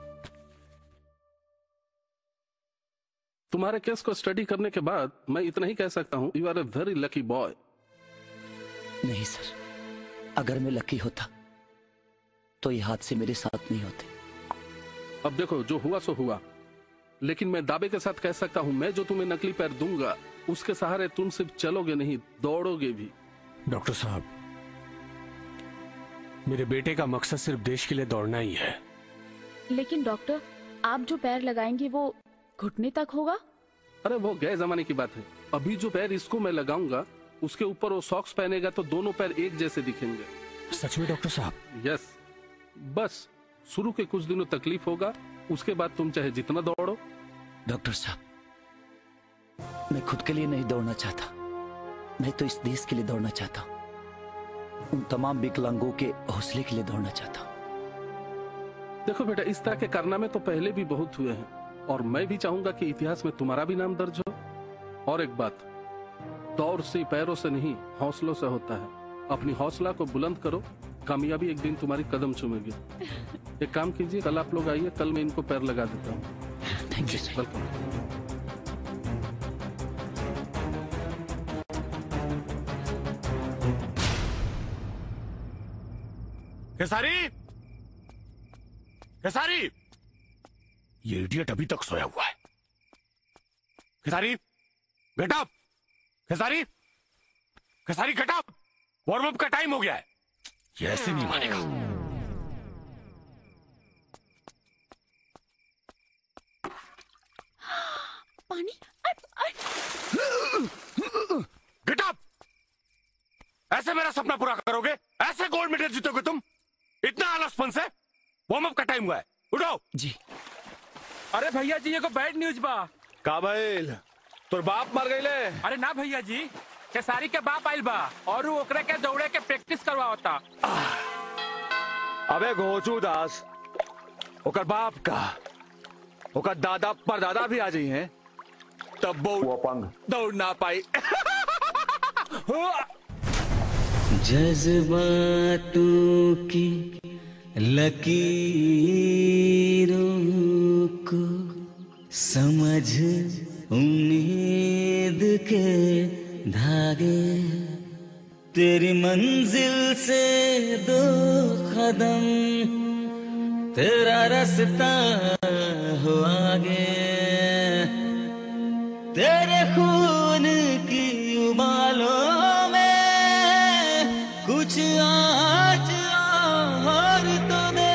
तुम्हारे केस को स्टडी करने के बाद मैं इतना ही कह सकता हूँ you are a very lucky boy. नहीं सर अगर मैं लकी होता तो ये हादसे मेरे साथ नहीं होते। अब देखो जो हुआ सो हुआ लेकिन मैं दावे के साथ कह सकता हूँ मैं जो तुम्हें नकली पैर दूंगा उसके सहारे तुम सिर्फ चलोगे नहीं दौड़ोगे भी। डॉक्टर साहब मेरे बेटे का मकसद सिर्फ देश के लिए दौड़ना ही है। लेकिन डॉक्टर आप जो पैर लगाएंगे वो घुटने तक होगा। अरे वो गए जमाने की बात है। अभी जो पैर इसको मैं लगाऊंगा उसके ऊपर वो सॉक्स पहनेगा तो दोनों पैर एक जैसे दिखेंगे। सच में डॉक्टर साहब? यस। बस शुरू के कुछ दिनों तकलीफ होगा, उसके बाद तुम चाहे जितना दौड़ो। डॉक्टर साहब, मैं खुद के लिए नहीं दौड़ना चाहता, मैं तो इस देश के लिए दौड़ना चाहता हूँ। उन तमाम विकलांगों के हौसले के लिए दौड़ना चाहता हूँ। देखो बेटा, इस तरह के कारनामे तो पहले भी बहुत हुए हैं और मैं भी चाहूंगा कि इतिहास में तुम्हारा भी नाम दर्ज हो। और एक बात, दौड़ से पैरों से नहीं हौसलों से होता है। अपनी हौसला को बुलंद करो, कामयाबी एक दिन तुम्हारी कदम चूमेगी। एक काम कीजिए, कल आप लोग आइए, कल मैं इनको पैर लगा देता हूँ। Thank you sir. Welcome. Kesari, Kesari, ये इडियट अभी तक सोया हुआ है। Kesari, get up. Kesari, Kesari get up. Warm up का टाइम हो गया है। ये ऐसे नहीं मानेगा। पानी। Get up. ऐसे मेरा सपना पूरा करोगे? ऐसे गोल्ड मेडल जीतोगे तुम? इतना आलसपन से? वार्म अप का टाइम हुआ है, उठो। जी। अरे भैया जी, ये को बैड न्यूज बा। का भइल? तोर बाप मर गईले? अरे ना भैया जी, केसारी के बाप आइल बा और वो ओकरे के दौड़े के प्रैक्टिस करवावता। अबे घोचू दास, ओकर बाप का, ओकर दादा परदादा भी आ जाई हैं, तब वो अपंग दौड़ ना पाई। जज्बातों की लकीरों को समझ उम्मीद के धागे, तेरी मंजिल से दो कदम, तेरा रास्ता हो आगे, तेरे खून की उबालों में कुछ आज और तो दे।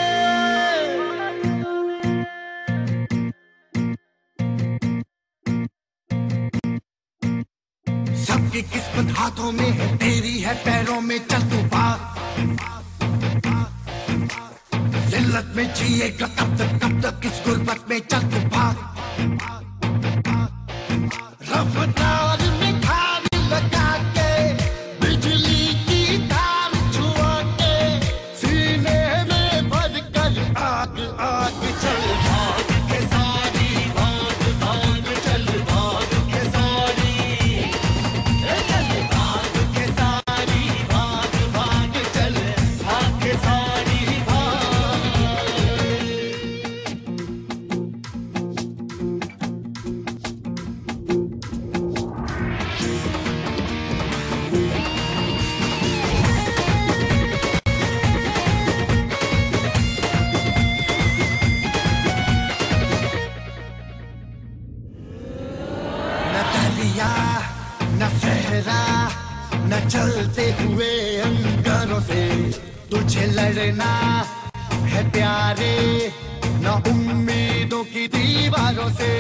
सबकी किस्मत हाथों में है, तेरी है पैरों में, चल तू भाग। जिल्लत में जिएगा कब तक, कब तक इस गुर्बत में, चल तू भाग। रफ्तार में धार लगा के, बिजली की धार छुआ के, सीने में भर कर आग आग चल भाग के सारी, भाग भाग चल भाग के सारी, चल भाग के सारी, भाग भाग चल भाग के सारी भाग। न दरिया न सहरा न चलते हुए अंगारों से, तुझे लड़ना है प्यारे, न उम्मीदों की दीवारों से।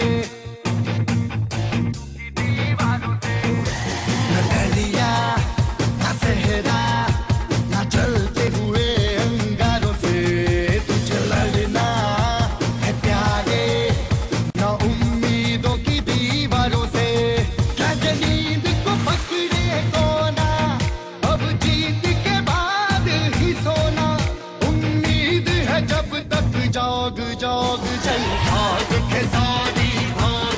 न दरिया न सहरा न चलते हुए अंगारों से, तुझे लड़ना है प्यारे, न उम्मीदों की दीवारों से। क्या नींद को पकड़े कोना, अब जीत के बाद ही सोना, उम्मीद है जब तक जाग जाग चल भाग के सारी भाग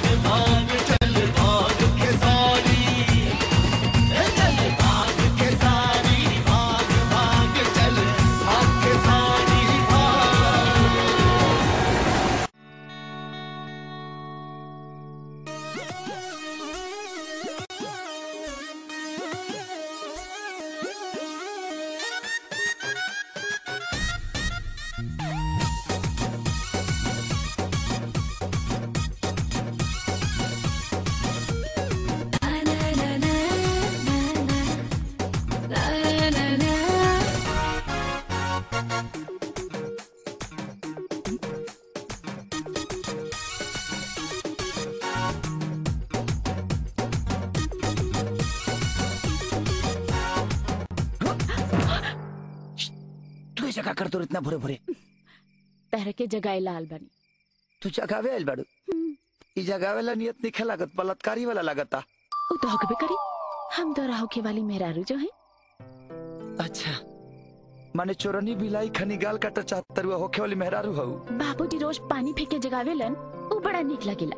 ऐसा का करतो इतना भोरे भोरे? तरह के जगाए लाल बनी। तू जगावे आइल बाड़ू? ई जगावेला नियत नहीं खे लागत, बलात्कारी वाला लागता। उ तो हकबे करी, हम दो होके वाली मेहरारू जो है। अच्छा, माने चोरनी बिलाई खनी गाल काटा चाहतर हुआ होके वाली मेहरारू हऊ। बाबूजी रोज पानी फेंक के जगावेलन, उ बड़ा निक लगेला।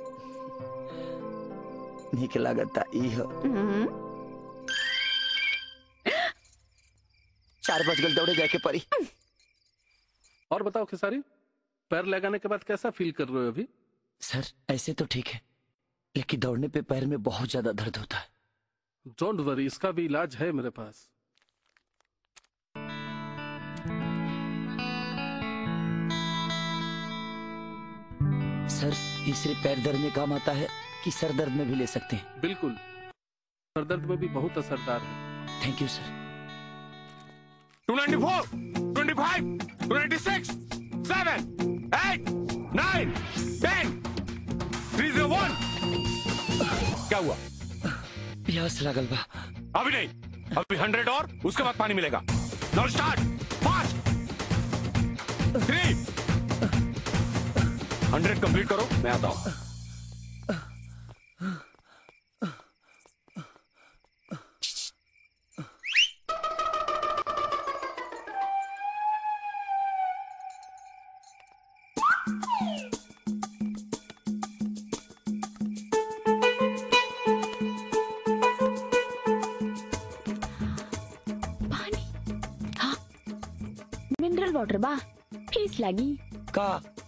निक लागता ई हो। चार बज गल, दौड़े जाके पड़ी। और बताओ खेसारी, पैर लगाने के बाद कैसा फील कर रहे हो अभी? सर ऐसे तो ठीक है, लेकिन दौड़ने पे पैर में बहुत ज्यादा दर्द होता है। डोंट वरी, इसका भी इलाज है मेरे पास। सर ये सिर्फ पैर दर्द में काम आता है कि सर दर्द में भी ले सकते हैं? बिल्कुल, सर दर्द में भी बहुत असरदार है। Thank you sir. Two ninety four, twenty five, two ninety six, seven, eight, nine, ten, three zero one. क्या हुआ? प्यास लगल बा। अभी नहीं, अभी हंड्रेड और उसके बाद पानी मिलेगा। Now start, fast. Three, hundred complete करो, मैं आता हूं। मिनरल वाटर बा, फीस लगी का?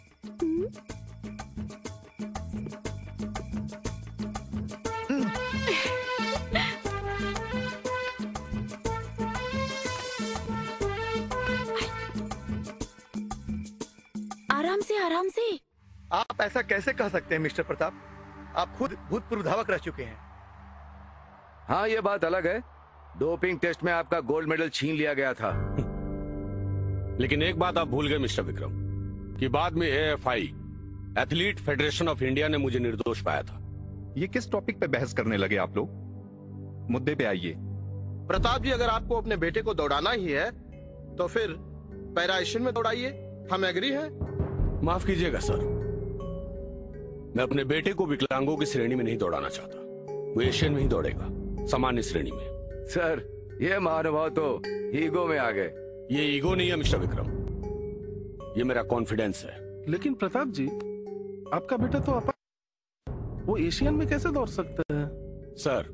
आराम से आराम से। आप ऐसा कैसे कह सकते हैं मिस्टर प्रताप? आप खुद भूतपूर्व धावक रह चुके हैं। हाँ, ये बात अलग है। डोपिंग टेस्ट में आपका गोल्ड मेडल छीन लिया गया था। लेकिन एक बात आप भूल गए मिस्टर विक्रम, कि बाद में A F I, athlete federation of India ने मुझे निर्दोष पाया था। ये किस टॉपिक पे बहस करने लगे आप लोग? मुद्दे पे आइए। प्रताप जी, अगर आपको अपने बेटे को दौड़ाना ही है तो फिर पैरा एशियन में दौड़ाइए, हम एग्री हैं। माफ कीजिएगा सर, मैं अपने बेटे को विकलांगों की श्रेणी में नहीं दौड़ाना चाहता। वो एशियन में ही दौड़ेगा, सामान्य श्रेणी में। सर, ये महानुभाव तो ईगो में आ गए। ये ईगो नहीं है मिस्टर विक्रम, ये मेरा कॉन्फिडेंस है। लेकिन प्रताप जी, आपका बेटा तो आप वो एशियन में कैसे दौड़ सकता है? सर,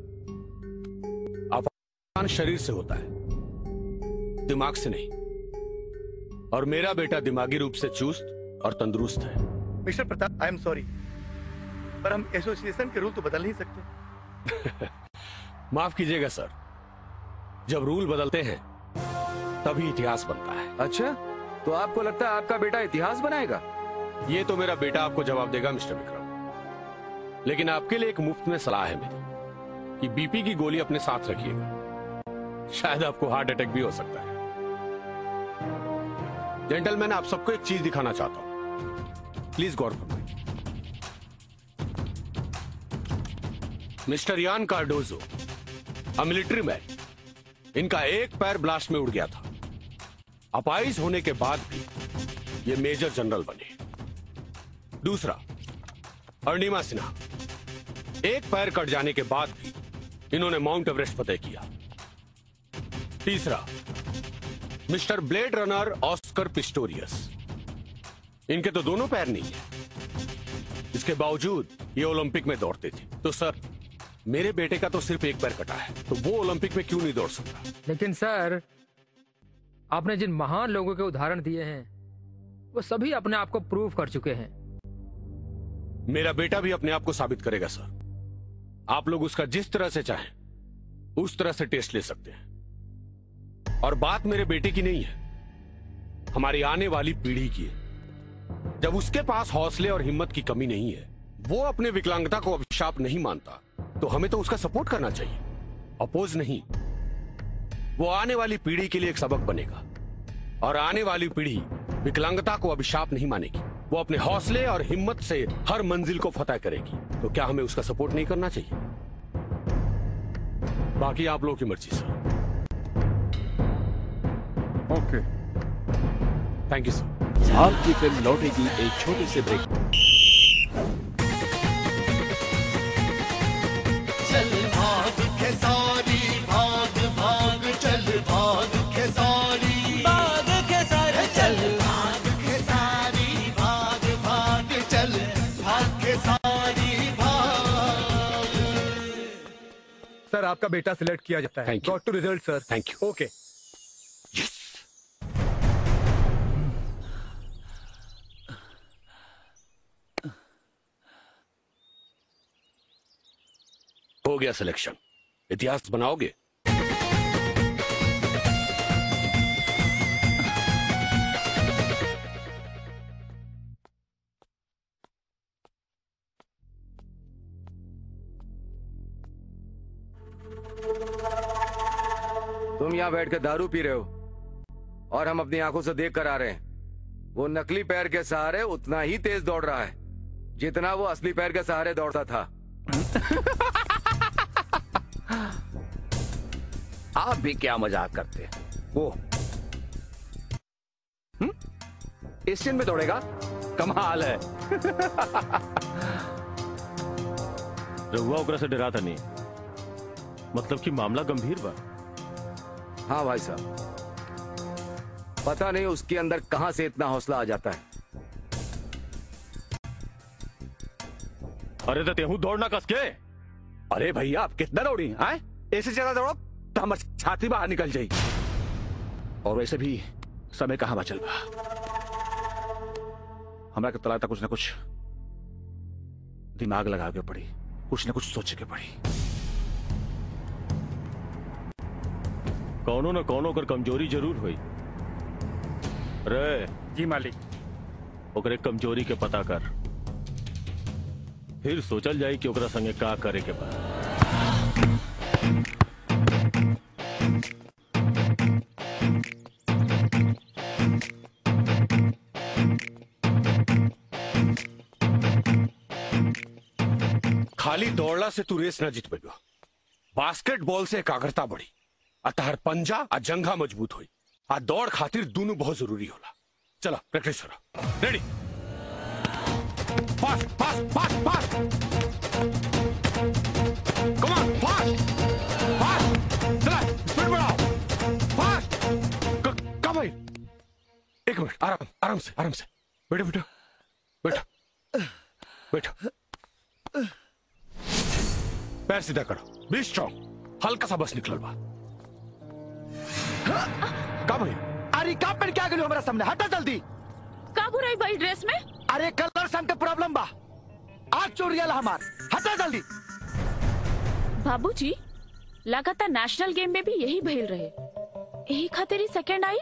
अफगान शरीर से होता है, दिमाग से नहीं। और मेरा बेटा दिमागी रूप से चुस्त और तंदुरुस्त है। Mister Pratap, I am sorry, पर हम एसोसिएशन के रूल तो बदल नहीं सकते। माफ कीजिएगा सर, जब रूल बदलते हैं तभी इतिहास बनता है। अच्छा, तो आपको लगता है आपका बेटा इतिहास बनाएगा? ये तो मेरा बेटा आपको जवाब देगा मिस्टर विक्रम। लेकिन आपके लिए एक मुफ्त में सलाह है मेरी, कि बीपी की गोली अपने साथ रखिएगा, शायद आपको हार्ट अटैक भी हो सकता है। जेंटलमैन, आप सबको एक चीज दिखाना चाहता हूं, प्लीज गौर फरमाइए। मिस्टर यान कार्डोजो, अ मिलिट्री मैन, इनका एक पैर ब्लास्ट में उड़ गया था। अपाइज होने के बाद भी ये मेजर जनरल बने। दूसरा, अर्णिमा सिन्हा, एक पैर कट जाने के बाद भी इन्होंने माउंट एवरेस्ट फतेह किया। तीसरा, mister blade runner Oscar Pistorius, इनके तो दोनों पैर नहीं है, इसके बावजूद ये ओलंपिक में दौड़ते थे। तो सर, मेरे बेटे का तो सिर्फ एक पैर कटा है, तो वो ओलंपिक में क्यों नहीं दौड़ सकता? लेकिन सर, आपने जिन महान लोगों के उदाहरण दिए हैं वो सभी अपने आप को प्रूव कर चुके हैं। मेरा बेटा भी अपने आप को साबित करेगा सर। आप लोग उसका जिस तरह से चाहें उस तरह से टेस्ट ले सकते हैं। और बात मेरे बेटे की नहीं है, हमारी आने वाली पीढ़ी की है। जब उसके पास हौसले और हिम्मत की कमी नहीं है, वो अपने विकलांगता को अभिशाप नहीं मानता, तो हमें तो उसका सपोर्ट करना चाहिए, अपोज नहीं। वो आने वाली पीढ़ी के लिए एक सबक बनेगा, और आने वाली पीढ़ी विकलांगता को अभिशाप नहीं मानेगी। वो अपने हौसले और हिम्मत से हर मंजिल को फतह करेगी। तो क्या हमें उसका सपोर्ट नहीं करना चाहिए? बाकी आप लोगों की मर्जी सर। ओके, थैंक यू सर। हाल की फिल्म लौटेगी एक छोटे से ब्रेक। चल भाग खेसारी भाग भाग चल भाग खेसारी भाग खेसारी चल भाग खेसारी भाग भाग चल भाग खेसारी भाग। सर आपका बेटा सिलेक्ट किया जाता है। Got to result sir. Thank you. Okay. हो गया सिलेक्शन। इतिहास बनाओगे? तुम यहाँ बैठ के दारू पी रहे हो और हम अपनी आंखों से देख कर आ रहे हैं। वो नकली पैर के सहारे उतना ही तेज दौड़ रहा है जितना वो असली पैर के सहारे दौड़ता था। आप भी क्या मजाक करते हैं? वो हम्म? एशियन में दौड़ेगा? कमाल है। रघुआ ओकरा से डरा था नहीं, मतलब कि मामला गंभीर बा। हाँ भाई साहब, पता नहीं उसके अंदर कहां से इतना हौसला आ जाता है। अरे तो तेहू दौड़ना कस के। अरे भैया आप कितना दौड़ी आए? ऐसे ज्यादा दौड़ो तो हमारी छाती बाहर निकल जाएगी। और वैसे भी समय कहां बचल बा। हमारा के तलाता कुछ ना कुछ दिमाग लगा के पड़ी, कुछ ना कुछ सोचे के पड़ी। कौनो न कौनो कर कमजोरी जरूर हुई। रे जी मालिक। ओकरे कमजोरी के पता कर, फिर सोचल जाए कि ओकरा संगे का करे के बा। खाली दौड़ला से तू रेस ना जीत पेगा। बास्केटबॉल से एकाग्रता बढ़ी, अतहर पंजा आ जंघा मजबूत हुई। आ दौड़ खातिर दोनों बहुत जरूरी होला। चला प्रैक्टिस करो। Ready? Fast fast fast fast. Come on fast fast. चला स्पीड बढ़ाओ। फास्ट। कम भाई, एक मिनट आराम आराम से आराम से। बैठो बैठो बैठो बैठो। पैर सीधा करो। Be strong. हल्का सा बस निकल बा। का भाई? अरे का पेन क्या गयो हमारा सामने? हटा जल्दी। का बुराई भाई ड्रेस में? अरे कलर सन के प्रॉब्लम बा। आज चोरियाला हमार। हटा जल्दी। बाबूजी, लगातार नेशनल गेम में भी यही भइल रहे। यही खातिर ही सेकंड आई।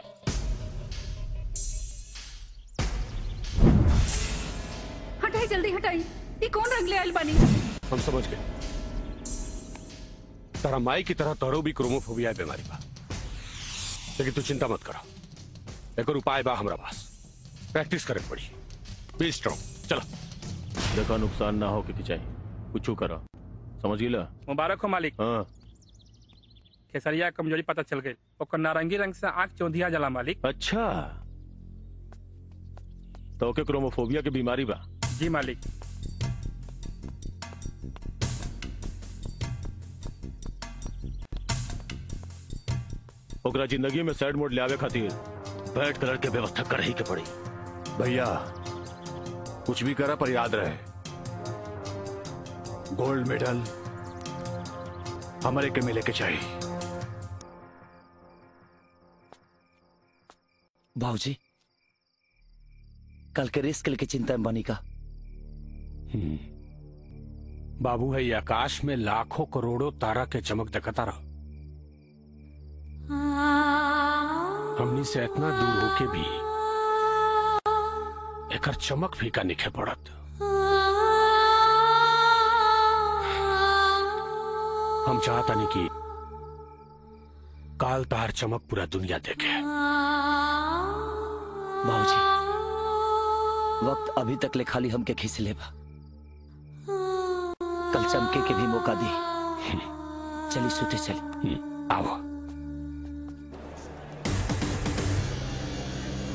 हटाई जल्दी हटाई। ये कौन रंग ले आइल बानी? हम समझ गए। तारा माई की तरह तोरो भी क्रोमोफोबिया बीमारी बा, लेकिन तू चिंता मत करो। एक और उपाय बा हमरा पास। प्रैक्टिस करे पड़ी। Be strong. चलो। देखा नुकसान ना हो के चाहिए कुछ करो। समझ गिला? मुबारक हो मालिक। हाँ। खेसरिया कमजोरी पता चल गई। ओकर नारंगी रंग से आंख चौंधिया जला मालिक। अच्छा, तो के क्रोमोफोबिया की बीमारी बा? जी मालिक। ओकरा जिंदगी में सैड मोड ले आवे खातिर बैड कलर के व्यवस्था कर ही के पड़ी। भैया कुछ भी करा पर याद रहे, गोल्ड मेडल हमारे के मिले के चाहिए। भाऊजी, कल के रेस के लिए चिंता में बनी का? बाबू है, आकाश में लाखों करोड़ों तारा के चमक दिखता रहो। हमनी से इतना दूर होके भी एकर चमक फीका निखे पड़त। हम चाहता नहीं कि काल तार चमक पूरा दुनिया देखे। भाऊजी, वक्त अभी तक ले खाली हमके खींच लेबा। कल चमके के भी मौका दी। चली सुते चली। आओ।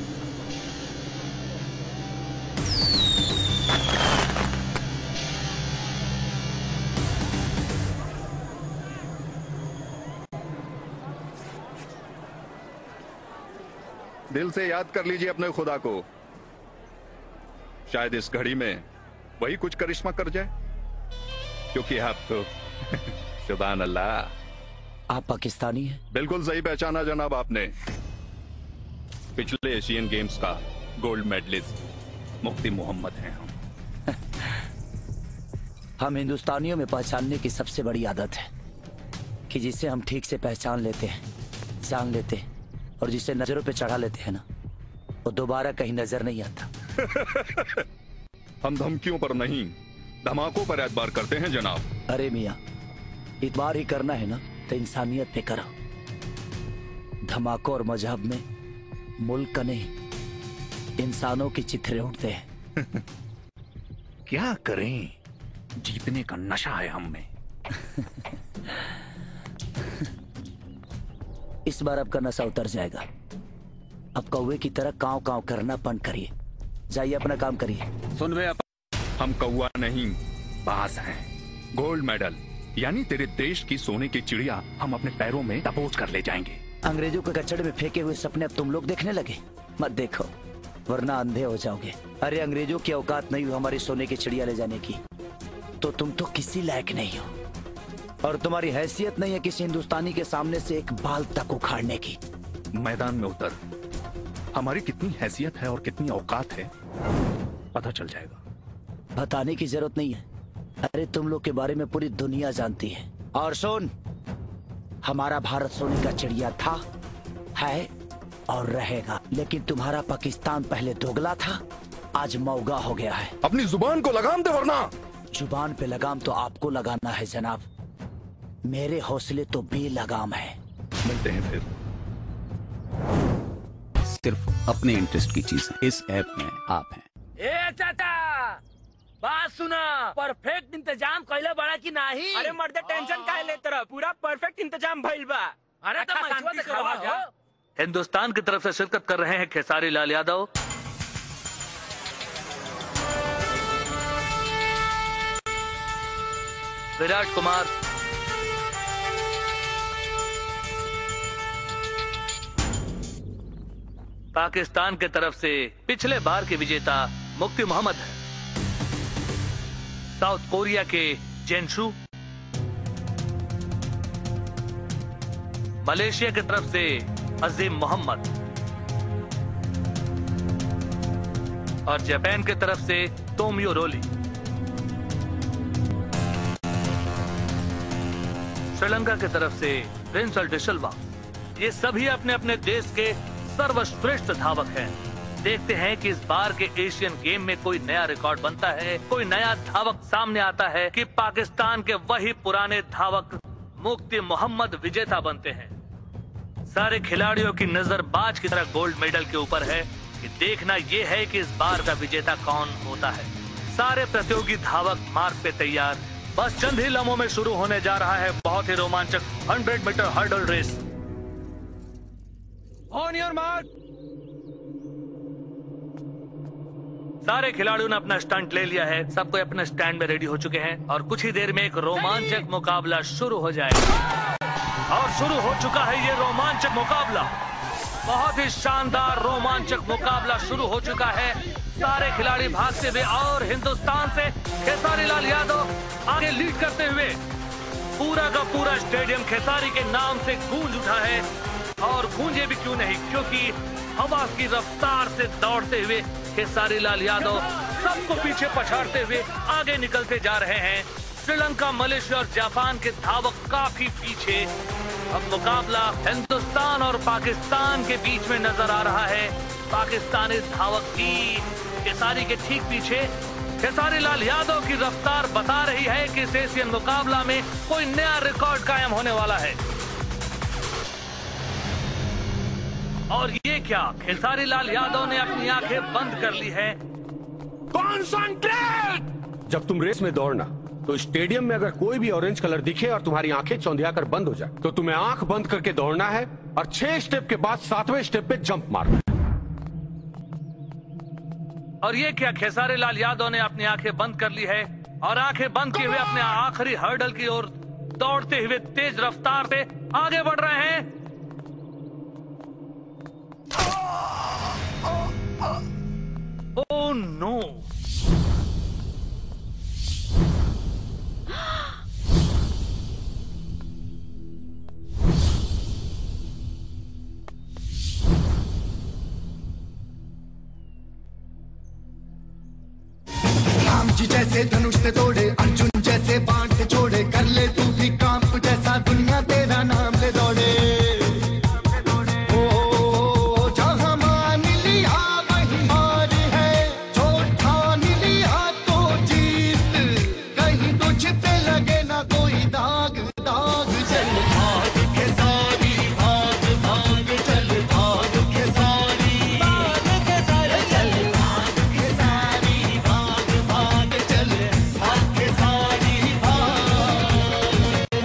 दिल से याद कर लीजिए अपने खुदा को। शायद इस घड़ी में वही कुछ करिश्मा कर जाए, क्योंकि आप तो सुभान अल्लाह। आप पाकिस्तानी हैं? बिल्कुल सही पहचाना जनाब आपने। पिछले एशियन गेम्स का गोल्ड मेडलिस्ट मुफ्ती मोहम्मद हैं हम। हम हिंदुस्तानियों में पहचानने की सबसे बड़ी आदत है कि जिसे हम ठीक से पहचान लेते हैं, जान लेते हैं, और जिसे नजरों पे चढ़ा लेते हैं ना, वो दोबारा कहीं नजर नहीं आता। हम धमकियों पर नहीं, धमाकों पर एतबार करते हैं जनाब। अरे मियाँ, इतबार ही करना है ना तो इंसानियत पे करो। धमाकों और मजहब में मुल्क का नहीं, इंसानों की चित्रे उठते हैं। क्या करें, जीतने का नशा है हम में। इस बार आपका नशा उतर जाएगा। अब कौवे की तरह काव काव करना बंद करिए, जाइए अपना काम करिए। सुन वे, हम कौवा नहीं बाज हैं। गोल्ड मेडल यानी तेरे देश की सोने की चिड़िया हम अपने पैरों में दबोच कर ले जाएंगे। अंग्रेजों के कचड़े में फेंके हुए सपने अब तुम लोग देखने लगे? मत देखो, वरना अंधे हो जाओगे। अरे अंग्रेजों की औकात नहीं हुई हमारी सोने की चिड़िया ले जाने की, तो तुम तो किसी लायक नहीं हो, और तुम्हारी हैसियत नहीं है किसी हिंदुस्तानी के सामने से एक बाल तक उखाड़ने की। मैदान में उतर, हमारी कितनी हैसियत है और कितनी औकात है पता चल जाएगा। बताने की जरूरत नहीं है, अरे तुम लोग के बारे में पूरी दुनिया जानती है। और सुन, हमारा भारत सोने का चिड़िया था, है और रहेगा, लेकिन तुम्हारा पाकिस्तान पहले दोगला था, आज मौगा हो गया है। अपनी जुबान को लगाम दे, वरना जुबान पे लगाम तो आपको लगाना है जनाब, मेरे हौसले तो बेलगाम है। मिलते हैं फिर। सिर्फ अपने इंटरेस्ट की चीज इस ऐप में आप हैं। ए चाचा, बात सुना, परफेक्ट इंतजाम कैले बड़ा की नहीं? अरे मर्दे टेंशन काहे लेत रह, पूरा परफेक्ट इंतजाम भइल बा। अरे तो मंचवा दिखावा हो। हिंदुस्तान की तरफ से शिरकत कर रहे हैं खेसारी लाल यादव, विराट कुमार, पाकिस्तान के तरफ से पिछले बार के विजेता मुफ्ती मोहम्मद, साउथ कोरिया के जेनशु, मलेशिया की तरफ से अजीम मोहम्मद, और जापान की तरफ से तोमियो रोली। श्रीलंका की तरफ से विंसल डिसिल्वा। ये सभी अपने अपने देश के सर्वश्रेष्ठ धावक हैं। देखते हैं कि इस बार के एशियन गेम में कोई नया रिकॉर्ड बनता है, कोई नया धावक सामने आता है कि पाकिस्तान के वही पुराने धावक मुफ्ती मोहम्मद विजेता बनते हैं। सारे खिलाड़ियों की नजर बाज की तरह गोल्ड मेडल के ऊपर है कि देखना ये है कि इस बार का विजेता कौन होता है। सारे प्रतियोगी धावक मार्ग पे तैयार, बस चंद ही लम्हों में शुरू होने जा रहा है बहुत ही रोमांचक hundred metre hurdle race. On your mark. सारे खिलाड़ियों ने अपना स्टंट ले लिया है, सबको अपने स्टैंड में रेडी हो चुके हैं और कुछ ही देर में एक रोमांचक मुकाबला शुरू हो जाएगा। और शुरू हो चुका है ये रोमांचक मुकाबला, बहुत ही शानदार रोमांचक मुकाबला शुरू हो चुका है। सारे खिलाड़ी भागते हुए और हिंदुस्तान से खेसारी लाल यादव आगे लीड करते हुए। पूरा का पूरा स्टेडियम खेसारी के नाम से गूंज उठा है, और गूंजे भी क्यों नहीं, क्योंकि हवा की रफ्तार से दौड़ते हुए खेसारी लाल यादव सबको पीछे पछाड़ते हुए आगे निकलते जा रहे हैं। श्रीलंका, मलेशिया और जापान के धावक काफी पीछे। अब मुकाबला हिंदुस्तान और पाकिस्तान के बीच में नजर आ रहा है। पाकिस्तानी धावक भी खेसारी के ठीक पीछे। खेसारी लाल यादव की रफ्तार बता रही है कि इस एशियन मुकाबला में कोई नया रिकॉर्ड कायम होने वाला है। और ये क्या, खेसारी लाल यादव ने अपनी आंखें बंद कर ली है। कॉन्संट्रेट! जब तुम रेस में दौड़ना तो स्टेडियम में अगर कोई भी ऑरेंज कलर दिखे और तुम्हारी आंखें चौंधिया कर बंद हो जाए तो तुम्हें आंख बंद करके दौड़ना है और छह स्टेप के बाद सातवें स्टेप पे जंप मारना है। और ये क्या, खेसारी लाल यादव ने अपनी आंखें बंद कर ली है और आंखें बंद किए हुए अपने आखिरी हर्डल की ओर दौड़ते हुए तेज रफ्तार से आगे बढ़ रहे हैं। नो। राम जी जैसे धनुष से तोड़े, अर्जुन जैसे बाण से छोड़े, कर ले तू भी काम जैसा दुनिया तेरा नाम ले दौड़े। ओ जहां मान लिया वही हार है, जो ठान लिया तो जीत, कहीं तुझ पे लगे ना कोई दाग दाग। चल भाग के सारी भाग भाग, चल भाग के सारी भाग के सारी, चल भाग के सारी भाग भाग, चल भाग के सारी भाग।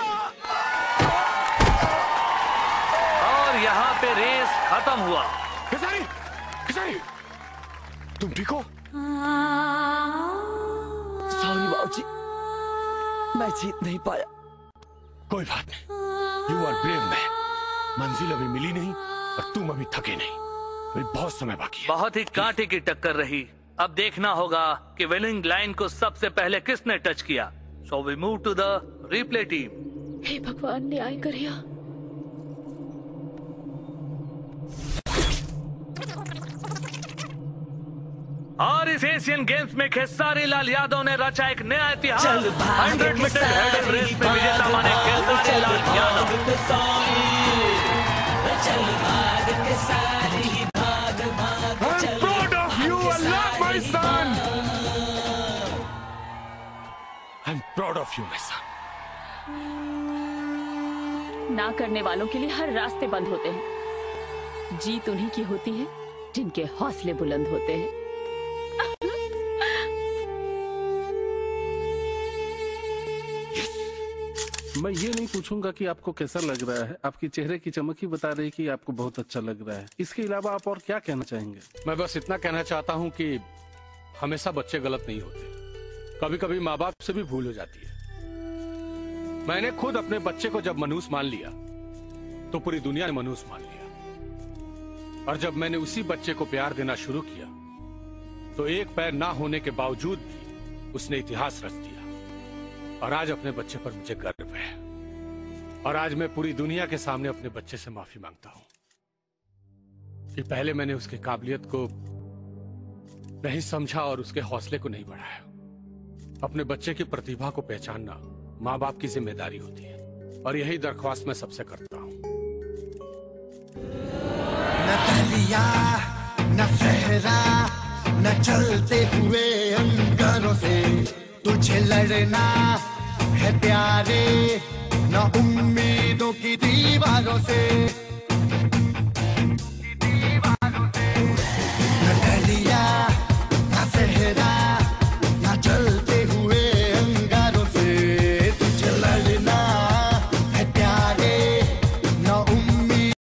और यहाँ पे रेस खत्म हुआ। खेसारी, खेसारी, तुम ठीक हो? सॉरी बाबूजी, मैं जीत नहीं पाया। कोई बात नहीं, यू आर ब्रेव मैन। मंजिल अभी मिली नहीं और तुम अभी थके नहीं। अभी बहुत समय बाकी है। बहुत ही कांटे की टक्कर रही। अब देखना होगा कि विनिंग लाइन को सबसे पहले किसने टच किया। So we move to the replay team. हे भगवान, न्याय करिया। और इस एशियन गेम्स में खेसारी लाल यादव ने रचा एक नया इतिहास। चल भाग हंड्रेड मीटर हर्डल रेस में विजेता माने खेसारी लाल यादव। चल भाग के सारी भाग भाग, I'm proud of you. I love my son. I'm proud of you, my son. ना करने वालों के लिए हर रास्ते बंद होते हैं। जीत उन्हीं की होती है जिनके हौसले बुलंद होते हैं। मैं ये नहीं पूछूंगा कि आपको कैसा लग रहा है, आपकी चेहरे की चमक ही बता रही कि आपको बहुत अच्छा लग रहा है। इसके अलावा आप और क्या कहना चाहेंगे? मैं बस इतना कहना चाहता हूँ कि हमेशा बच्चे गलत नहीं होते। कभी कभी माँ बाप से भी भूल हो जाती है। मैंने खुद अपने बच्चे को जब मनहूस मान लिया तो पूरी दुनिया ने मनहूस मान लिया। और जब मैंने उसी बच्चे को प्यार देना शुरू किया तो एक पैर ना होने के बावजूद भी उसने इतिहास रच दिया। और आज अपने बच्चे पर मुझे गर्व है। और आज मैं पूरी दुनिया के सामने अपने बच्चे से माफी मांगता हूं कि पहले मैंने उसकी काबिलियत को नहीं समझा और उसके हौसले को नहीं बढ़ाया। अपने बच्चे की प्रतिभा को पहचानना माँ बाप की जिम्मेदारी होती है और यही दरख्वास्त मैं सबसे करता हूं। न तलिया न सहरा न चलते हुए अंगारों से, तुझे लड़ना है प्यारे न उम्मीदों की दीवारों से।